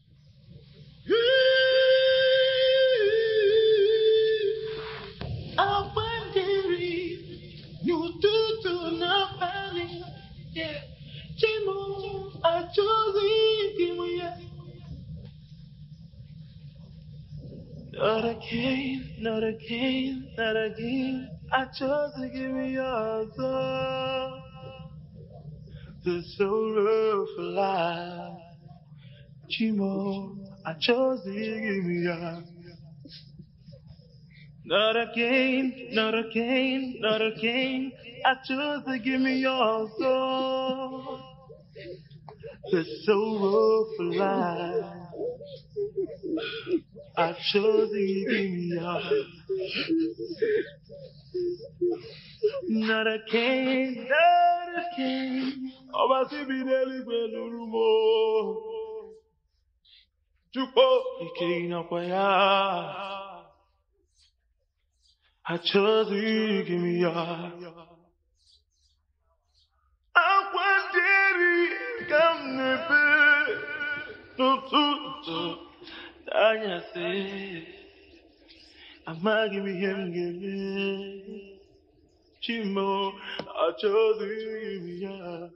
Not again, not again, not again. I chose to give me your soul. The sorrow for life. Chimo, I chose to give me your. Not again, not again, not again. I chose to give me your soul. The sorrow for life. I chose to give me your. Not again, not again. Oh, my Sibinelli, Belurumo. Jupo, Ikina Paya. I chose to give me your. I want Jerry, come nebe. No, no, Tanya say, I'm give me him, give me. Chimo, I chose to give me your.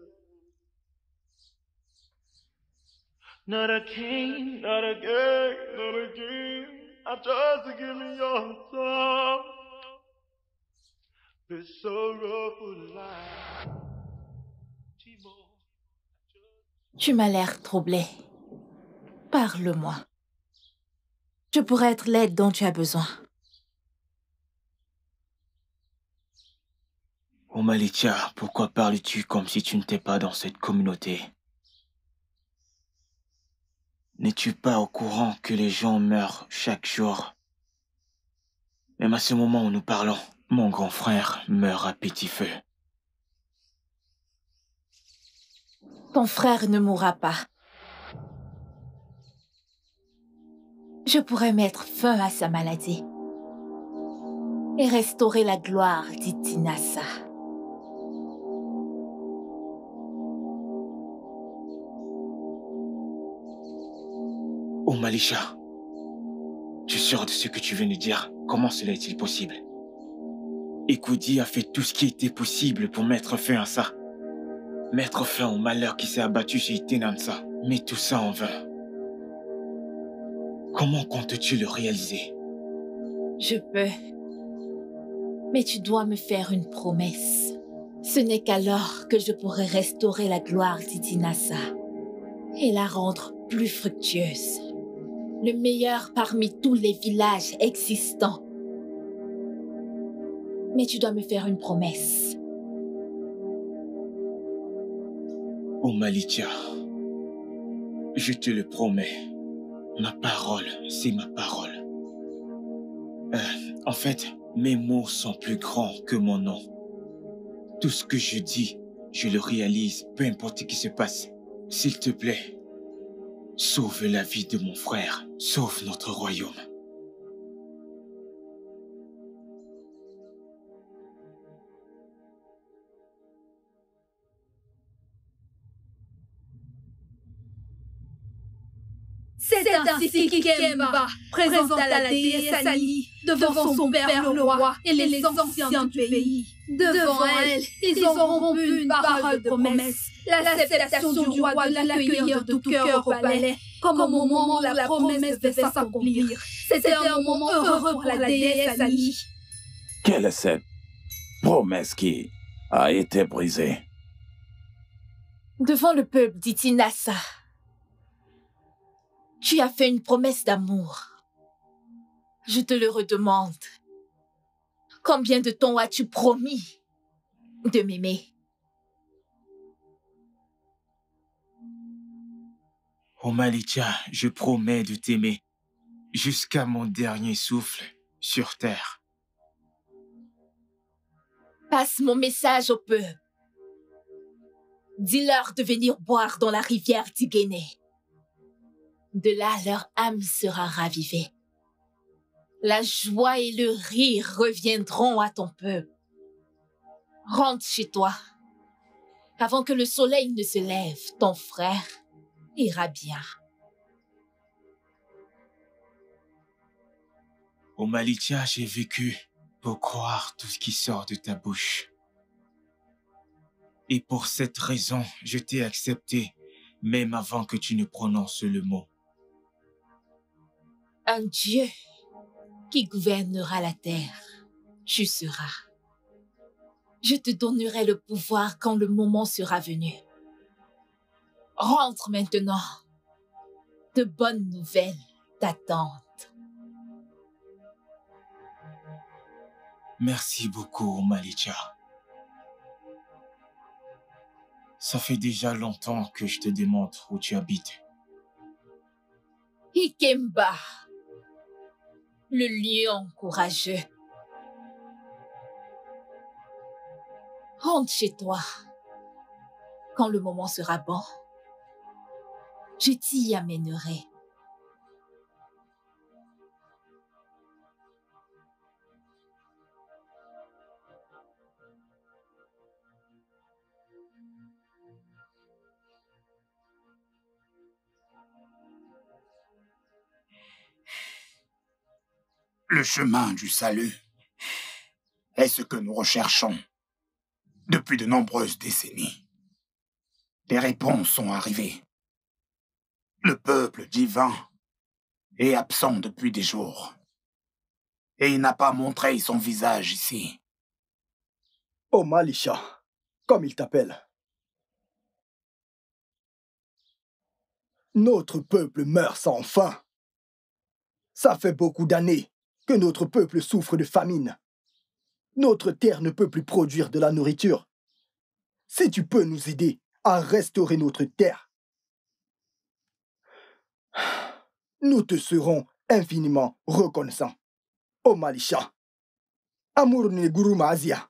Not again, not again, not again. I chose to give me your soul. The sorrowful life. Tu m'as l'air troublé. Parle-moi. Je pourrais être l'aide dont tu as besoin. Oh Malicha, pourquoi parles-tu comme si tu n'étais pas dans cette communauté? N'es-tu pas au courant que les gens meurent chaque jour? Même à ce moment où nous parlons, mon grand frère meurt à petit feu. Ton frère ne mourra pas. Je pourrais mettre fin à sa maladie et restaurer la gloire d'Itinassa. Oh Malicha, tu es sûr de ce que tu viens de dire? Comment cela est-il possible? Ekudi a fait tout ce qui était possible pour mettre fin à ça. Mettre fin au malheur qui s'est abattu chez Itenansa. Mais tout ça en vain. Comment comptes-tu le réaliser? Je peux. Mais tu dois me faire une promesse. Ce n'est qu'alors que je pourrai restaurer la gloire d'Itinassa et la rendre plus fructueuse. Le meilleur parmi tous les villages existants. Mais tu dois me faire une promesse. Oh Malicha, je te le promets. Ma parole, c'est ma parole. Euh, en fait, mes mots sont plus grands que mon nom. Tout ce que je dis, je le réalise, peu importe ce qui se passe. S'il te plaît, sauve la vie de mon frère, sauve notre royaume. C'est ainsi qu'Ikemba présenta la déesse Ali devant son père le roi et les anciens du pays. Devant elle, ils ont rompu une parole de promesse, l'acceptation du roi de l'accueillir de tout cœur au palais, comme au moment où la promesse devait s'accomplir. C'était un moment heureux pour la déesse Ali. Quelle est cette promesse qui a été brisée? Devant le peuple d'Itinassa, tu as fait une promesse d'amour. Je te le redemande. Combien de temps as-tu promis de m'aimer? Oh Malicha, je promets de t'aimer jusqu'à mon dernier souffle sur terre. Passe mon message au peuple. Dis-leur de venir boire dans la rivière Tigéné. De là, leur âme sera ravivée. La joie et le rire reviendront à ton peuple. Rentre chez toi. Avant que le soleil ne se lève, ton frère ira bien. Oh Malicha, j'ai vécu pour croire tout ce qui sort de ta bouche. Et pour cette raison, je t'ai accepté, même avant que tu ne prononces le mot. Un Dieu qui gouvernera la terre, tu seras. Je te donnerai le pouvoir quand le moment sera venu. Rentre maintenant. De bonnes nouvelles t'attendent. Merci beaucoup, Malicha. Ça fait déjà longtemps que je te demande où tu habites. Ikemba, le lion courageux. Rentre chez toi. Quand le moment sera bon, je t'y amènerai. Le chemin du salut est ce que nous recherchons depuis de nombreuses décennies. Les réponses sont arrivées. Le peuple divin est absent depuis des jours. Et il n'a pas montré son visage ici. Oh Malicha, comme il t'appelle. Notre peuple meurt sans fin. Ça fait beaucoup d'années que notre peuple souffre de famine. Notre terre ne peut plus produire de la nourriture. Si tu peux nous aider à restaurer notre terre, nous te serons infiniment reconnaissants. Oh Malisha, Amour ne Guru Mazia.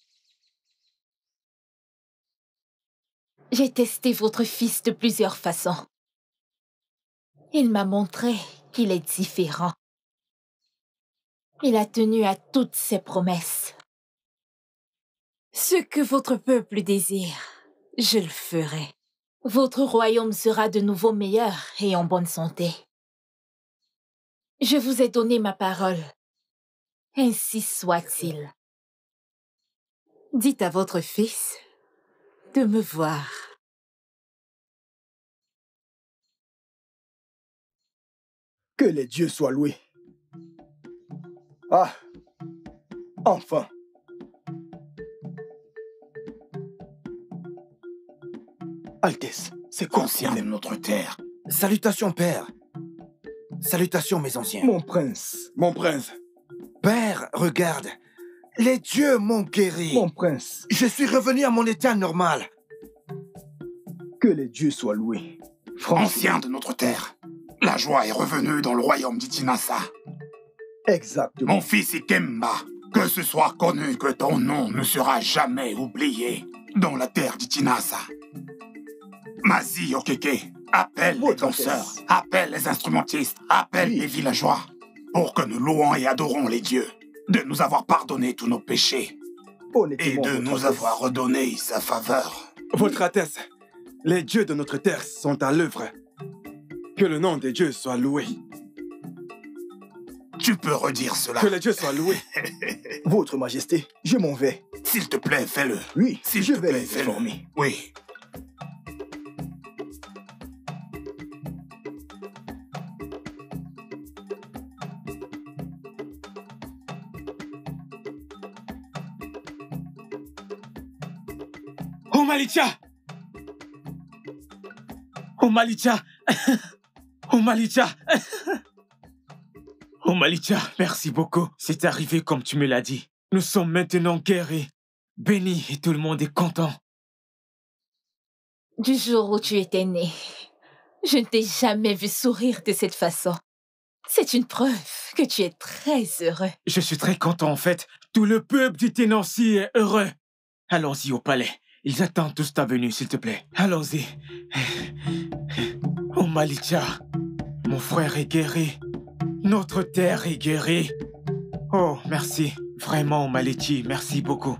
J'ai testé votre fils de plusieurs façons. Il m'a montré qu'il est différent. Il a tenu à toutes ses promesses. Ce que votre peuple désire, je le ferai. Votre royaume sera de nouveau meilleur et en bonne santé. Je vous ai donné ma parole. Ainsi soit-il. Dites à votre fils de me voir. Que les dieux soient loués. Ah, enfin. Altesse, c'est conscient de notre terre. Salutations, père. Salutations, mes anciens. Mon prince. Mon prince. Père, regarde. Les dieux m'ont guéri. Mon prince. Je suis revenu à mon état normal. Que les dieux soient loués. Ancien de notre terre, la joie est revenue dans le royaume d'Itinasa. Exactement. Mon fils Ikemba, que ce soit connu que ton nom ne sera jamais oublié dans la terre d'Itinasa. Mazi Okeke, appelle les danseurs, appelle les instrumentistes, appelle oui. les villageois, pour que nous louons et adorons les dieux, de nous avoir pardonné tous nos péchés, et de nous avoir redonné sa faveur. Votre Altesse, les dieux de notre terre sont à l'œuvre. Que le nom des dieux soit loué. Tu peux redire cela. Que les dieux soient loués. Votre Majesté, je m'en vais. S'il te plaît, fais-le. Oui, S'il je te vais plaît, les fais-le. informer. Oui. Oh Malicha! Oh Malicha! Oh Malicha! Oh Malicha, merci beaucoup. C'est arrivé comme tu me l'as dit. Nous sommes maintenant guéris, bénis et tout le monde est content. Du jour où tu étais né, je ne t'ai jamais vu sourire de cette façon. C'est une preuve que tu es très heureux. Je suis très content en fait. Tout le peuple du Ténancy est heureux. Allons-y au palais. Ils attendent tous ta venue, s'il te plaît. Allons-y. Oh Malicha, mon frère est guéri. Notre terre est guérie. Oh, merci. Vraiment, Malichi, merci beaucoup.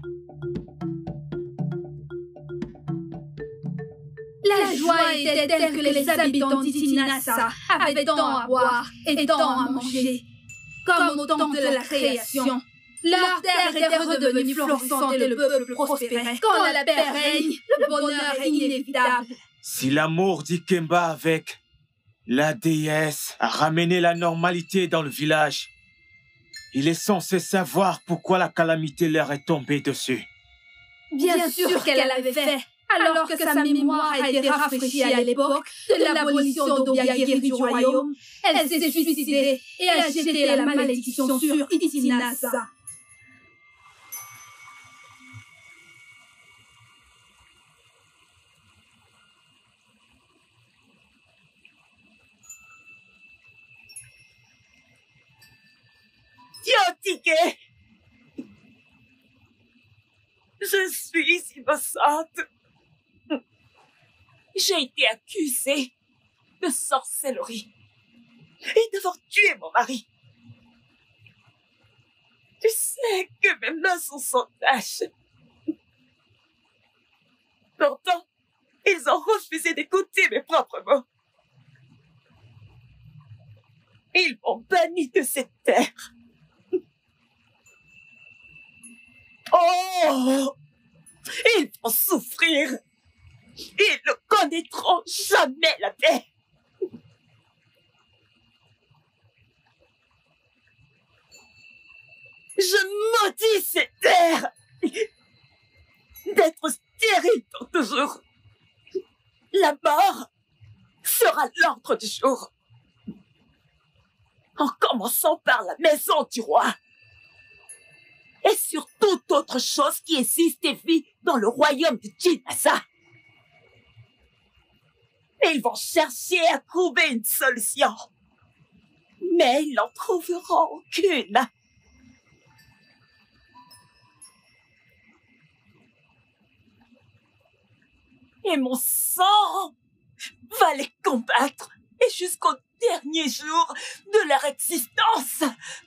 La joie était telle que les habitants d'Itinasa avaient tant à boire et tant à manger. Comme au temps de la création, leur terre était redevenue florissante et le peuple prospérait. Quand la paix règne, le bonheur est inévitable. Si l'amour d'Ikemba avec la déesse a ramené la normalité dans le village, il est censé savoir pourquoi la calamité leur est tombée dessus. Bien sûr qu'elle l'avait fait, alors que sa mémoire a été rafraîchie à l'époque de l'abolition d'Obiagiri du royaume. Elle s'est suicidée et a jeté la malédiction sur Itinasa. Yotike! Je suis innocente. J'ai été accusée de sorcellerie et d'avoir tué mon mari. Tu sais que mes mains sont sans tache. Pourtant, ils ont refusé d'écouter mes propres mots. Ils m'ont banni de cette terre. Oh! Ils vont souffrir. Ils ne connaîtront jamais la paix. Je maudis cette terre d'être stérile pour toujours. La mort sera l'ordre du jour. Encore Commençons par la maison du roi. Et sur toute autre chose qui existe et vit dans le royaume de Jinasa. Ils vont chercher à trouver une solution. Mais ils n'en trouveront aucune. Et mon sang va les combattre et jusqu'au dernier jour de leur existence.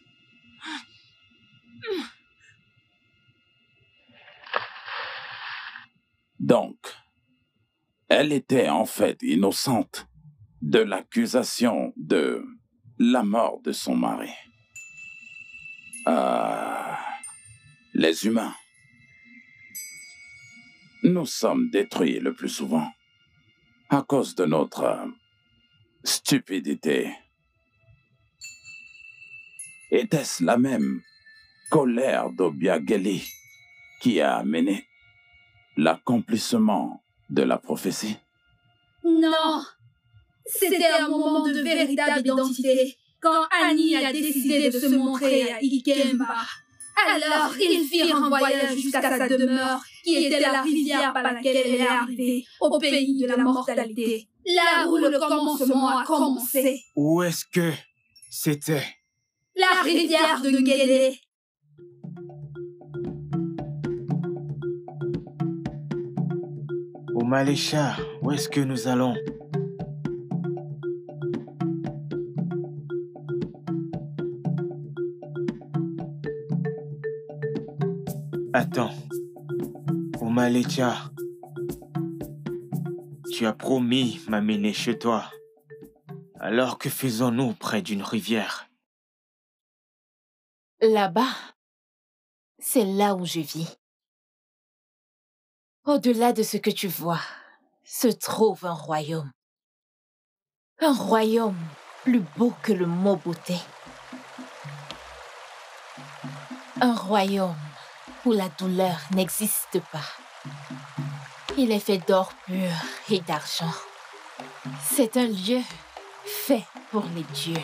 Donc, elle était en fait innocente de l'accusation de la mort de son mari. Euh, les humains, nous sommes détruits le plus souvent à cause de notre euh, stupidité. Était-ce la même colère d'Obiageli qui a amené l'accomplissement de la prophétie? Non, c'était un moment de véritable identité, quand Annie a décidé de se montrer à Ikemba. Alors, ils firent un voyage jusqu'à sa demeure, qui était la rivière par laquelle elle est arrivée, au pays de la mortalité, là où le commencement a commencé. Où est-ce que c'était? La rivière de Ngele. Au Malécha, où est-ce que nous allons? Attends. Au Malécha, tu as promis m'amener chez toi. Alors que faisons-nous près d'une rivière? Là-bas, c'est là où je vis. Au-delà de ce que tu vois, se trouve un royaume. Un royaume plus beau que le mot beauté. Un royaume où la douleur n'existe pas. Il est fait d'or pur et d'argent. C'est un lieu fait pour les dieux.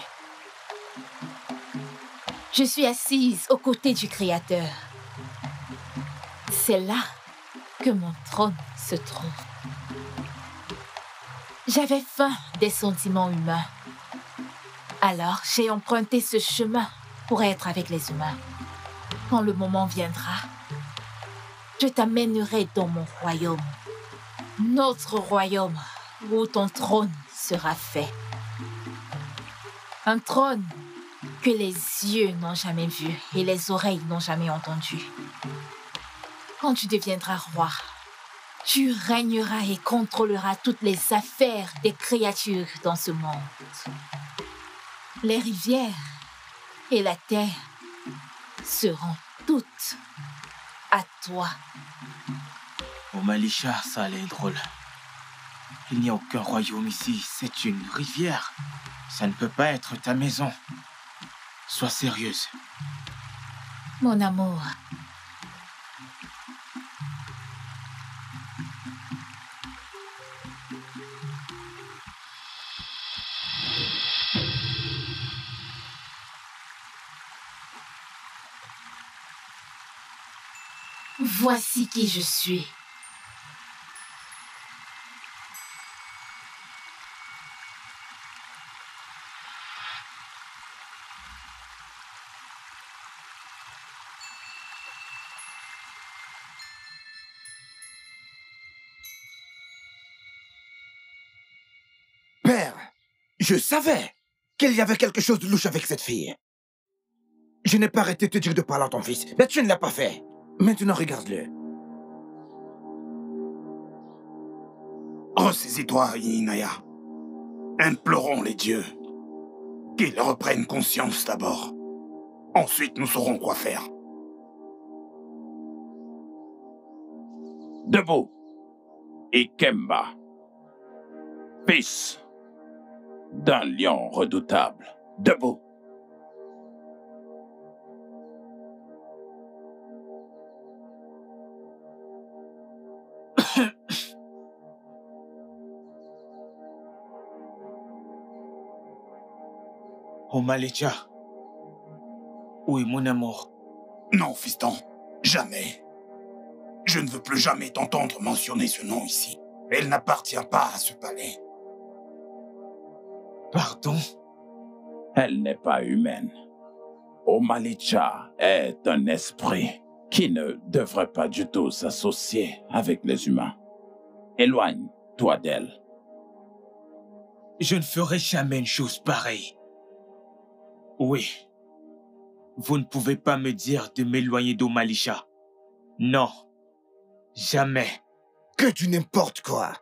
Je suis assise aux côtés du Créateur. C'est là que mon trône se trouve. J'avais faim des sentiments humains. Alors j'ai emprunté ce chemin pour être avec les humains. Quand le moment viendra, je t'amènerai dans mon royaume. Notre royaume où ton trône sera fait. Un trône que les yeux n'ont jamais vu et les oreilles n'ont jamais entendu. Quand tu deviendras roi, tu régneras et contrôleras toutes les affaires des créatures dans ce monde. Les rivières et la terre seront toutes à toi. Au Malécha, ça allait drôle. Il n'y a aucun royaume ici, c'est une rivière. Ça ne peut pas être ta maison. Sois sérieuse. Mon amour. Voici qui je suis. Père, je savais qu'il y avait quelque chose de louche avec cette fille. Je n'ai pas arrêté de te dire de parler à ton fils, mais tu ne l'as pas fait. Maintenant, regarde-le. Ressaisis-toi, Inaya. Implorons les dieux qu'ils reprennent conscience d'abord. Ensuite, nous saurons quoi faire. Debout, Ikemba, fils d'un lion redoutable. Debout. Au Malécha, Oui, mon amour. Non, fiston, jamais. Je ne veux plus jamais t'entendre mentionner ce nom ici. Elle n'appartient pas à ce palais. Pardon? Elle n'est pas humaine. Omalicha est un esprit qui ne devrait pas du tout s'associer avec les humains. Éloigne-toi d'elle. Je ne ferai jamais une chose pareille. Oui. Vous ne pouvez pas me dire de m'éloigner d'Omalicha. Non. Jamais. Que tu n'importe quoi.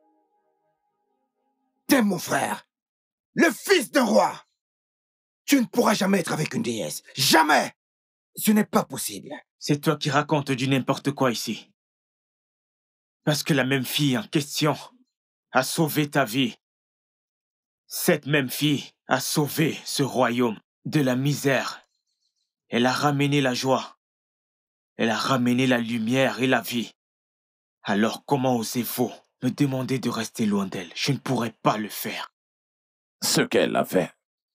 T'es mon frère. Le fils d'un roi. Tu ne pourras jamais être avec une déesse. Jamais. Ce n'est pas possible. C'est toi qui racontes du n'importe quoi ici. Parce que la même fille en question a sauvé ta vie. Cette même fille a sauvé ce royaume de la misère. Elle a ramené la joie. Elle a ramené la lumière et la vie. Alors comment osez-vous me demander de rester loin d'elle? Je ne pourrais pas le faire. Ce qu'elle a fait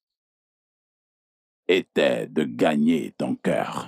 était de gagner ton cœur.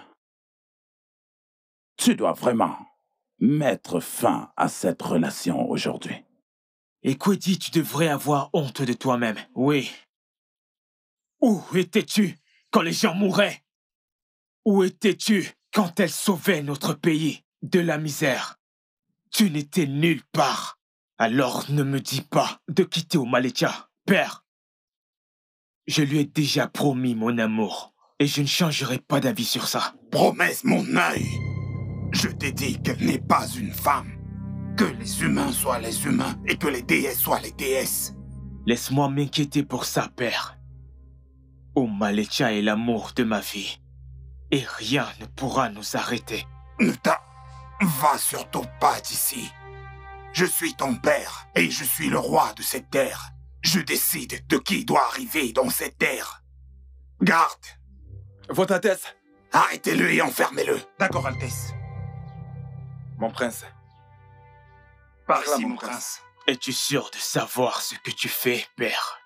Tu dois vraiment mettre fin à cette relation aujourd'hui. Et Kwedi, tu devrais avoir honte de toi-même, oui. Où étais-tu quand les gens mouraient? Où étais-tu quand elle sauvait notre pays de la misère? Tu n'étais nulle part. Alors ne me dis pas de quitter Omalicha, père. Je lui ai déjà promis mon amour et je ne changerai pas d'avis sur ça. Promesse mon œil. Je t'ai dit qu'elle n'est pas une femme. Que les humains soient les humains et que les déesses soient les déesses. Laisse-moi m'inquiéter pour ça, père. Omalicha est l'amour de ma vie. Et rien ne pourra nous arrêter. Ne t'a... Va surtout pas d'ici. Je suis ton père et je suis le roi de cette terre. Je décide de qui doit arriver dans cette terre. Garde. Votre Altesse. Arrêtez-le et enfermez-le. D'accord, Altesse. Mon prince. Par ici, mon prince. Es-tu sûr de savoir ce que tu fais, père?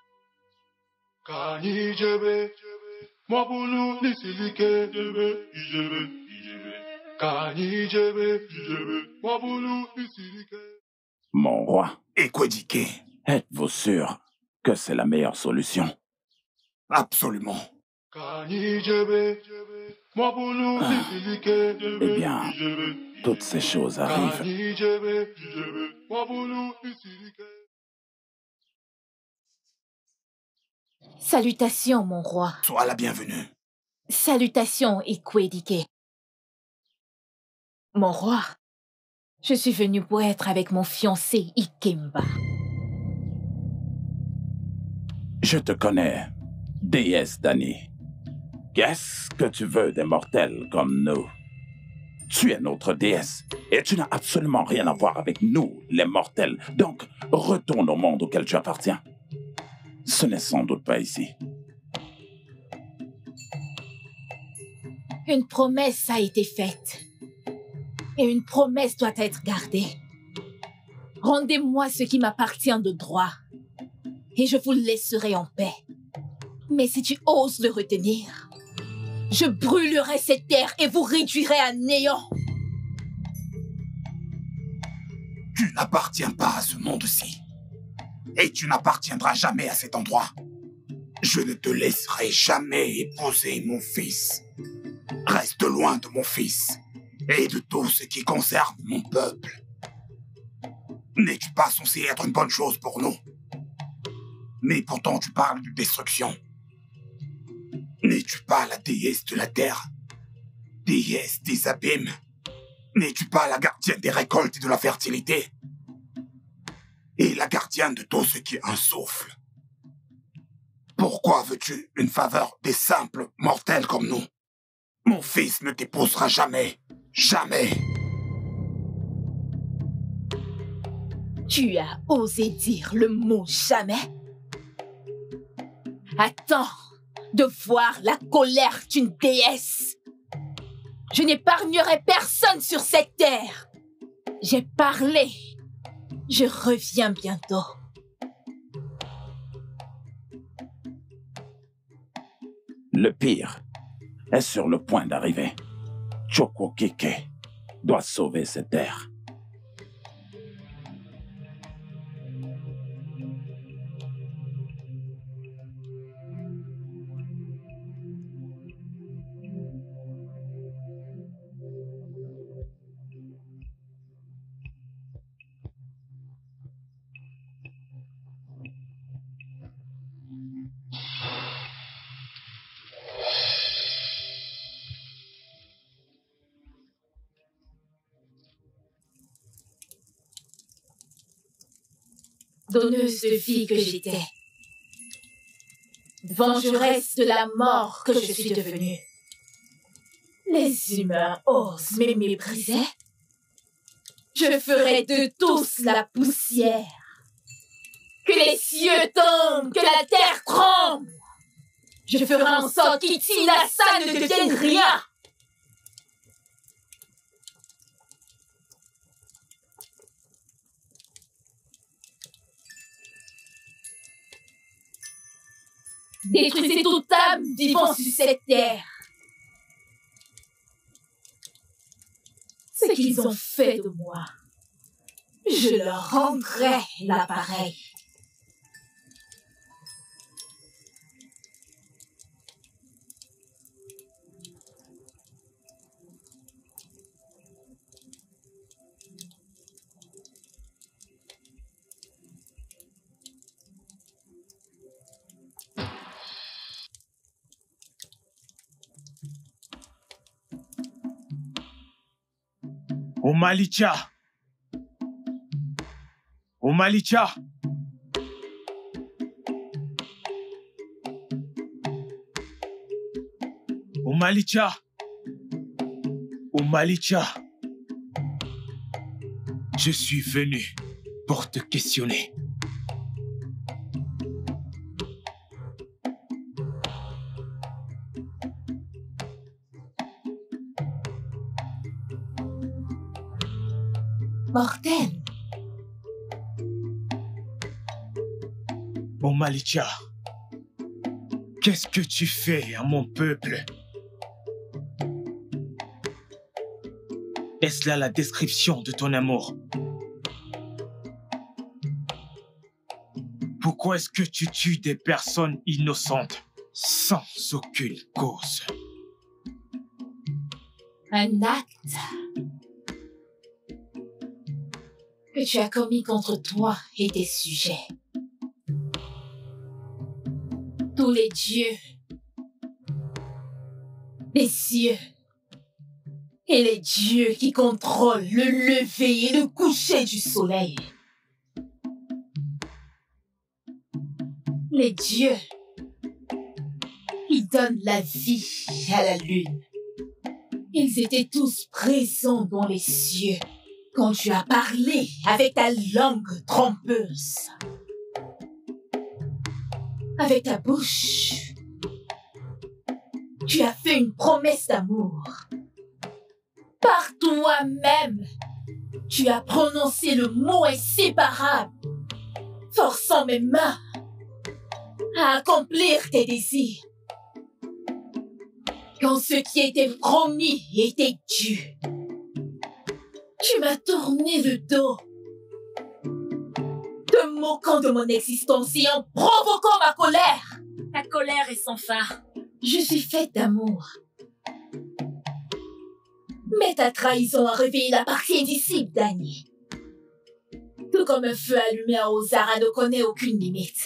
Mon roi. Et Kwedike? Êtes-vous sûr que c'est la meilleure solution? Absolument. Ah, eh bien, toutes ces choses arrivent. Salutations, mon roi. Sois la bienvenue. Salutations, Ekwedike. Mon roi, je suis venue pour être avec mon fiancé, Ikemba. Je te connais, déesse Dani. Qu'est-ce que tu veux des mortels comme nous? Tu es notre déesse et tu n'as absolument rien à voir avec nous, les mortels. Donc, retourne au monde auquel tu appartiens. Ce n'est sans doute pas ici. Une promesse a été faite. Et une promesse doit être gardée. Rendez-moi ce qui m'appartient de droit. Et je vous laisserai en paix. Mais si tu oses le retenir, je brûlerai cette terre et vous réduirai à néant. Tu n'appartiens pas à ce monde-ci. Et tu n'appartiendras jamais à cet endroit. Je ne te laisserai jamais épouser mon fils. Reste loin de mon fils et de tout ce qui concerne mon peuple. N'es-tu pas censé être une bonne chose pour nous? Mais pourtant tu parles de destruction. N'es-tu pas la déesse de la terre? Déesse des abîmes? N'es-tu pas la gardienne des récoltes et de la fertilité? Et la gardienne de tout ce qui en souffle? Pourquoi veux-tu une faveur des simples mortels comme nous? Mon fils ne t'épousera jamais. Jamais. Tu as osé dire le mot jamais? Attends de voir la colère d'une déesse. Je n'épargnerai personne sur cette terre. J'ai parlé. Je reviens bientôt. Le pire est sur le point d'arriver. Chokokeke doit sauver cette terre. Donneuse de vie que j'étais, vengeresse de la mort que je suis devenue. Les humains osent me mépriser. Je ferai de tous la poussière. Que les cieux tombent, que la terre tremble. Je ferai en sorte qu'Itinassa ne devienne rien. Détruisez toute âme vivant sur cette terre. Ce qu'ils ont fait de moi, je leur rendrai l'appareil. Omalicha! Omalicha! Omalicha! Omalicha! Je suis venu pour te questionner. Morten. Omalicha, qu'est-ce que tu fais à mon peuple? Est-ce là la description de ton amour? Pourquoi est-ce que tu tues des personnes innocentes sans aucune cause? Un acte que tu as commis contre toi et tes sujets. Tous les dieux, les cieux et les dieux qui contrôlent le lever et le coucher du soleil. Les dieux qui donnent la vie à la lune. Ils étaient tous présents dans les cieux quand tu as parlé avec ta langue trompeuse. Avec ta bouche, tu as fait une promesse d'amour. Par toi-même, tu as prononcé le mot inséparable, forçant mes mains à accomplir tes désirs. Quand ce qui était promis était dû, tu m'as tourné le dos, te moquant de mon existence et en provoquant ma colère. Ta colère est sans fin. Je suis faite d'amour. Mais ta trahison a réveillé la partie indicible d'Annie. Tout comme un feu allumé à Ozara ne connaît aucune limite.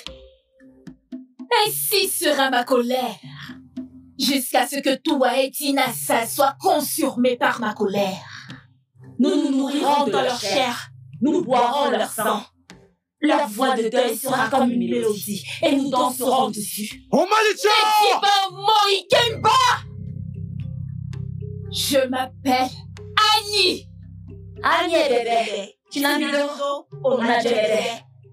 Ainsi sera ma colère, jusqu'à ce que toi et Tinassa soient consumés par ma colère. Nous nous nourrirons de leur chair, nous boirons leur sang. Leur voix de deuil sera comme une mélodie, et nous danserons dessus. Omalicha! Ikemba! Je m'appelle Annie. Annie bébé, tu n'as mis d'eau, on a bébé.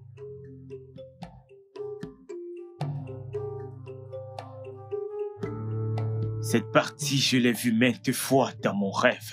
Cette partie, je l'ai vue maintes fois dans mon rêve.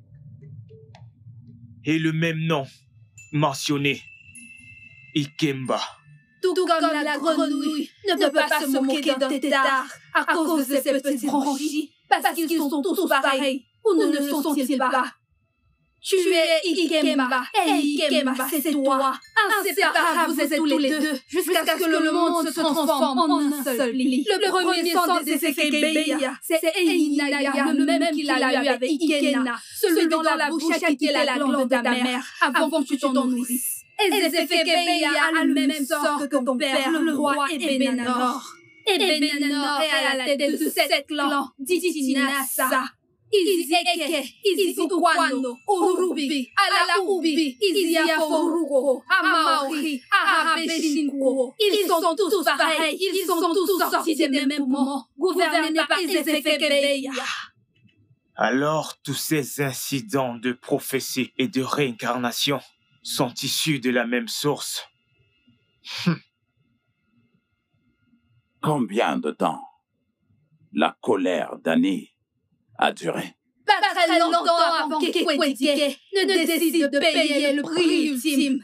Et le même nom mentionné, Ikemba. Tout, Tout comme, comme la grenouille ne peut pas se moquer d'un tétard à cause de ses petits bronchis. Parce qu'ils sont tous pareils. Ou ne le sont-ils pas? Tu es Ikemba, et Ikemba, c'est toi. Inséparables, vous êtes tous les deux, jusqu'à ce que le monde se transforme en un seul pli. Le premier sang des Ezekebeya, c'est Einaya, le même qu'il a eu avec Ikena, celui dont la bouche a quitté la glande de ta mère, avant que tu t'en nourrisses. Et Ezekebeya a le même sort que ton père, le roi Ebenanor. Ebenanor est à la tête de sept clans, d'Itinasa. Izieke, Izikwano, Urubi, Alaubi, Iziaforuko, Amaori, Arabeshinko. Ils sont tous pareils, ils sont tous sortis des mêmes poumons, gouvernés par Ezekebeya. Alors tous ces incidents de prophétie et de réincarnation sont issus de la même source. Combien de temps la colère d'Annie a duré? Pas très longtemps avant qu'Ekwetike ne décide de payer le prix ultime.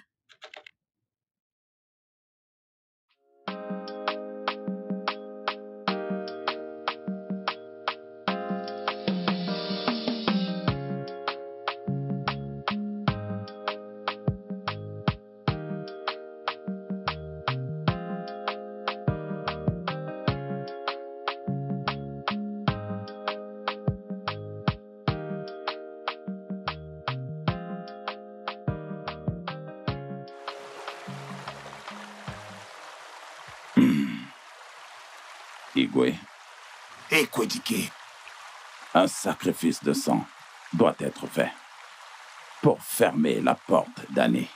Igwe. Ekwetike. Un sacrifice de sang doit être fait pour fermer la porte d'Annie.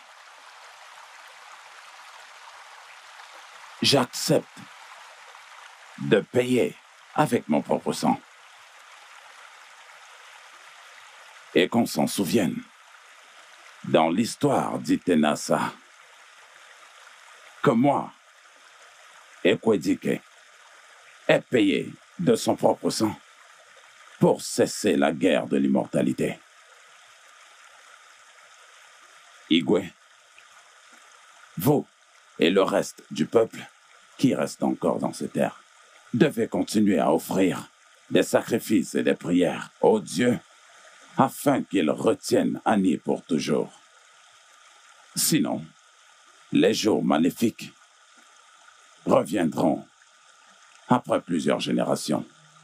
J'accepte de payer avec mon propre sang. Et qu'on s'en souvienne, dans l'histoire d'Itenasa, que moi, Ekwetike, est payé de son propre sang pour cesser la guerre de l'immortalité. Igwe, vous et le reste du peuple qui reste encore dans ces terres devez continuer à offrir des sacrifices et des prières aux dieux afin qu'ils retiennent Annie pour toujours. Sinon, les jours maléfiques reviendront après plusieurs générations.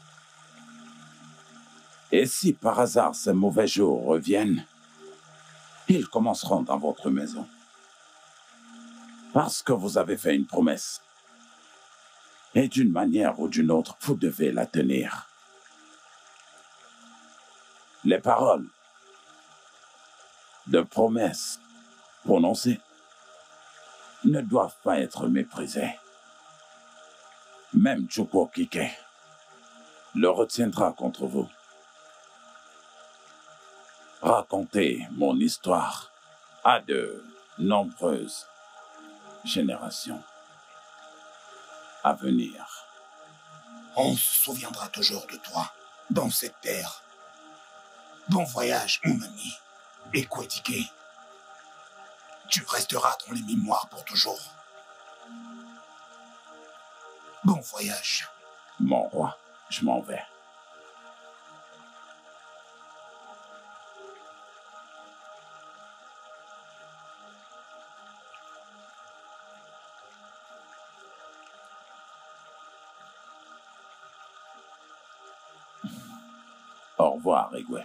Et si par hasard ces mauvais jours reviennent, ils commenceront dans votre maison. Parce que vous avez fait une promesse. Et d'une manière ou d'une autre, vous devez la tenir. Les paroles de promesses prononcées ne doivent pas être méprisées. Même Chukwokike le retiendra contre vous. Racontez mon histoire à de nombreuses générations à venir. On se souviendra toujours de toi dans cette terre. Bon voyage, mon ami, Ekwetike. Tu resteras dans les mémoires pour toujours. Bon voyage. Mon roi, je m'en vais. Au revoir, Igwe.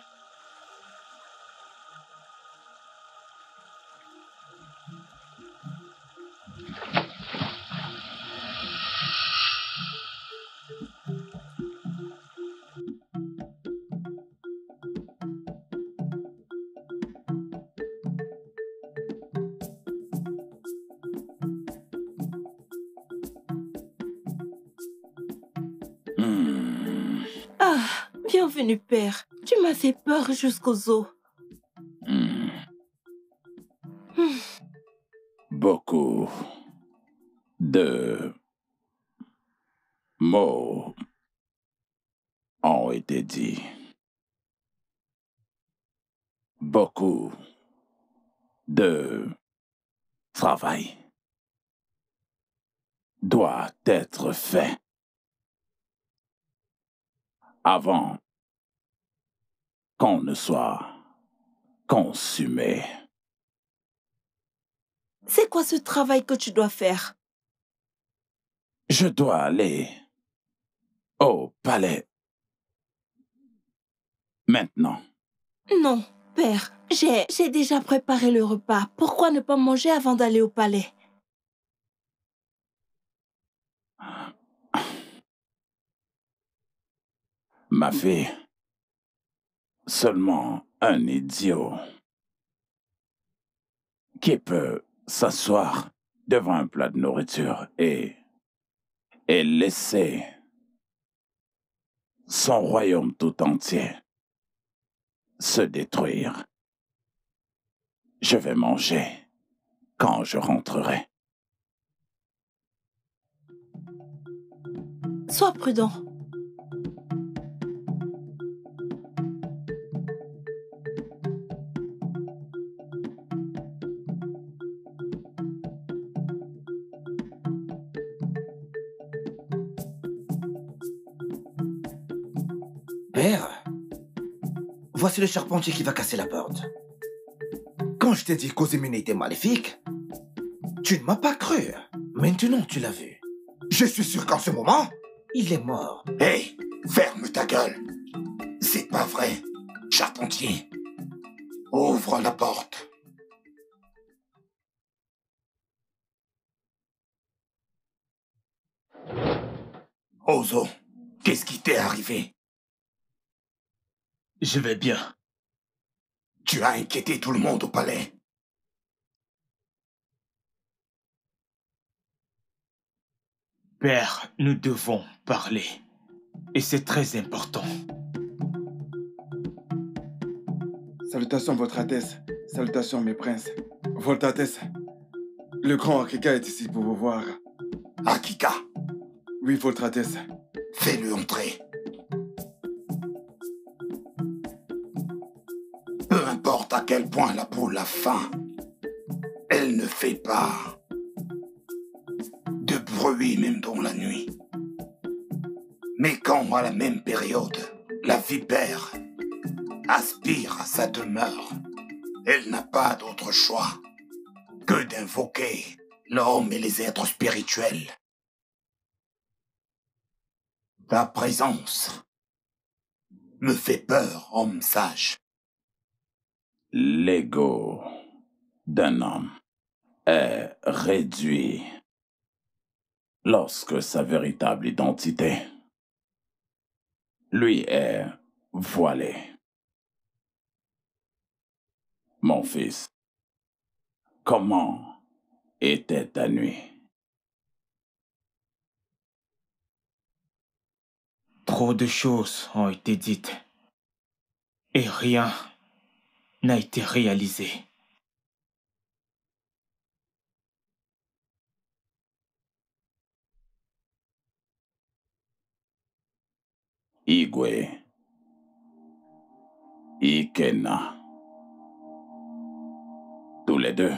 Ah, bienvenue, père. Tu m'as fait peur jusqu'aux os. Hmm. Hmm. Beaucoup de mots ont été dits. Beaucoup de travail doit être fait avant qu'on ne soit consumé. C'est quoi ce travail que tu dois faire? Je dois aller au palais. Maintenant. Non, père, j'ai j'ai déjà préparé le repas. Pourquoi ne pas manger avant d'aller au palais? Ma fille, seulement un idiot qui peut s'asseoir devant un plat de nourriture et, et laisser son royaume tout entier se détruire. Je vais manger quand je rentrerai. Sois prudent. Père, voici le charpentier qui va casser la porte. Quand je t'ai dit qu'Ozemune était maléfique, tu ne m'as pas cru. Maintenant, tu l'as vu. Je suis sûr qu'en ce moment, il est mort. Hé, hey, ferme ta gueule. C'est pas vrai, charpentier. Ouvre la porte. Ozo, qu'est-ce qui t'est arrivé? Je vais bien. Tu as inquiété tout le monde au palais. Père, nous devons parler. Et c'est très important. Salutations, Votre Altesse. Salutations, mes princes. Votre Altesse, le grand Akika est ici pour vous voir. Akika? Oui, Votre Altesse. Fais-le entrer. Peu importe à quel point la poule a faim, elle ne fait pas de bruit même dans la nuit. Mais quand, à la même période, la vipère aspire à sa demeure, elle n'a pas d'autre choix que d'invoquer l'homme et les êtres spirituels. Ta présence me fait peur, homme sage. L'ego d'un homme est réduit lorsque sa véritable identité lui est voilée. Mon fils, comment était ta nuit? Trop de choses ont été dites et rien n'a été réalisé. Igwe, Ikena, tous les deux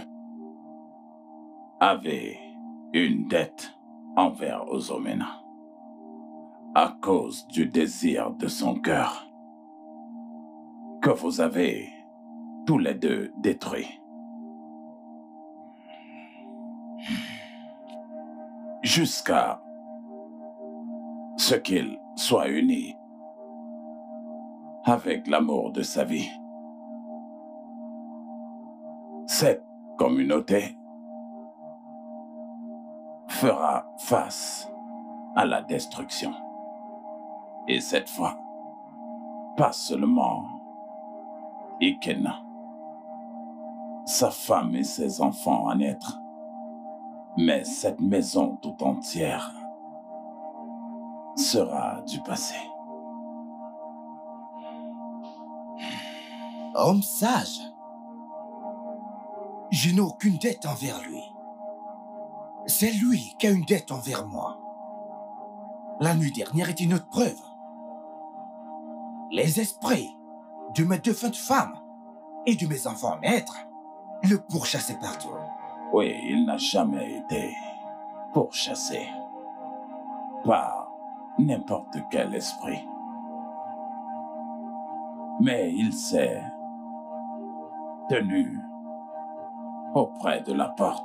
avaient une dette envers Ozomena à cause du désir de son cœur que vous avez tous les deux détruit. Jusqu'à ce qu'il soit uni avec l'amour de sa vie. Cette communauté fera face à la destruction. Et cette fois, pas seulement Ikena, sa femme et ses enfants à naître, mais cette maison tout entière sera du passé. Homme sage, je n'ai aucune dette envers lui. C'est lui qui a une dette envers moi. La nuit dernière est une autre preuve. Les esprits de mes défuntes femmes et de mes enfants maîtres le pourchassaient partout. Oui, il n'a jamais été pourchassé par n'importe quel esprit. Mais il s'est tenu auprès de la porte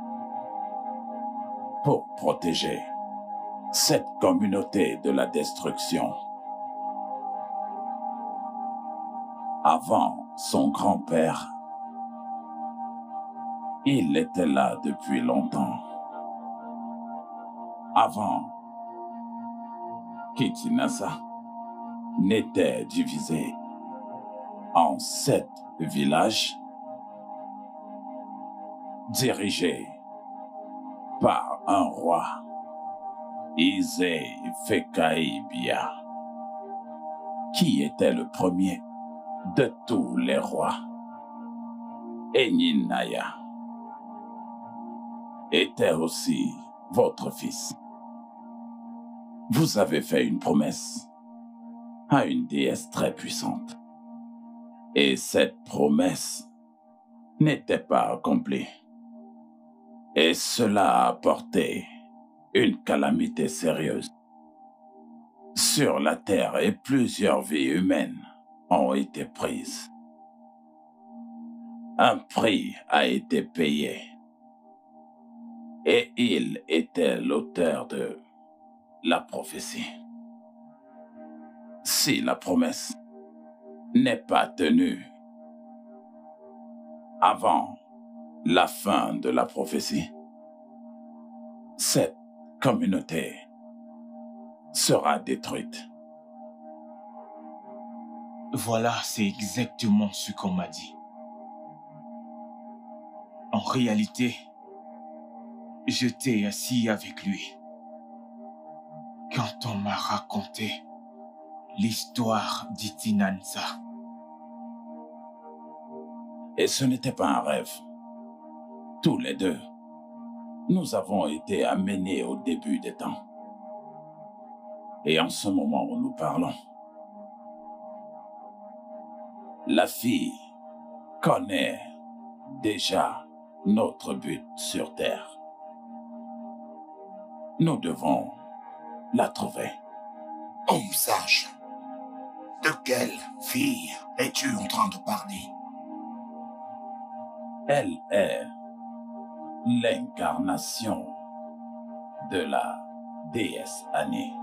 pour protéger cette communauté de la destruction. Avant son grand-père, il était là depuis longtemps. Avant qu'Itinasa n'était divisé en sept villages dirigés par un roi, Ise Fekaibia, qui était le premier de tous les rois. Eninaya était aussi votre fils. Vous avez fait une promesse à une déesse très puissante. Et cette promesse n'était pas accomplie. Et cela a apporté une calamité sérieuse sur la terre et plusieurs vies humaines ont été prises. Un prix a été payé et il était l'auteur de la prophétie. Si la promesse n'est pas tenue avant la fin de la prophétie, cette communauté sera détruite. Voilà, c'est exactement ce qu'on m'a dit. En réalité, j'étais assis avec lui quand on m'a raconté l'histoire d'Itinansa. Et ce n'était pas un rêve. Tous les deux, nous avons été amenés au début des temps. Et en ce moment où nous parlons, la fille connaît déjà notre but sur Terre. Nous devons la trouver. Homme sage, de quelle fille es-tu en train de parler? Elle est l'incarnation de la déesse Annie.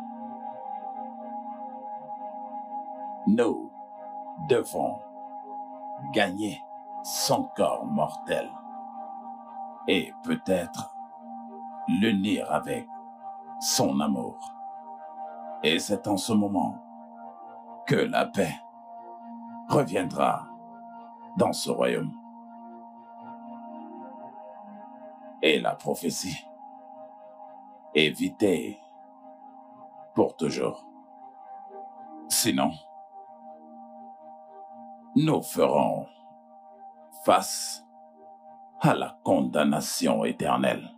Nous devons gagner son corps mortel et peut-être l'unir avec son amour. Et c'est en ce moment que la paix reviendra dans ce royaume. Et la prophétie évitée pour toujours. Sinon, nous ferons face à la condamnation éternelle.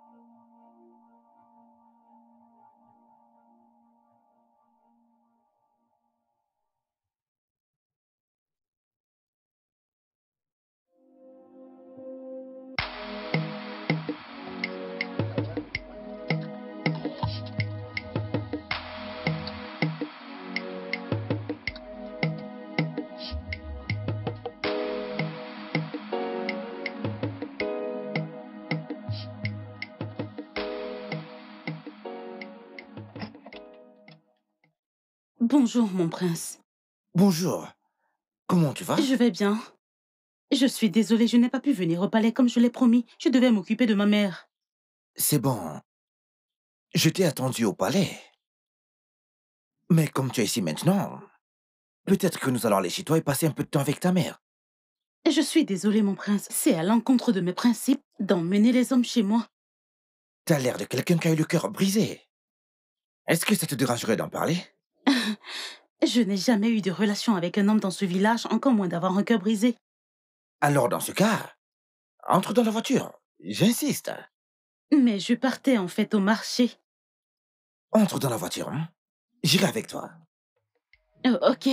Bonjour, mon prince. Bonjour. Comment tu vas? Je vais bien. Je suis désolée, je n'ai pas pu venir au palais comme je l'ai promis. Je devais m'occuper de ma mère. C'est bon. Je t'ai attendu au palais. Mais comme tu es ici maintenant, peut-être que nous allons aller chez toi et passer un peu de temps avec ta mère. Je suis désolée, mon prince. C'est à l'encontre de mes principes d'emmener les hommes chez moi. T'as l'air de quelqu'un qui a eu le cœur brisé. Est-ce que ça te dérangerait d'en parler? Je n'ai jamais eu de relation avec un homme dans ce village, encore moins d'avoir un cœur brisé. Alors dans ce cas, entre dans la voiture. J'insiste. Mais je partais en fait au marché. Entre dans la voiture, hein? J'irai avec toi. Oh, ok.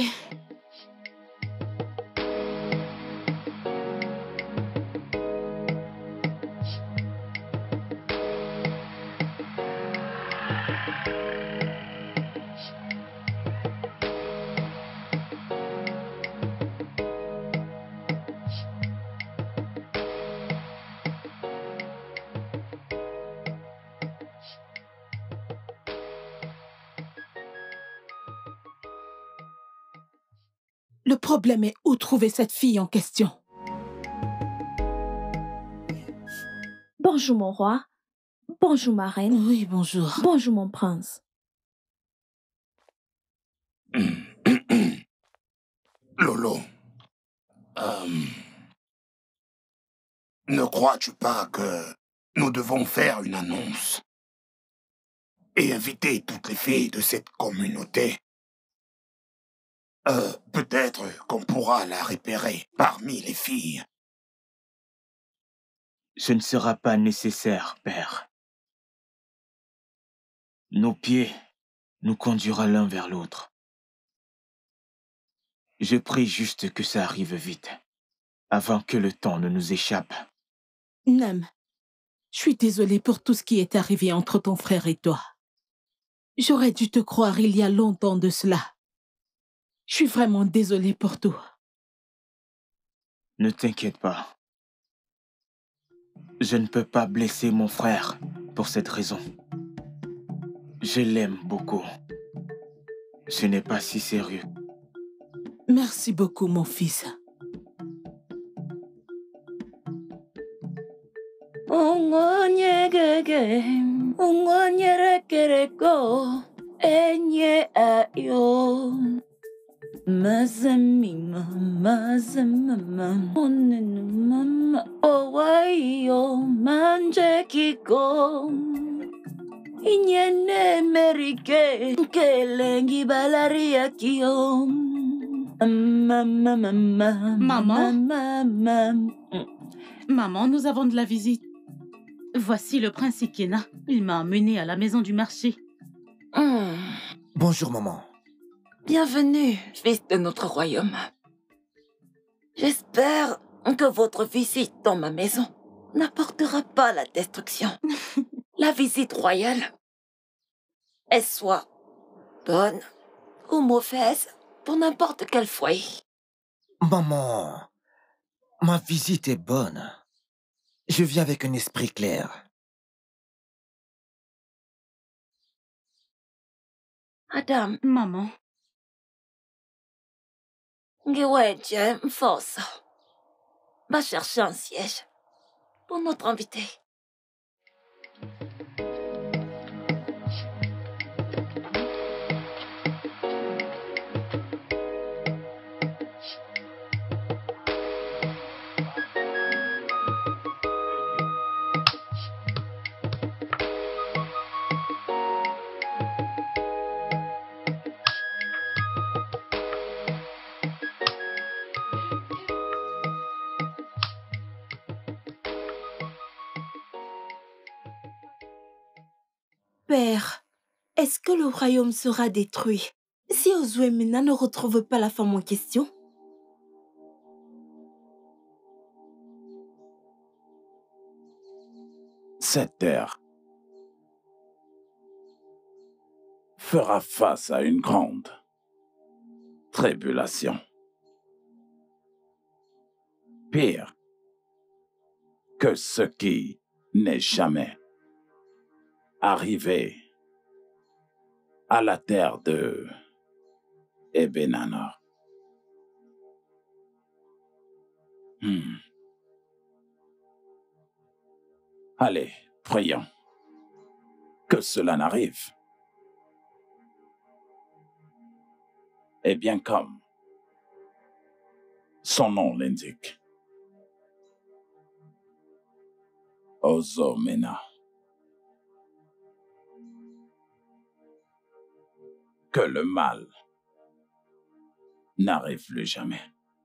Le problème est où trouver cette fille en question. Bonjour mon roi. Bonjour ma reine. Oui, bonjour. Bonjour mon prince. Lolo, euh, ne crois-tu pas que nous devons faire une annonce et inviter toutes les filles de cette communauté? Euh, peut-être qu'on pourra la repérer parmi les filles. Ce ne sera pas nécessaire, père. Nos pieds nous conduira l'un vers l'autre. Je prie juste que ça arrive vite, avant que le temps ne nous échappe. Nem, je suis désolée pour tout ce qui est arrivé entre ton frère et toi. J'aurais dû te croire il y a longtemps de cela. Je suis vraiment désolée pour tout. Ne t'inquiète pas. Je ne peux pas blesser mon frère pour cette raison. Je l'aime beaucoup. Ce n'est pas si sérieux. Merci beaucoup, mon fils. Mazamima, mazamama, onenu mama, owaio, manjekiko. Inyene merike, kelengi balaria kio. Maman, Maman? Maman, nous avons de la visite. Voici le prince Ikena. Il m'a emmené à la maison du marché. Mm. Bonjour, maman. Bienvenue, fils de notre royaume. J'espère que votre visite dans ma maison n'apportera pas la destruction. La visite royale, elle soit bonne ou mauvaise pour n'importe quel foyer. Maman, ma visite est bonne. Je viens avec un esprit clair. Adam. Maman. Ngeweje Mfoso va chercher un siège pour notre invité. Père, est-ce que le royaume sera détruit si Ozuemena ne retrouve pas la femme en question? Cette terre fera face à une grande tribulation. Pire que ce qui n'est jamais arrivé à la terre de Ebenanor. Hmm. Allez, prions que cela n'arrive. Et bien comme son nom l'indique, Ozomena. Que le mal n'arrive plus jamais.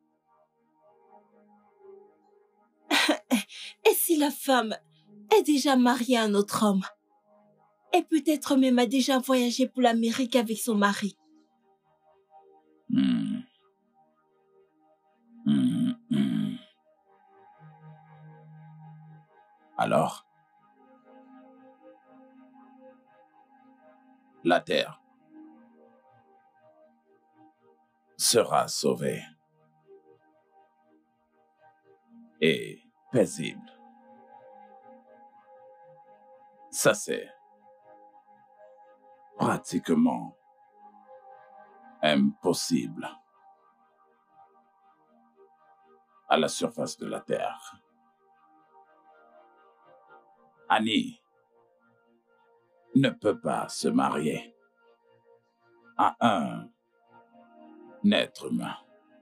Et si la femme est déjà mariée à un autre homme? Et peut-être même a déjà voyagé pour l'Amérique avec son mari? Hmm. Hmm, hmm. Alors, la terre sera sauvée et paisible. Ça, c'est pratiquement impossible. à la surface de la Terre. Annie ne peut pas se marier à un être humain.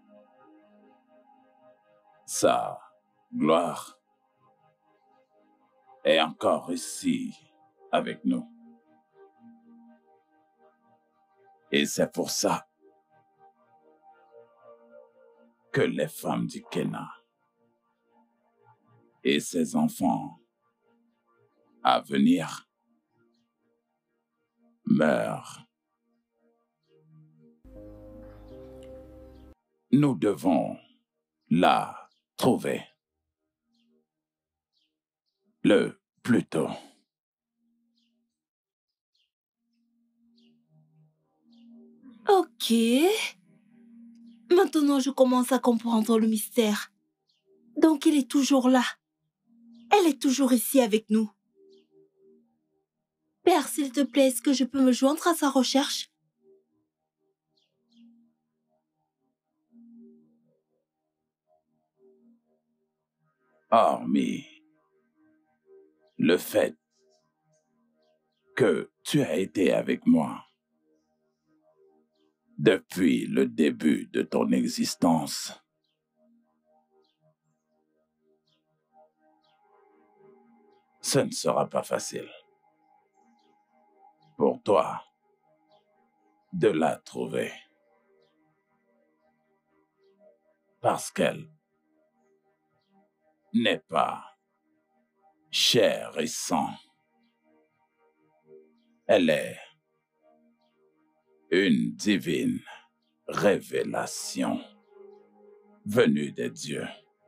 Sa gloire est encore ici avec nous. Et c'est pour ça que les femmes du Kena et ses enfants à venir meurent. Nous devons la trouver le plus tôt. Ok. Maintenant, je commence à comprendre le mystère. Donc, il est toujours là. Elle est toujours ici avec nous. Père, s'il te plaît, est-ce que je peux me joindre à sa recherche? Hormis le fait que tu as été avec moi depuis le début de ton existence. Ce ne sera pas facile pour toi de la trouver. Parce qu'elle n'est pas chair et sang. Elle est une divine révélation venue des dieux.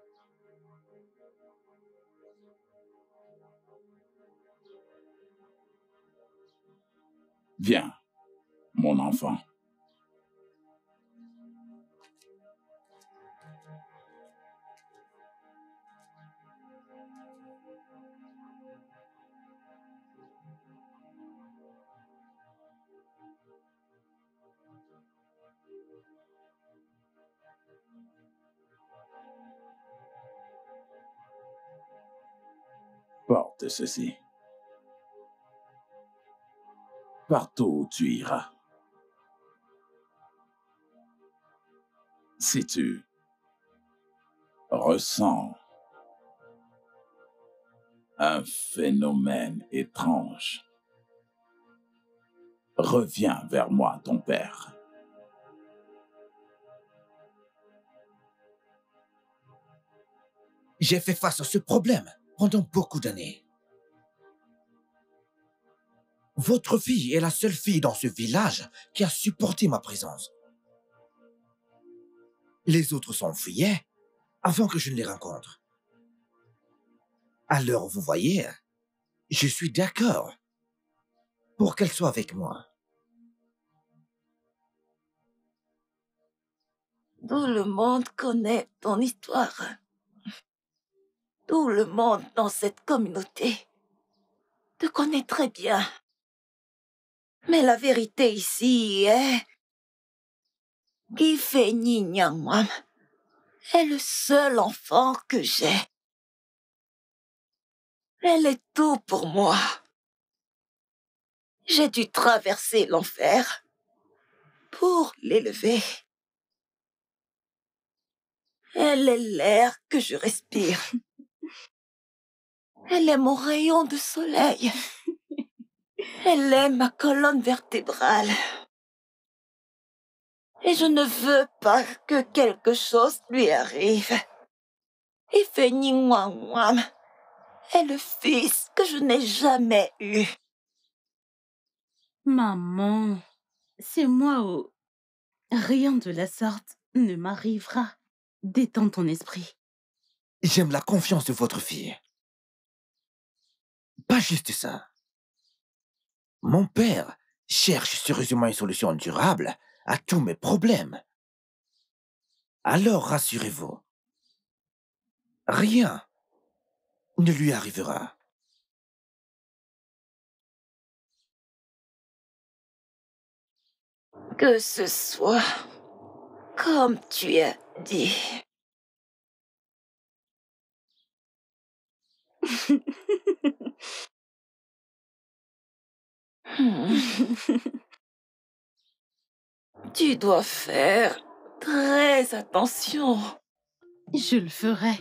Viens, mon enfant. Porte ceci. Partout où tu iras. Si tu ressens un phénomène étrange, reviens vers moi, ton père. J'ai fait face à ce problème pendant beaucoup d'années. Votre fille est la seule fille dans ce village qui a supporté ma présence. Les autres s'enfuyaient avant que je ne les rencontre. Alors, vous voyez, je suis d'accord pour qu'elle soit avec moi. Tout le monde connaît ton histoire. Tout le monde dans cette communauté te connaît très bien. Mais la vérité ici est qu'Ifeni Nyangwam est le seul enfant que j'ai. Elle est tout pour moi. J'ai dû traverser l'enfer pour l'élever. Elle est l'air que je respire. Elle est mon rayon de soleil. Elle est ma colonne vertébrale. Et je ne veux pas que quelque chose lui arrive. Ifeni Nyangwam est le fils que je n'ai jamais eu. Maman, c'est moi où rien de la sorte ne m'arrivera. Détends ton esprit. J'aime la confiance de votre fille. Pas juste ça. Mon père cherche sérieusement une solution durable à tous mes problèmes. Alors rassurez-vous, rien ne lui arrivera. Que ce soit comme tu as dit. Hmm. Tu dois faire très attention. Je le ferai.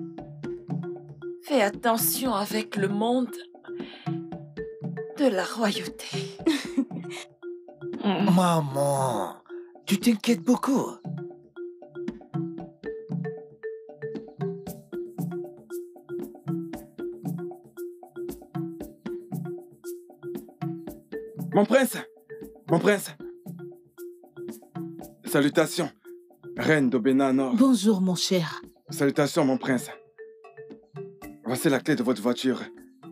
Fais attention avec le monde de la royauté. Maman, tu t'inquiètes beaucoup. Mon prince! Mon prince! Salutations, reine d'Obena Nord. Bonjour, mon cher. Salutations, mon prince. Voici la clé de votre voiture.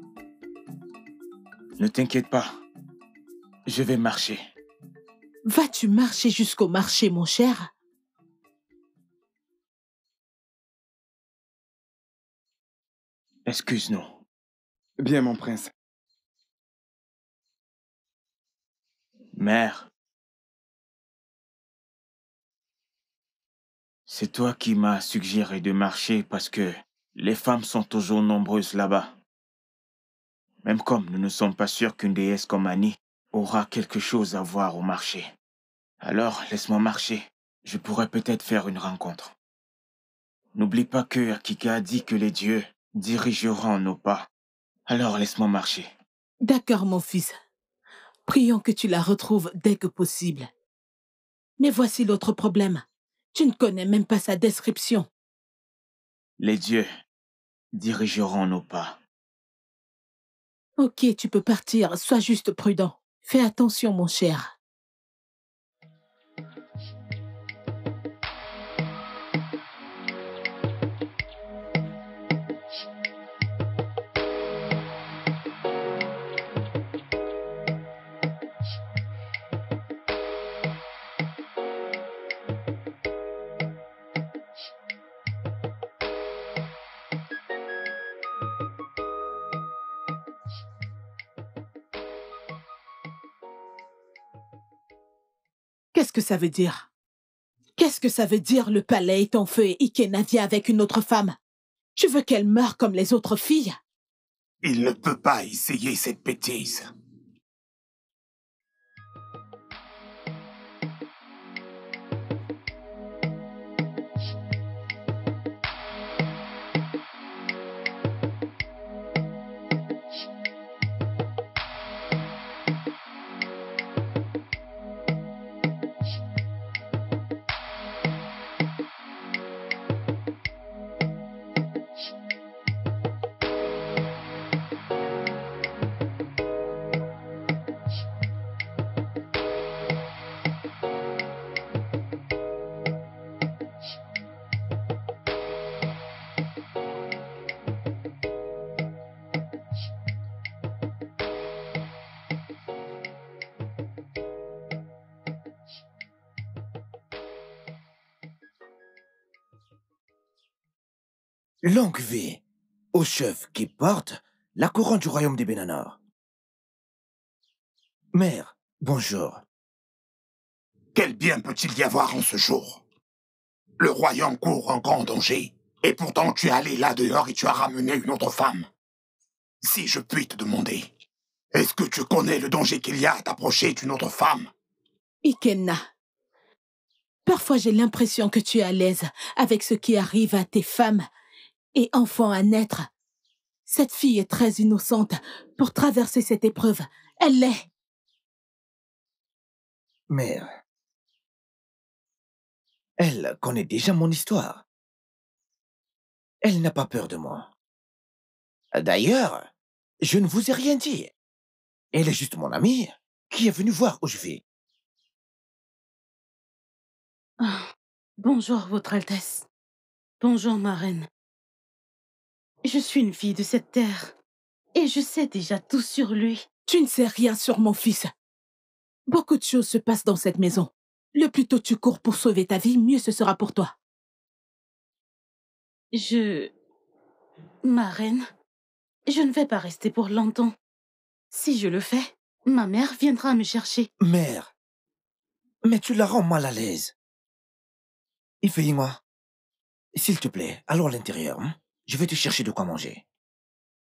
Ne t'inquiète pas. Je vais marcher. Vas-tu marcher jusqu'au marché, mon cher? Excuse-nous. Bien, mon prince. Mère. C'est toi qui m'as suggéré de marcher parce que les femmes sont toujours nombreuses là-bas. Même comme nous ne sommes pas sûrs qu'une déesse comme Annie aura quelque chose à voir au marché. Alors, laisse-moi marcher. Je pourrais peut-être faire une rencontre. N'oublie pas que Akika a dit que les dieux dirigeront nos pas. Alors, laisse-moi marcher. D'accord, mon fils. Prions que tu la retrouves dès que possible. Mais voici l'autre problème. Tu ne connais même pas sa description. Les dieux dirigeront nos pas. Ok, tu peux partir. Sois juste prudent. Fais attention, mon cher. Qu'est-ce que ça veut dire? Qu'est-ce que ça veut dire le palais est en feu et Ikena vient avec une autre femme? Tu veux qu'elle meure comme les autres filles? Il ne peut pas essayer cette bêtise. Longue vie au chef qui porte la couronne du royaume des Benanor. Mère, bonjour. Quel bien peut-il y avoir en ce jour? Le royaume court en grand danger, et pourtant tu es allé là dehors et tu as ramené une autre femme. Si je puis te demander, est-ce que tu connais le danger qu'il y a à t'approcher d'une autre femme? Ikena, parfois j'ai l'impression que tu es à l'aise avec ce qui arrive à tes femmes et enfants à naître. Cette fille est très innocente pour traverser cette épreuve. Elle l'est. Mère, elle connaît déjà mon histoire. Elle n'a pas peur de moi. D'ailleurs, je ne vous ai rien dit. Elle est juste mon amie qui est venue voir où je vis. Ah, bonjour, Votre Altesse. Bonjour, ma reine. Je suis une fille de cette terre et je sais déjà tout sur lui. Tu ne sais rien sur mon fils. Beaucoup de choses se passent dans cette maison. Le plus tôt tu cours pour sauver ta vie, mieux ce sera pour toi. Je... Ma reine, je ne vais pas rester pour longtemps. Si je le fais, ma mère viendra me chercher. Mère, mais tu la rends mal à l'aise. Ifeima, s'il te plaît, allons à l'intérieur. Hein? Je vais te chercher de quoi manger.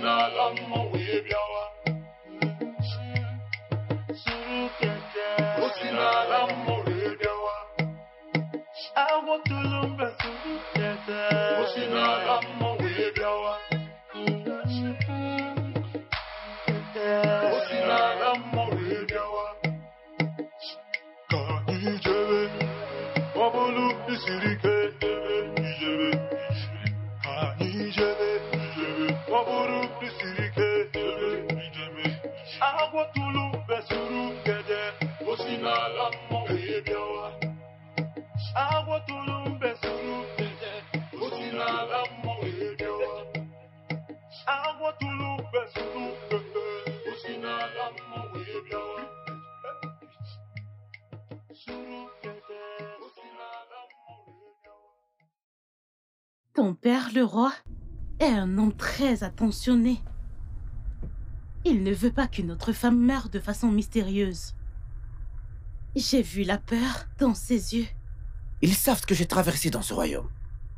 Ton père, le roi, est un homme très attentionné. Il ne veut pas qu'une autre femme meure de façon mystérieuse. J'ai vu la peur dans ses yeux. Ils savent ce que j'ai traversé dans ce royaume.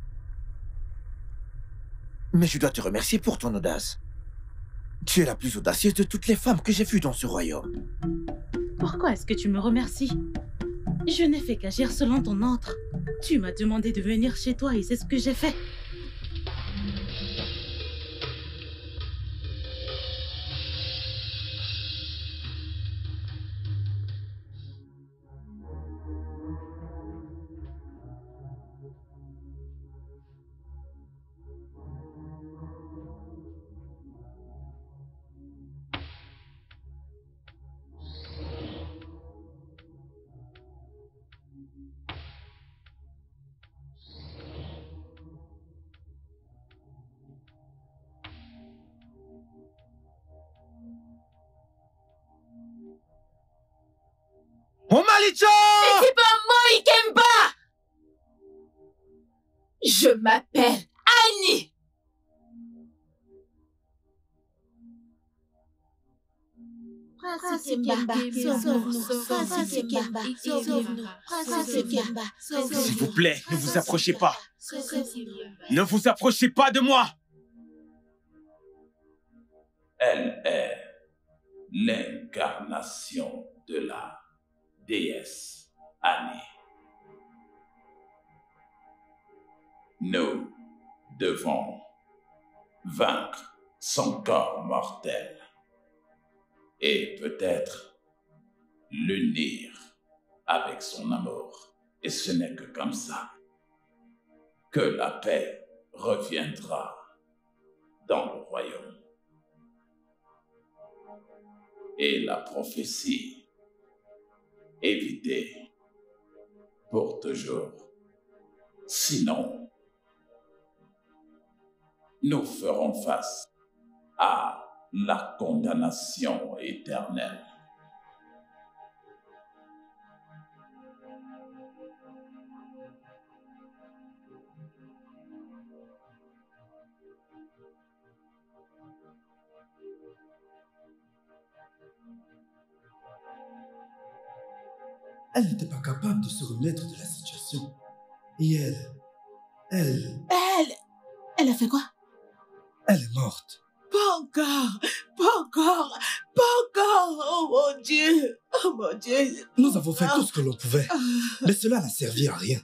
Mais je dois te remercier pour ton audace. Tu es la plus audacieuse de toutes les femmes que j'ai vues dans ce royaume. Pourquoi est-ce que tu me remercies? Je n'ai fait qu'agir selon ton ordre. Tu m'as demandé de venir chez toi et c'est ce que j'ai fait. Omalicha! C'est pas moi, Ikemba! Je m'appelle Annie! Prince Ikemba, sauve-nous. Prince Ikemba, sauve-nous. Prince Ikemba, sauve-nous. S'il vous plaît, ne vous approchez pas. Ne vous approchez pas de moi. Elle est l'incarnation de la déesse Annie. Nous devons vaincre son corps mortel et peut-être l'unir avec son amour. Et ce n'est que comme ça que la paix reviendra dans le royaume. Et la prophétie évitée pour toujours. Sinon, nous ferons face à la condamnation éternelle. Elle n'était pas capable de se remettre de la situation. Et elle, elle... Elle Elle a fait quoi? Elle est morte. Pas encore, pas encore, pas encore. Oh mon Dieu, oh mon Dieu. Nous avons fait tout ce que l'on pouvait, mais cela n'a servi à rien.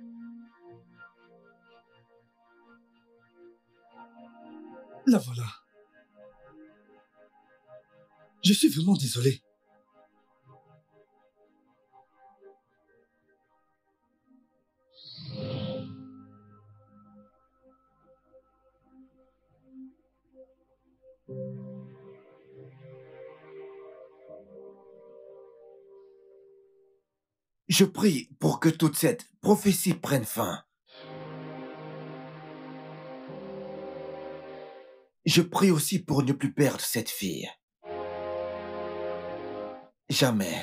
La voilà. Je suis vraiment désolé. Je prie pour que toute cette prophétie prenne fin. Je prie aussi pour ne plus perdre cette fille. Jamais.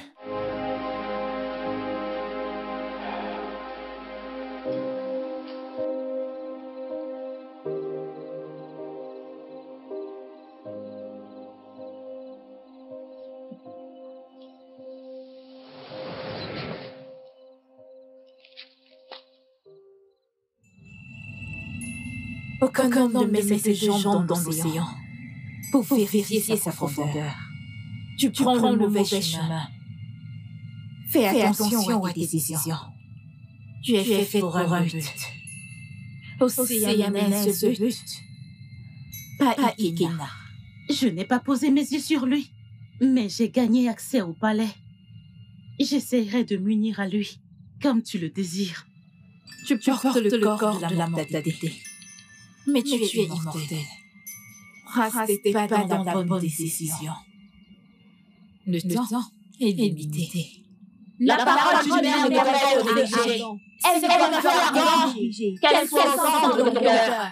Aucun homme ne met ses jambes dans l'océan. pour vérifier sa profondeur. Tu prends, tu prends le mauvais chemin. Fais attention à tes décisions. Tu es fait pour un but. Océanène se but. Pas Ikena. Je n'ai pas posé mes yeux sur lui, mais j'ai gagné accès au palais. J'essaierai de m'unir à lui, comme tu le désires. Tu portes, portes le, le corps, corps de la mortalité. Mais tu, mais tu es immortel. Reste pas, pas dans la bonne décision. Le, le temps, temps est limité. La, la parole du Père n'est pas protégée. Elle n'est pas fermée. Qu'elle soit sans de cœur.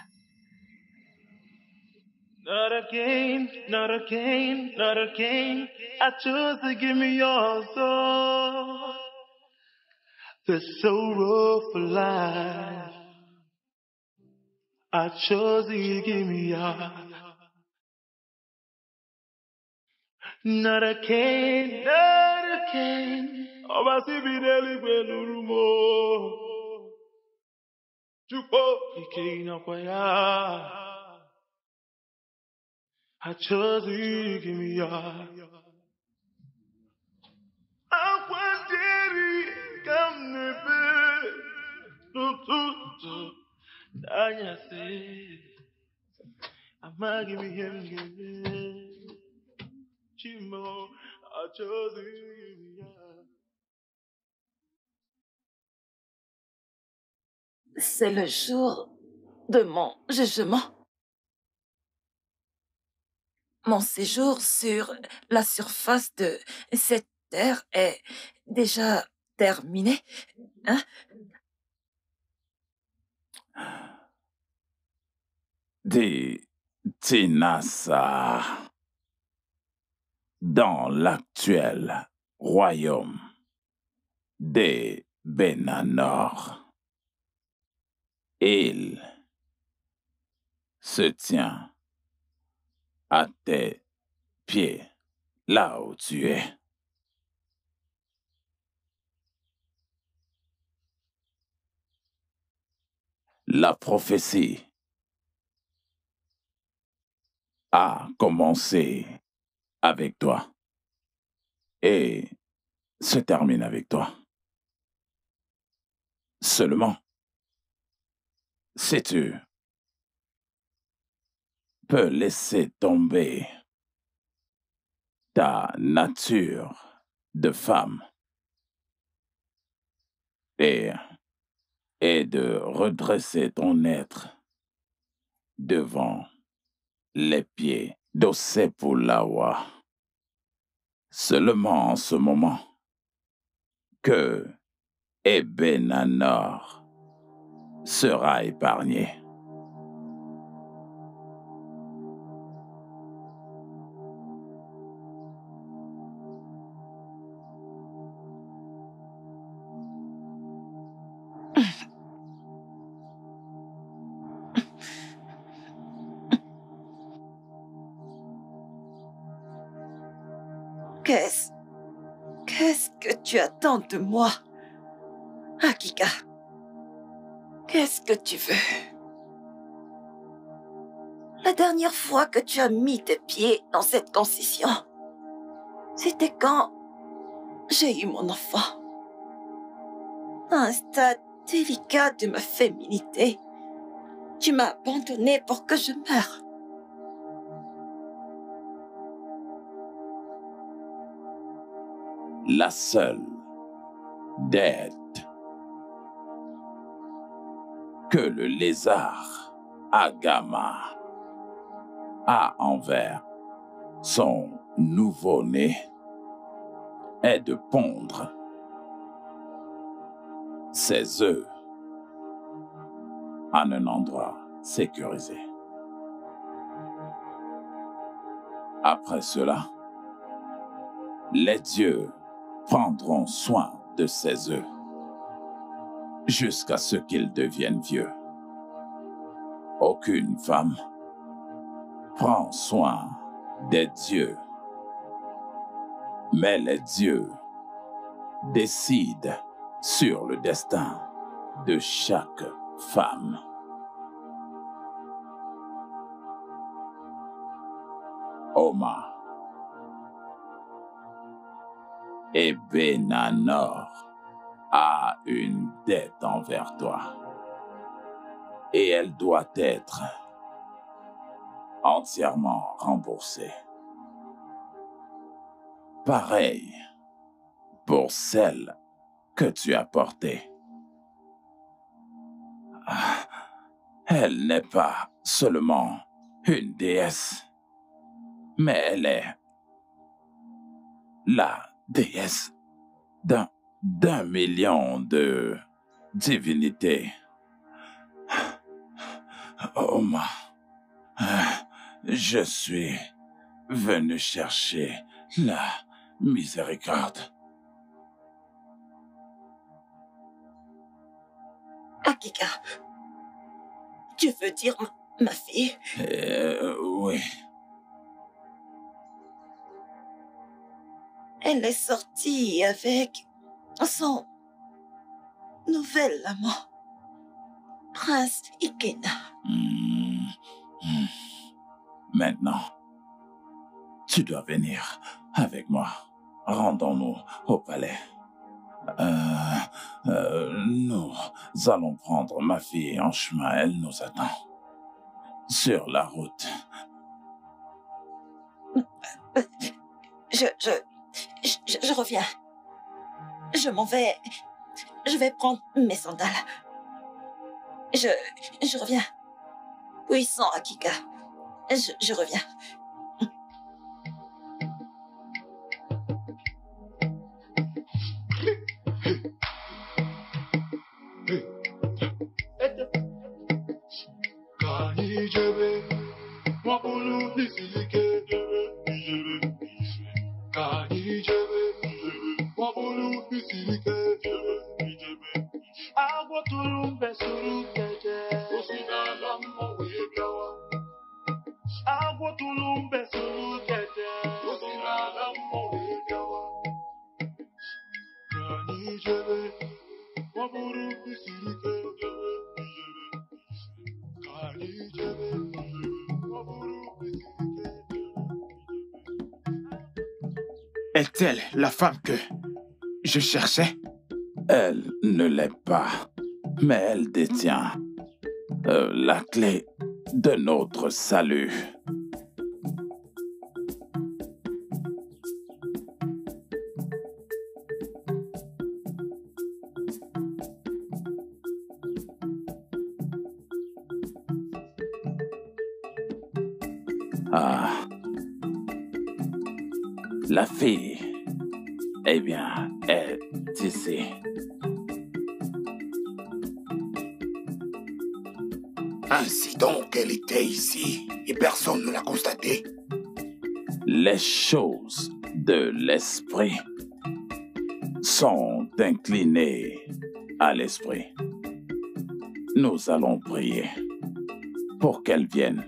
Not again, not again, not again. I choose to give me your soul. The sorrow for life. I chose to give me your. Not again, not again. Oh, ma si bideli belurumo. Chupo ikina kwaya. I chose to give me your. I want Jerry, come nebe. No, no, no. Danya say, I'ma give me him, give me. Chimo, I chose to give me your. C'est le jour de mon jugement. Mon séjour sur la surface de cette terre est déjà terminé, hein? Des Tinasa dans l'actuel royaume des Benanor. Il se tient à tes pieds, là où tu es. La prophétie a commencé avec toi et se termine avec toi. Seulement, si tu peux laisser tomber ta nature de femme et, et de redresser ton être devant les pieds d'Osepulawa. Seulement en ce moment que Ebenanor sera épargné. Qu'est-ce... Qu'est-ce que tu attends de moi, Akika? Qu'est-ce que tu veux? La dernière fois que tu as mis tes pieds dans cette concession, c'était quand j'ai eu mon enfant. À un stade délicat de ma féminité, tu m'as abandonnée pour que je meure. La seule dette que le lézard Agama a envers son nouveau-né est de pondre ses œufs en un endroit sécurisé. Après cela, les dieux prendront soin de ses œufs jusqu'à ce qu'ils deviennent vieux. Aucune femme prend soin des dieux, mais les dieux décident sur le destin de chaque femme. Oma. Et Benanor a une dette envers toi. Et elle doit être entièrement remboursée. Pareil pour celle que tu as portée. Elle n'est pas seulement une déesse, mais elle est la déesse d'un d'un million de divinités. Oma, je suis venu chercher la miséricorde. Akika, tu veux dire ma, ma fille? Euh, oui. Elle est sortie avec son nouvel amant, Prince Ikena. Mmh. Mmh. Maintenant, tu dois venir avec moi. Rendons-nous au palais. Euh, euh, nous allons prendre ma fille en chemin. Elle nous attend. Sur la route. Je, je, je, je reviens. Je m'en vais. Je vais prendre mes sandales. Je, je reviens. Puissant Akika. Je, je reviens. Est-elle la femme que je cherchais? Elle ne l'est pas, mais elle détient euh, la clé de notre salut. Ah. La fille, eh bien, est ici. Ainsi donc, elle était ici et personne ne l'a constaté. Les choses de l'esprit sont inclinées à l'esprit. Nous allons prier pour qu'elle vienne.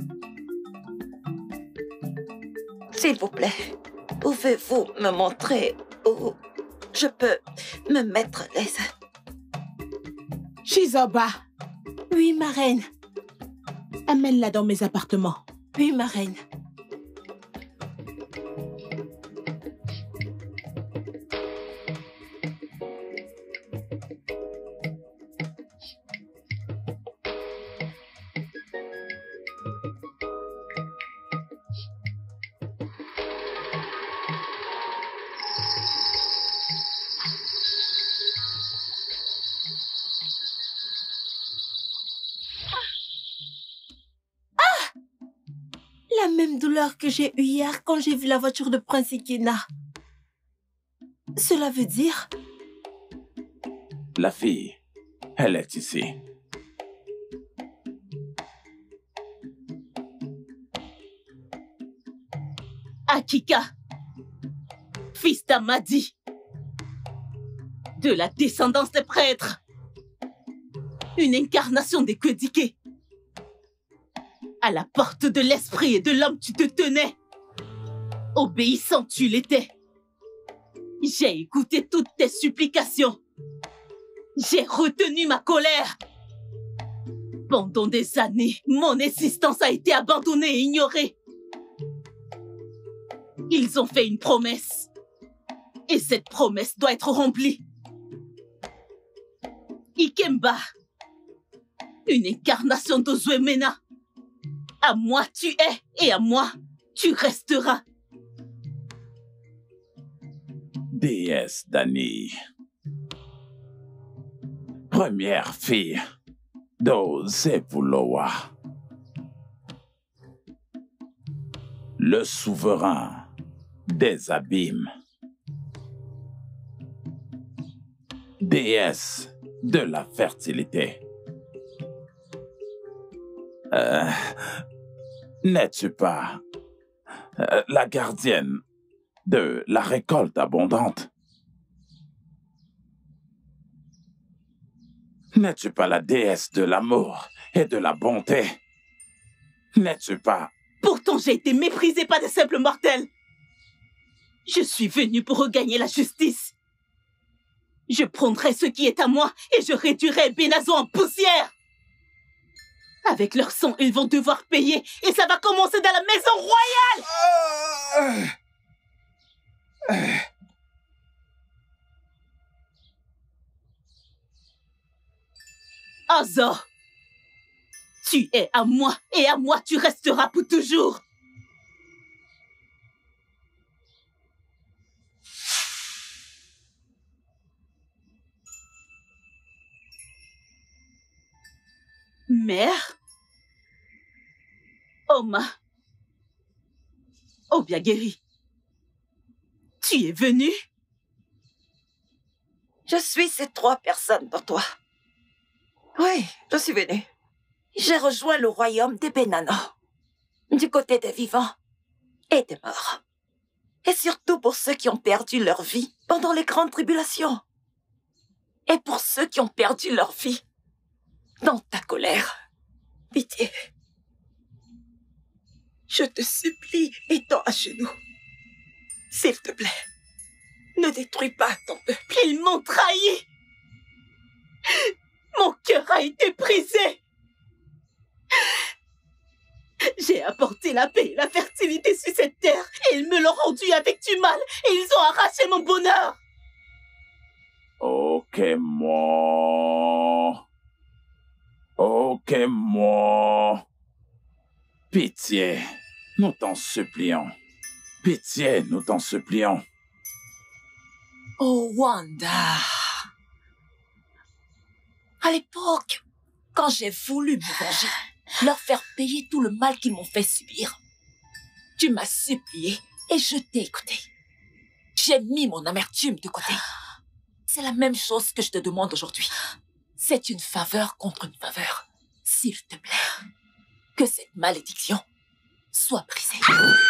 S'il vous plaît, pouvez-vous me montrer où je peux me mettre à l'aise? Shizoba. Oui, ma reine. Amène-la dans mes appartements. Oui, ma reine. La même douleur que j'ai eue hier quand j'ai vu la voiture de Prince Ikena. Cela veut dire... La fille, elle est ici. Akika, fils d'Amadi, de la descendance des prêtres, une incarnation des Kodike. À la porte de l'esprit et de l'homme tu te tenais. Obéissant tu l'étais. J'ai écouté toutes tes supplications. J'ai retenu ma colère. Pendant des années, mon existence a été abandonnée et ignorée. Ils ont fait une promesse. Et cette promesse doit être remplie. Ikemba, une incarnation d'Ozuemena. À moi tu es et à moi tu resteras. Déesse Dani, première fille d'Ozebuloa, le souverain des abîmes, déesse de la fertilité. Euh, N'es-tu pas euh, la gardienne de la récolte abondante? N'es-tu pas la déesse de l'amour et de la bonté? N'es-tu pas... Pourtant, j'ai été méprisée par des simples mortels. Je suis venue pour regagner la justice. Je prendrai ce qui est à moi et je réduirai Benazo en poussière. Avec leur sang, ils vont devoir payer et ça va commencer dans la maison royale. Euh... Euh... Azor, tu es à moi et à moi tu resteras pour toujours. Mère? Oma? Obiageri? Tu es venue? Je suis ces trois personnes pour toi. Oui, je suis venue. J'ai rejoint le royaume des Benano, du côté des vivants et des morts. Et surtout pour ceux qui ont perdu leur vie pendant les grandes tribulations. Et pour ceux qui ont perdu leur vie dans ta colère. Pitié. Je te supplie, étends à genoux. S'il te plaît, ne détruis pas ton peuple. Ils m'ont trahi. Mon cœur a été brisé. J'ai apporté la paix et la fertilité sur cette terre et ils me l'ont rendu avec du mal et ils ont arraché mon bonheur. Ok, moi. Ok, moi. Pitié, nous t'en supplions. Pitié, nous t'en supplions. Oh, Wanda. À l'époque, quand j'ai voulu me venger, leur faire payer tout le mal qu'ils m'ont fait subir, tu m'as supplié et je t'ai écouté. J'ai mis mon amertume de côté. C'est la même chose que je te demande aujourd'hui. C'est une faveur contre une faveur. S'il te plaît, que cette malédiction soit brisée.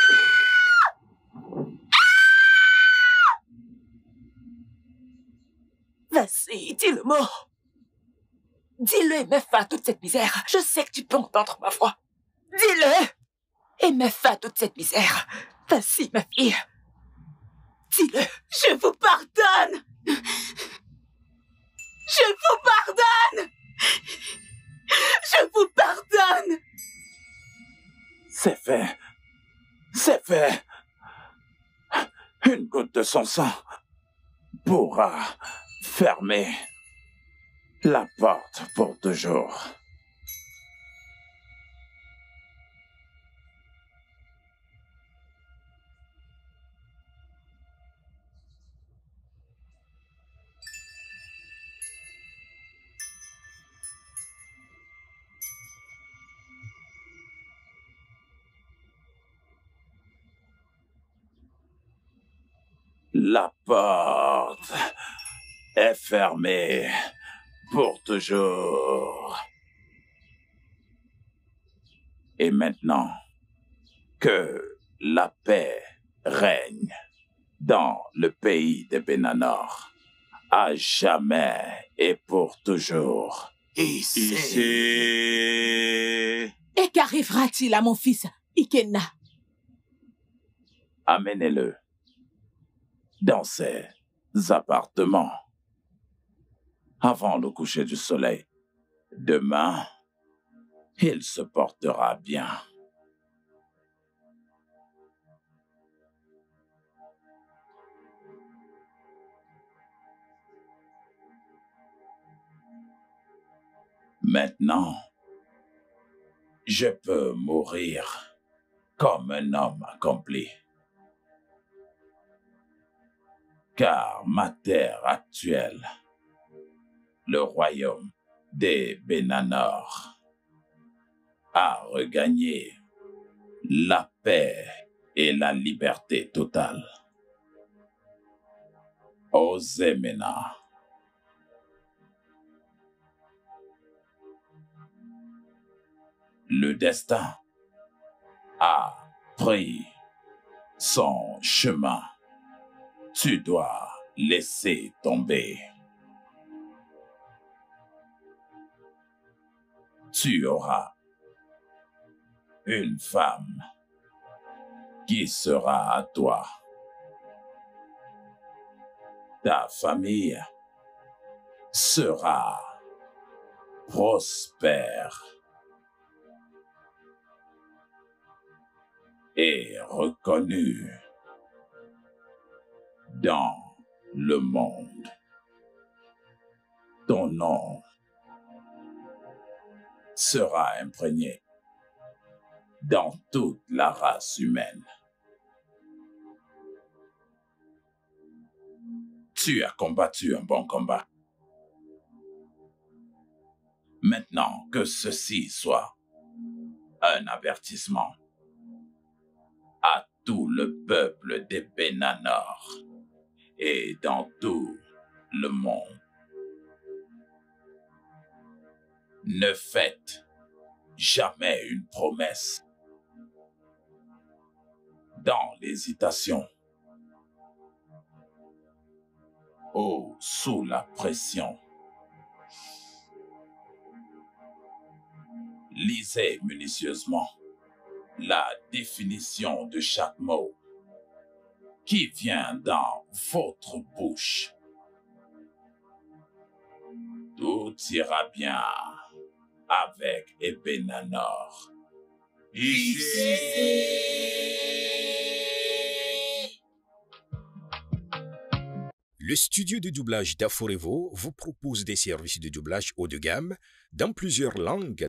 Vas-y, dis le mot. Dis-le et mets fin à toute cette misère. Je sais que tu peux entendre ma voix. Dis-le et mets fin à toute cette misère. Vas-y, ma fille. Dis-le. Je vous pardonne. Je vous pardonne. Je vous pardonne. C'est fait. C'est fait. Une goutte de son sang pourra fermer la porte pour toujours. La porte est fermée pour toujours. Et maintenant que la paix règne dans le pays des Benanor, à jamais et pour toujours. Ici. Ici. Et qu'arrivera-t-il à mon fils, Ikenna? Amenez-le dans ses appartements avant le coucher du soleil. Demain, il se portera bien. Maintenant, je peux mourir comme un homme accompli. Car ma terre actuelle, le royaume des Benanor, a regagné la paix et la liberté totale. Ozemena. Le destin a pris son chemin. Tu dois laisser tomber. Tu auras une femme qui sera à toi. Ta famille sera prospère et reconnue dans le monde. Ton nom sera imprégné dans toute la race humaine. Tu as combattu un bon combat. Maintenant que ceci soit un avertissement à tout le peuple des Benanor et dans tout le monde. Ne faites jamais une promesse dans l'hésitation ou sous la pression. Lisez minutieusement la définition de chaque mot qui vient dans votre bouche. Tout ira bien avec Benanor. Ici. Le studio de doublage d'Aforevo vous propose des services de doublage haut de gamme dans plusieurs langues